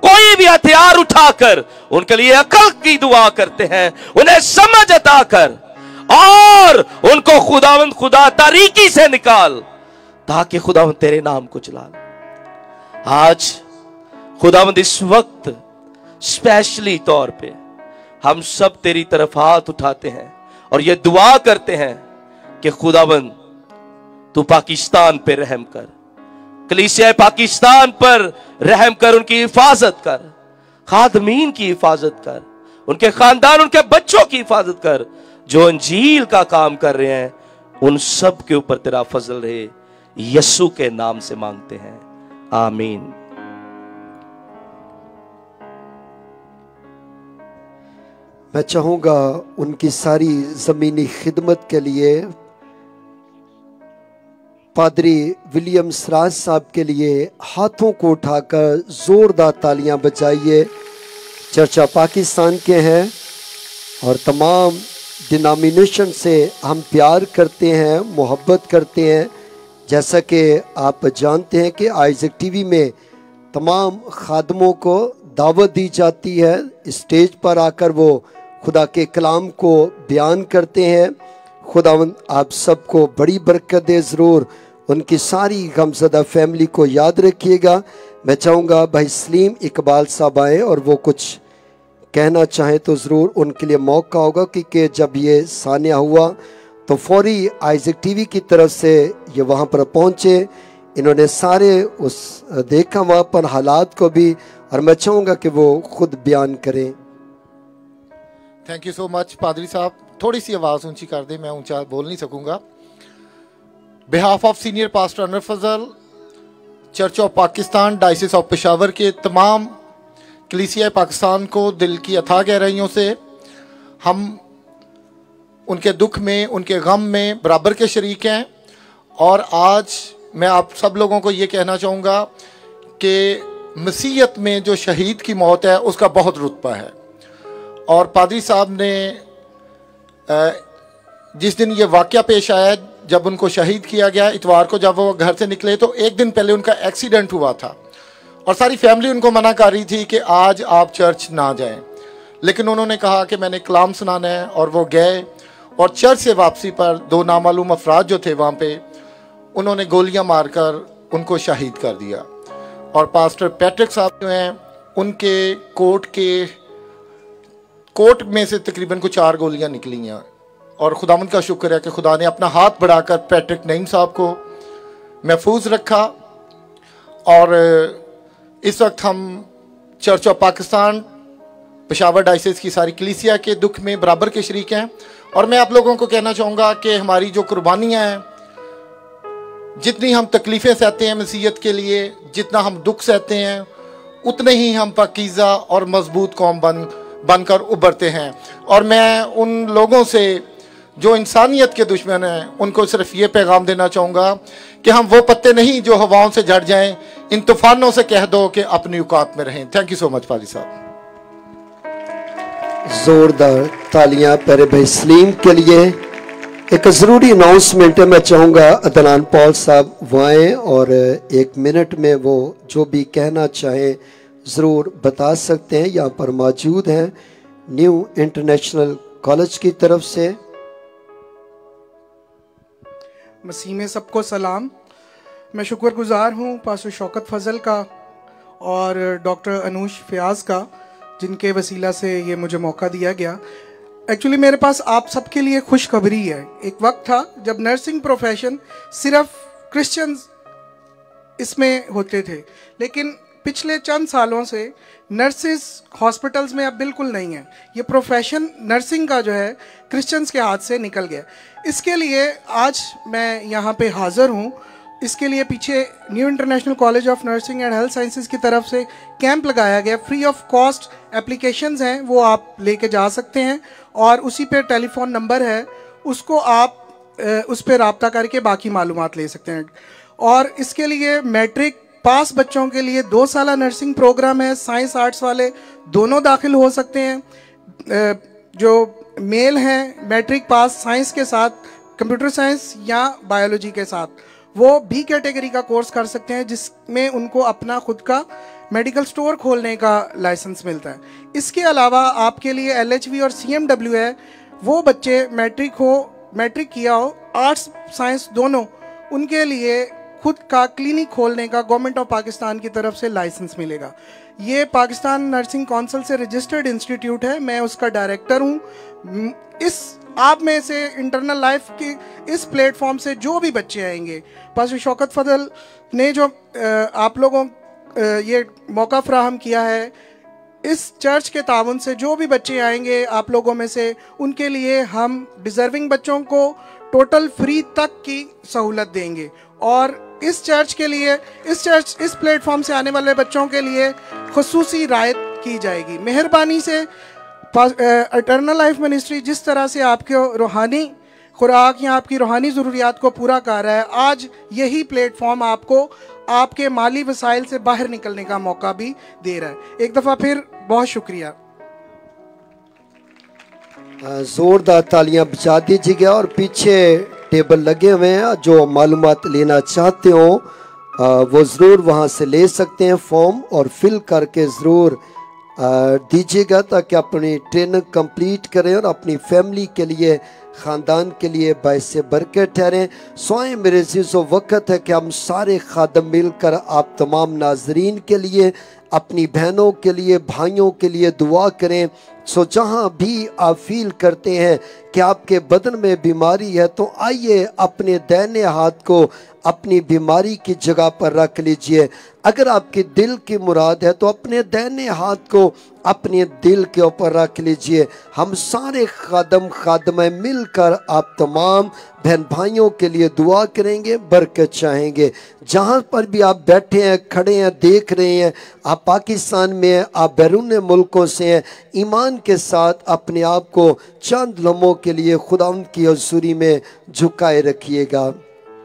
कोई भी हथियार उठाकर उनके लिए अकल की दुआ करते हैं, उन्हें समझ अता कर और उनको खुदावंद खुदा तारीकी से निकाल, ताकि खुदावंद तेरे नाम को चला। आज खुदावंद इस वक्त स्पेशली तौर पे हम सब तेरी तरफ हाथ उठाते हैं और ये दुआ करते हैं कि खुदावंद तू पाकिस्तान पे रहम कर, कलीसिया पाकिस्तान पर रहम कर, उनकी हिफाजत कर, खादमीन की हिफाजत कर, उनके खानदान उनके बच्चों की हिफाजत कर, जो अंजील का काम कर रहे हैं उन सब के ऊपर तेरा फजल रहे। यीशु के नाम से मांगते हैं, आमीन। मैं चाहूंगा उनकी सारी जमीनी खिदमत के लिए पादरी विलियम सराज साहब के लिए हाथों को उठाकर जोरदार तालियां बजाइए। चर्चा पाकिस्तान के हैं और तमाम डिनोमिनेशन से हम प्यार करते हैं, मोहब्बत करते हैं। जैसा कि आप जानते हैं कि आइजक टीवी में तमाम खादमों को दावत दी जाती है, स्टेज पर आकर वो खुदा के कलाम को बयान करते हैं। खुदावंद आप सबको बड़ी बरकत दे। ज़रूर उनकी सारी गमज़दा फैमिली को याद रखिएगा। मैं चाहूँगा भाई सलीम इकबाल साहब आए और वो कुछ कहना चाहें तो ज़रूर उनके लिए मौका होगा, क्योंकि जब ये सानिया हुआ तो फौरी आइजक टीवी की तरफ से ये वहाँ पर पहुँचे। इन्होंने सारे उस देखा वहाँ पर हालात को भी, और मैं चाहूँगा कि वो खुद बयान करें। थैंक यू सो मच पादरी साहब। थोड़ी सी आवाज़ ऊंची कर दे, मैं ऊंचा बोल नहीं सकूंगा। Behalf of senior pastor Anwar Fazal, church of Pakistan, diocese of Peshawar के तमाम कलीसिया पाकिस्तान को दिल की अथाह गहराइयों से हम उनके दुख में, उनके गम में बराबर के शरीक हैं। और आज मैं आप सब लोगों को ये कहना चाहूँगा कि मसीहत में जो शहीद की मौत है उसका बहुत रुतबा है। और पादरी साहब ने जिस दिन ये वाक़या पेश आया, जब उनको शहीद किया गया इतवार को, जब वो घर से निकले तो एक दिन पहले उनका एक्सीडेंट हुआ था और सारी फैमिली उनको मना कर रही थी कि आज आप चर्च ना जाएं, लेकिन उन्होंने कहा कि मैंने कलाम सुनाना है और वो गए। और चर्च से वापसी पर दो नामालूम अफराद जो थे वहाँ पे, उन्होंने गोलियां मारकर उनको शहीद कर दिया। और पास्टर पैट्रिक साहब जो हैं उनके कोट में से तकरीबन कुछ 4 गोलियां निकली हैं। और खुदावंद का शुक्र है कि खुदा ने अपना हाथ बढ़ाकर पैट्रिक नईम साहब को महफूज रखा। और इस वक्त हम church of Pakistan, Peshawar diocese की सारी कलीसिया के दुख में बराबर के शरीक हैं। और मैं आप लोगों को कहना चाहूँगा कि हमारी जो कुर्बानियाँ हैं, जितनी हम तकलीफ़ें सहते हैं मसीहत के लिए, जितना हम दुख सहते हैं, उतने ही हम पाकीज़ा और मजबूत कौम बनकर उभरते हैं। और मैं उन लोगों से जो इंसानियत के दुश्मन हैं उनको सिर्फ ये पैगाम देना चाहूँगा कि हम वो पत्ते नहीं जो हवाओं से झड़ जाएं, इन तूफानों से कह दो कि अपनी औकात में रहें। थैंक यू सो मच पादी साहब। जोरदार तालियां प्यारे भाई सलीम के लिए। एक ज़रूरी अनाउंसमेंट है, मैं चाहूँगा अदनान पॉल साहब वो आए और 1 मिनट में वो जो भी कहना चाहें ज़रूर बता सकते हैं। यहाँ पर मौजूद हैं न्यू इंटरनेशनल कॉलेज की तरफ से। मसीह में सबको सलाम। मैं शुक्रगुजार हूँ पास्टर शौकत फजल का और डॉक्टर अनूश फयाज का, जिनके वसीला से ये मुझे मौका दिया गया। एक्चुअली मेरे पास आप सबके लिए खुशखबरी है। एक वक्त था जब नर्सिंग प्रोफेशन सिर्फ क्रिश्चियंस इसमें होते थे, लेकिन पिछले चंद सालों से नर्सिस हॉस्पिटल्स में अब बिल्कुल नहीं है। ये प्रोफेशन नर्सिंग का जो है क्रिश्चियंस के हाथ से निकल गया। इसके लिए आज मैं यहाँ पे हाज़िर हूँ। इसके लिए पीछे new international college of nursing and health sciences की तरफ से कैंप लगाया गया। फ्री ऑफ कॉस्ट एप्लीकेशंस हैं, वो आप लेके जा सकते हैं और उसी पे टेलीफोन नंबर है, उसको आप उस पर रब्ता करके बाकी मालूमात ले सकते हैं। और इसके लिए मैट्रिक पास बच्चों के लिए 2 साला नर्सिंग प्रोग्राम है। साइंस आर्ट्स वाले दोनों दाखिल हो सकते हैं। जो मेल हैं मैट्रिक पास साइंस के साथ, कंप्यूटर साइंस या बायोलॉजी के साथ, वो B कैटेगरी का कोर्स कर सकते हैं, जिसमें उनको अपना खुद का मेडिकल स्टोर खोलने का लाइसेंस मिलता है। इसके अलावा आपके लिए LHV और CMW है, वो बच्चे मैट्रिक किया हो, आर्ट्स साइंस दोनों, उनके लिए खुद का क्लिनिक खोलने का गवर्नमेंट ऑफ पाकिस्तान की तरफ से लाइसेंस मिलेगा। ये पाकिस्तान नर्सिंग काउंसिल से रजिस्टर्ड इंस्टीट्यूट है, मैं उसका डायरेक्टर हूँ। इस आप में से इंटरनल लाइफ की इस प्लेटफॉर्म से जो भी बच्चे आएंगे, पास्टर शौकत फजल ने जो आप लोगों ये मौका फराहम किया है, इस चर्च के ताउन से जो भी बच्चे आएंगे आप लोगों में से, उनके लिए हम डिज़र्विंग बच्चों को टोटल फ्री तक की सहूलत देंगे। और इस चर्च के लिए इस प्लेटफॉर्म से आने वाले बच्चों के लिए खुसूसी रायत की जाएगी। मेहरबानी से इटर्नल लाइफ मिनिस्ट्री जिस तरह से आपके रूहानी खुराक या आपकी रूहानी ज़रूरियात को पूरा कर रहा है, आज यही प्लेटफॉर्म आपको आपके माली वसाइल से बाहर निकलने का मौका भी दे रहा है। एक दफ़ा फिर बहुत शुक्रिया। जोरदार तालियां बजा दीजिएगा। और पीछे टेबल लगे हुए हैं, जो मालूमात लेना चाहते हो वो ज़रूर वहाँ से ले सकते हैं फॉर्म, और फिल करके ज़रूर दीजिएगा ताकि अपनी ट्रेनिंग कंप्लीट करें और अपनी फैमिली के लिए, ख़ानदान के लिए बाइस बरकत ठहरें। सोए मेरे अज़ीज़ों, वक्त है कि हम सारे खादम मिलकर आप तमाम नाजरीन के लिए, अपनी बहनों के लिए, भाइयों के लिए दुआ करें। सो जहाँ भी आप फील करते हैं कि आपके बदन में बीमारी है, तो आइए अपने दाहिने हाथ को अपनी बीमारी की जगह पर रख लीजिए। अगर आपके दिल की मुराद है तो अपने दाहिने हाथ को अपने दिल के ऊपर रख लीजिए। हम सारे खादम मिलकर आप तमाम बहन भाइयों के लिए दुआ करेंगे, बरकत चाहेंगे। जहाँ पर भी आप बैठे हैं, खड़े हैं, देख रहे हैं, आप पाकिस्तान में हैं, आप बैरून मुल्कों से हैं, ईमान के साथ अपने आप को चंद लम्हों के लिए खुदावंद की हुज़ूरी में झुकाए रखिएगा।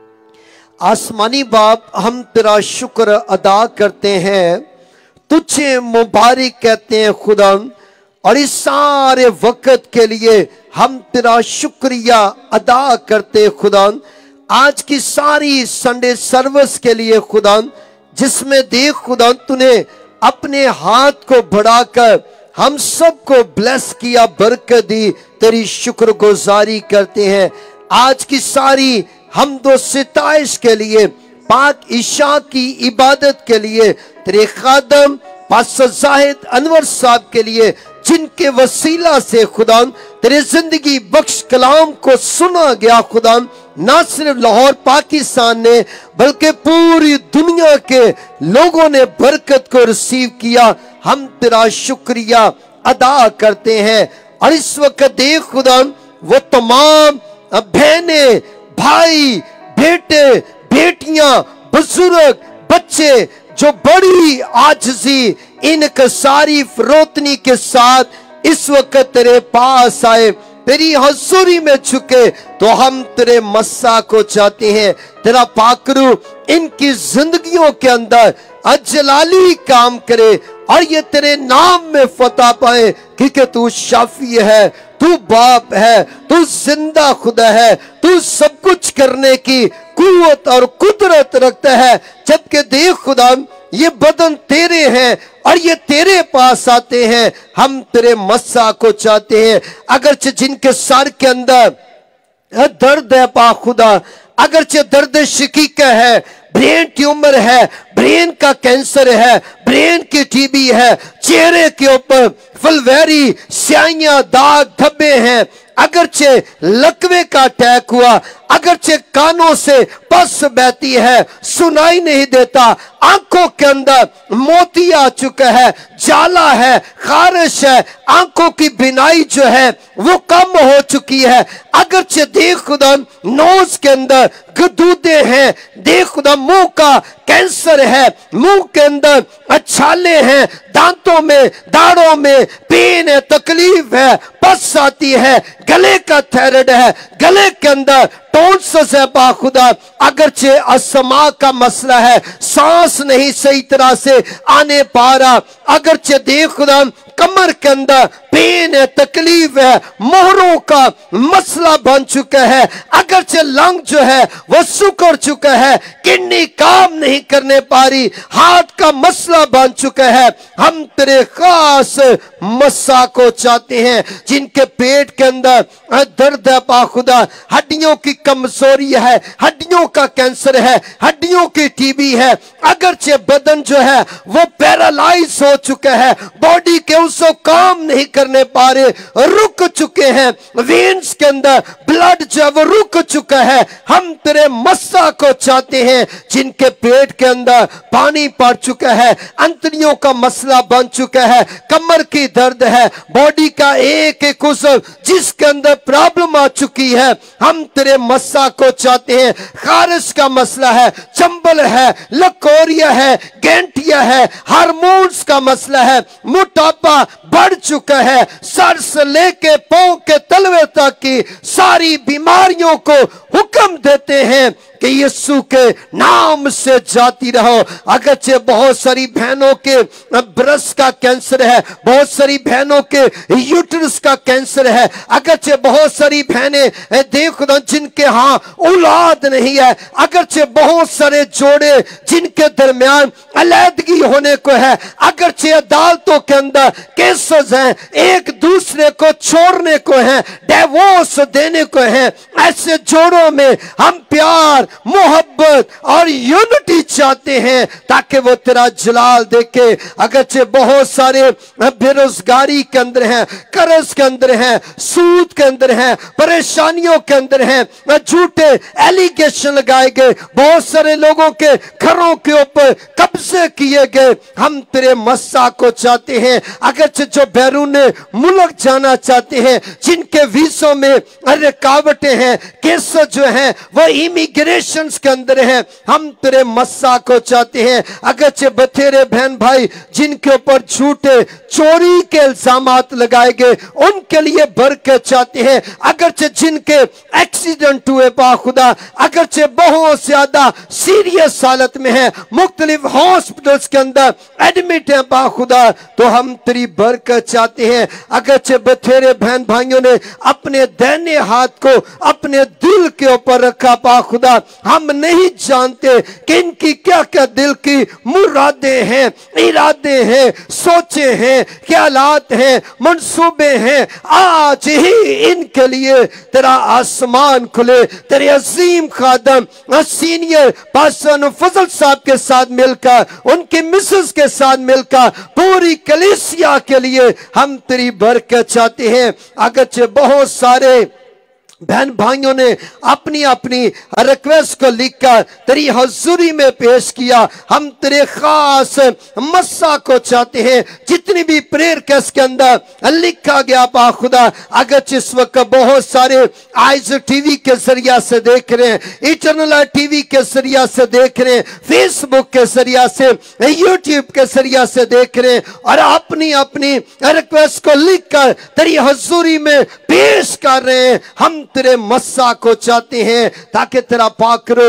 आसमानी बाप, हम तेरा शुक्र अदा करते हैं, तुझे मुबारक कहते हैं खुदा, और इस सारे वक्त के लिए हम तेरा शुक्रिया अदा करते खुदा। आज की सारी संडे सर्विस के लिए खुदा, जिसमें देख खुदा तूने अपने हाथ को बढ़ाकर हम सबको ब्लेस किया, बरकत दी, तेरी शुक्रगुजारी करते हैं। आज की सारी हमदो सिताइश के लिए, पाक ईशा की इबादत के लिए, तेरे खादम पास्टर जाहिद अनवर साहब के लिए, जिनके वसीला से खुदा तेरे जिंदगी बख्श कलाम को सुना गया खुदा, ना सिर्फ लाहौर पाकिस्तान ने बल्कि पूरी दुनिया के लोगों ने बरकत को रिसीव किया। हम तेरा शुक्रिया अदा करते हैं। और इस वक्त देख खुदा, वो तमाम बहनें, भाई, बेटे, बेटियां, बुजुर्ग, बच्चे जो बड़ी आजिज़ी, इनकसारी, फरोतनी के साथ इस वक्त तेरे पास आए, तेरी हज़ूरी में झुके, तो हम तेरे मस्सा को चाहते हैं। तेरा पाकरू इनकी जिंदगियों के अंदर अजलाली काम करे और ये तेरे नाम में फतह पाए, क्योंकि तू शाफी है, तू बाप है, तू जिंदा खुदा है, तू सब कुछ करने की कुव्वत और कुदरत रखता है। जबकि देख खुदा, ये बदन तेरे हैं और ये तेरे पास आते हैं। हम तेरे मस्सा को चाहते हैं। अगरचे जिनके सर के अंदर दर्द है पा खुदा, अगरचे दर्द शिकीका है, ब्रेन ट्यूमर है, ब्रेन का कैंसर है, ब्रेन की टीबी है, चेहरे के ऊपर फुलवैरी, स्याहियां, दाग धब्बे हैं, अगरचे लकवे का अटैक हुआ, अगरचे कानों से पस बहती है, सुनाई नहीं देता, आंखों के अंदर मोती आ चुका है, जाला है, खारिश है, आंखों की बिनाई जो है वो कम हो चुकी है। अगरचे देख खुदा नोज के अंदर गदूदे हैं, देख खुदा मुंह का कैंसर है, मुंह के अंदर छाले हैं, दांतों में, दाढ़ों में पेन है, तकलीफ है, पस आती है, गले का थायराइड है, गले के अंदर टोन्सिस है बाखुदा, अगरचे अस्थमा का मसला है, सांस नहीं सही तरह से आने पा रहा, अगरचे देख खुदा कमर के अंदर पेन है, तकलीफ है, मोहरों का मसला बन चुका है, अगरचे लंग जो है वो सुकड़ चुका है, किडनी काम नहीं करने पा रही, हार्ट का मसला बन चुका है, हम तेरे खास मस्सा को चाहते हैं। जिनके पेट के अंदर दर्द है पा खुदा, हड्डियों की कमजोरी है, हड्डियों का कैंसर है, हड्डियों की टीबी है, अगरचे बदन जो है वो पैरालाइज हो चुका है, बॉडी के उसको काम नहीं करने पा रहे, रुक चुके हैं, वेन्स के अंदर ब्लड जो है वो रुक चुका है, हम तेरे मस्सा को चाहते हैं। जिनके पेट के अंदर पानी पड़ चुका है, अंतड़ियों का मसला बन चुका है, कमर की दर्द है, बॉडी का एक एक उज़व जिसके अंदर प्रॉब्लम आ चुकी है, हम तेरे मस्सा को चाहते हैं। खारिश का मसला है, चंबल है, लकोरिया है, गेंटिया है, हार्मोन्स का मसला है, मोटापा बढ़ चुका है, सर से लेके पांव के तलवे तक की सारी बीमारियों को हुक्म देते हैं कि यीशु के नाम से जाती रहो। अगरचे बहुत सारी बहनों के ब्रेस्ट का कैंसर है, बहुत सारी बहनों के यूट्रस का कैंसर है, अगरचे बहुत सारी बहनें देखो जिनके औलाद नहीं है, अगरचे बहुत सारे जोड़े जिनके दरमियान अलैदगी होने को है, अगरचे अदालतों के अंदर केसेस हैं, एक दूसरे को छोड़ने को है, डिवोर्स देने को है, ऐसे जोड़ों में हम प्यार, मोहब्बत और यूनिटी चाहते हैं ताकि वो तेरा जलाल देखे। अगरचे बहुत सारे बेरोजगारी के अंदर हैं, कर्ज के अंदर हैं, सूद के अंदर हैं, परेशानियों के अंदर हैं, झूठे एलिगेशन लगाए गए, बहुत सारे लोगों के घरों के ऊपर कब्जे किए गए, हम तेरे मस्सा को चाहते हैं। अगरचे जो बैरून मुल्क जाना चाहते हैं, जिनके वीसों में रुकावटें हैं, केस जो हैं वो इमिग्रेशन के अंदर हैं, हम तेरे मस्सा को चाहते हैं। अगरचे बथेरे बहन भाई जिनके ऊपर झूठे चोरी के इल्जामात लगाए गए, उनके लिए बरकत चाहते हैं। अगरचे जिनके एक्सीडेंट हुए पा खुदा, अगरचे बहुत ज्यादा सीरियस हालत में है, मुख्तलिफ हॉस्पिटल्स के अंदर एडमिट है पा खुदा, तो हम तेरी बरकत चाहते हैं। अगरचे बथेरे बहन भाइयों ने अपने दाहिने हाथ को अपने दिल के ऊपर रखा पा खुदा, हम नहीं जानते कि इनकी क्या क्या दिल की मुरादें हैं, इरादे हैं, सोचे हैं, ख्यालात हैं, मंसूबे हैं, आज ही इनके लिए तेरा आसमान खुले। तेरे अजीम खादम सीनियर पास्टर फजल साहब के साथ मिलकर, उनकी मिसेस के साथ मिलकर, पूरी कलीसिया के लिए हम तेरी बरकत चाहते हैं। अगरचे बहुत सारे बहन भाइयों ने अपनी अपनी रिक्वेस्ट को लिखकर तेरी हजूरी में पेश किया, हम तेरे खास मस्सा को चाहते हैं। जितनी भी प्रेयर केस के अंदर लिखा गया पा खुदा, अगर इस वक्त बहुत सारे आइज टीवी के जरिया से देख रहे हैं, इटरनल टीवी के जरिया से देख रहे हैं, फेसबुक के जरिया से, यूट्यूब के जरिया से देख रहे हैं, और अपनी अपनी रिक्वेस्ट को लिखकर तेरी हजूरी में पेश कर रहे हैं। हम तेरे मस्सा को चाहते हैं ताकि तेरा पाकरो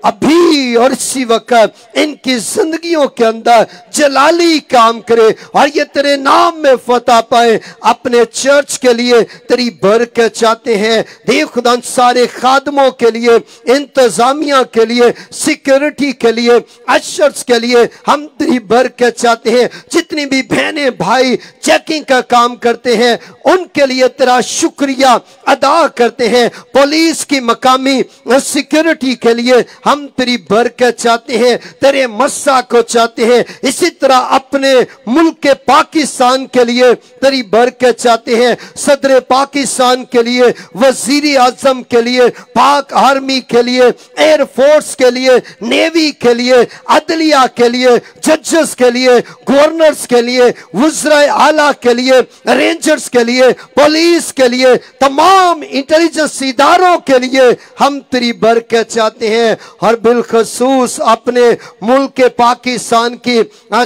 अभी और इसी वक्त इनकी जिंदगियों के अंदर जलाली काम करे और ये तेरे नाम में फतह पाए। अपने चर्च के लिए तेरी बरकत चाहते हैं। देव खुदा सारे खादमों के लिए, इंतजामिया के लिए, सिक्योरिटी के लिए, अशर्स के लिए हम तेरी बरकत चाहते हैं। जितनी भी बहनें भाई चेकिंग का काम करते हैं उनके लिए तेरा शुक्रिया अदा करते हैं। पुलिस की मकामी सिक्योरिटी के लिए हम तेरी बरकत चाहते हैं, तेरे मस्सा को चाहते हैं। इसी तरह अपने मुल्क के पाकिस्तान के लिए तेरी बरकत चाहते हैं, सदर पाकिस्तान के लिए, वजीर आजम के लिए, पाक आर्मी के लिए, एयरफोर्स के लिए, नेवी के लिए, अदलिया के लिए, जजेस के लिए, गवर्नर्स के लिए, वज़राए आला के लिए, रेंजर्स के लिए, पुलिस के लिए, तमाम इंटेलिजेंस बिजनेस इदारों के लिए हम तेरी बरकत चाहते हैं, और बिलखसूस अपने मुल्क के पाकिस्तान की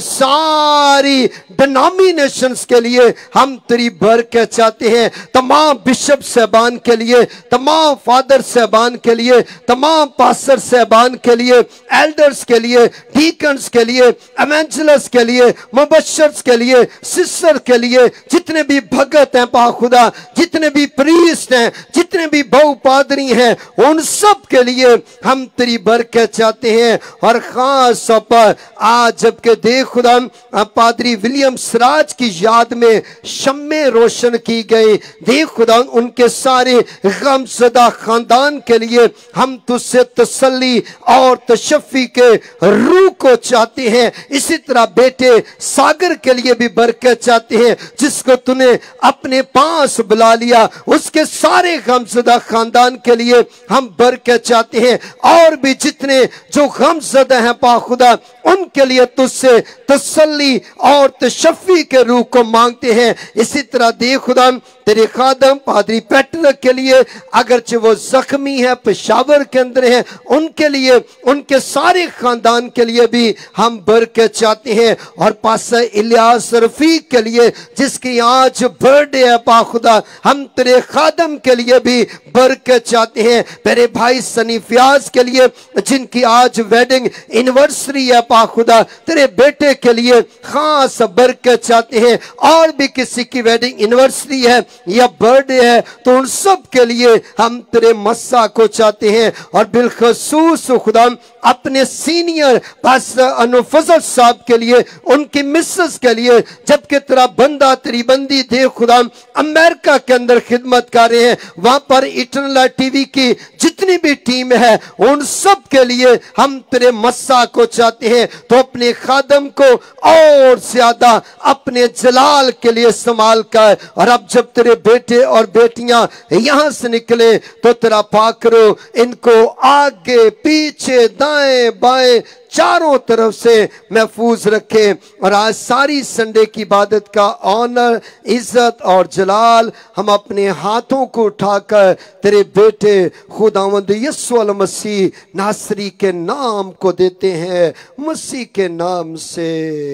सारी डिनोमिनेशंस के लिए हम तेरी बरकत चाहते हैं। तमाम बिशप साहबान के लिए, तमाम फादर साहबान के लिए, तमाम पास्टर साहबान के लिए, एल्डर्स के लिए, डीकन्स के लिए, एवेंजलिस्ट के लिए, मुबश्शिर्स के लिए, सिस्टर के लिए, जितने भी भगत हैं पाखुदा, जितने भी प्रीस्ट हैं, जितने भी बहु पादरी हैं, उन सब के लिए हम तेरी बरकत चाहते हैं। और खास तौर पर आज जबकि देख खुदा पादरी विलियम सराज की याद में शम्मे रोशन की गई, देख खुदा उनके सारे गमज़दा खानदान के लिए हम तुझसे तसल्ली और तशफ़ी के रूह को चाहते हैं। इसी तरह बेटे सागर के लिए भी बरकत चाहते हैं, जिसको तूने अपने पास बुला लिया, उसके सारे गमज़दा खानदान के लिए हम बरकत चाहते हैं। और भी जितने जो गमज़दा हैं पाखुदा, उनके लिए तुझसे तसल्ली और तशफ़ी के रूह को मांगते हैं। इसी तरह दे खुदा तेरे खादम पादरी पैट्रिक के लिए, अगरचे वो जख्मी है, पेशावर के अंदर है, उनके लिए, उनके सारे खानदान के लिए भी हम बरकत चाहते हैं। और पासा इलियास रफीक के लिए, जिसकी आज बर्थडे है पाखुदा, हम तेरे खादम के लिए भी बरकत चाहते हैं। मेरे भाई सनी फयाज के लिए, जिनकी आज वेडिंग एनिवर्सरी है पाखुदा, तेरे बेटे के लिए खास बरकत चाहते हैं। और भी किसी की वेडिंग एनिवर्सरी है या बर्थडे है, तो उन सब के लिए हम तेरे मस्सा को चाहते हैं। और बिलखसूस खुदा अपने सीनियर पास्टर अनुफजल साहब के लिए, उनकी मिसेस के लिए, जबकि तेरा बंदा तेरी बंदी दे खुदा अमेरिका के अंदर खिदमत कर रहे हैं, वहां पर इटरनल टीवी की जितनी भी टीम है, उन सब के लिए हम तेरे मस्सा को चाहते हैं। तो अपने खादम को और ज्यादा अपने जलाल के लिए इस्तेमाल कर। और अब जब तेरे बेटे और बेटियां यहां से निकले, तो तेरा पाक करो, इनको आगे पीछे दाएं बाएं चारों तरफ से महफूज रखे। और आज सारी संडे की इबादत का ऑनर, इज्जत और जलाल हम अपने हाथों को उठाकर तेरे बेटे खुदावंद यीशु मसीह नासरी के नाम को देते हैं, मसीह के नाम से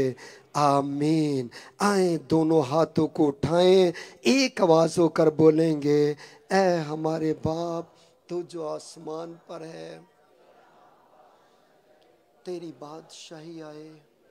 आमीन। आए दोनों हाथों को उठाएं, एक आवाज होकर बोलेंगे, ऐ हमारे बाप तू जो आसमान पर है, तेरी बादशाही आए,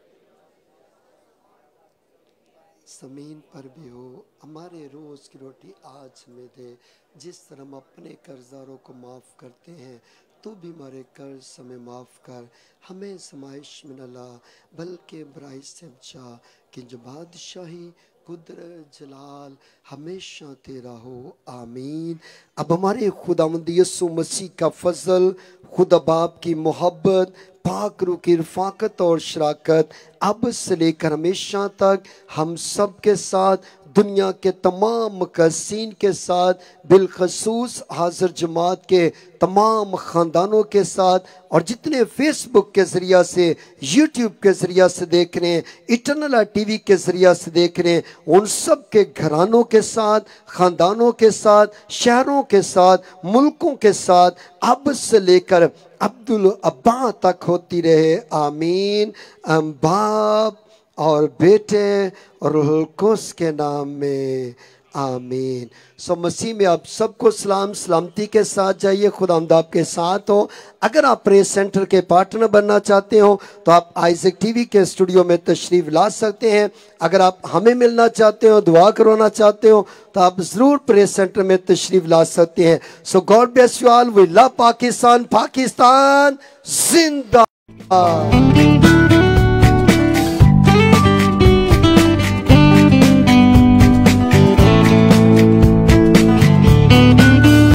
जमीन पर भी हो। हमारे रोज की रोटी आज हमें दे, जिस तरह हम अपने कर्जदारों को माफ करते हैं, तू भी हमारे कर्ज हमें माफ कर, हमें समाइश में न ला, बल्कि बुराई से बचा, कि जो बादशाही कुदरत जलाल हमेशा तेरा हो, आमीन। अब हमारे खुदावंद यीशु मसीह का फजल, खुदा बाप की मोहब्बत, पाक रूह की रफ़ाकत और शराकत अब से लेकर हमेशा तक हम सब के साथ, दुनिया के तमाम मुक़द्दसीन के साथ, बिलखसूस हाज़िर जमात के तमाम ख़ानदानों के साथ, और जितने फेसबुक के ज़रिया से, यूट्यूब के ज़रिया से देख रहे हैं, इटरनल टीवी के ज़रिया से देख रहे हैं, उन सब के घरानों के साथ, ख़ानदानों के साथ, शहरों के साथ, मुल्कों के साथ अब से लेकर अब्दुल अब्बा तक होती रहे, आमीन। बाप और बेटे और रूहुल कुद्स के नाम में, आमीन। सो मसीह में आप सबको सलाम सलामती के साथ जाइए, खुदावंद आपके साथ हो। अगर आप प्रेस सेंटर के पार्टनर बनना चाहते हो, तो आप आइजैक टीवी के स्टूडियो में तशरीफ ला सकते हैं। अगर आप हमें मिलना चाहते हो, दुआ करवाना चाहते हो, तो आप ज़रूर प्रेस सेंटर में तशरीफ ला सकते हैं। So God bless you all, we love Pakistan, Pakistan जिंदाबाद।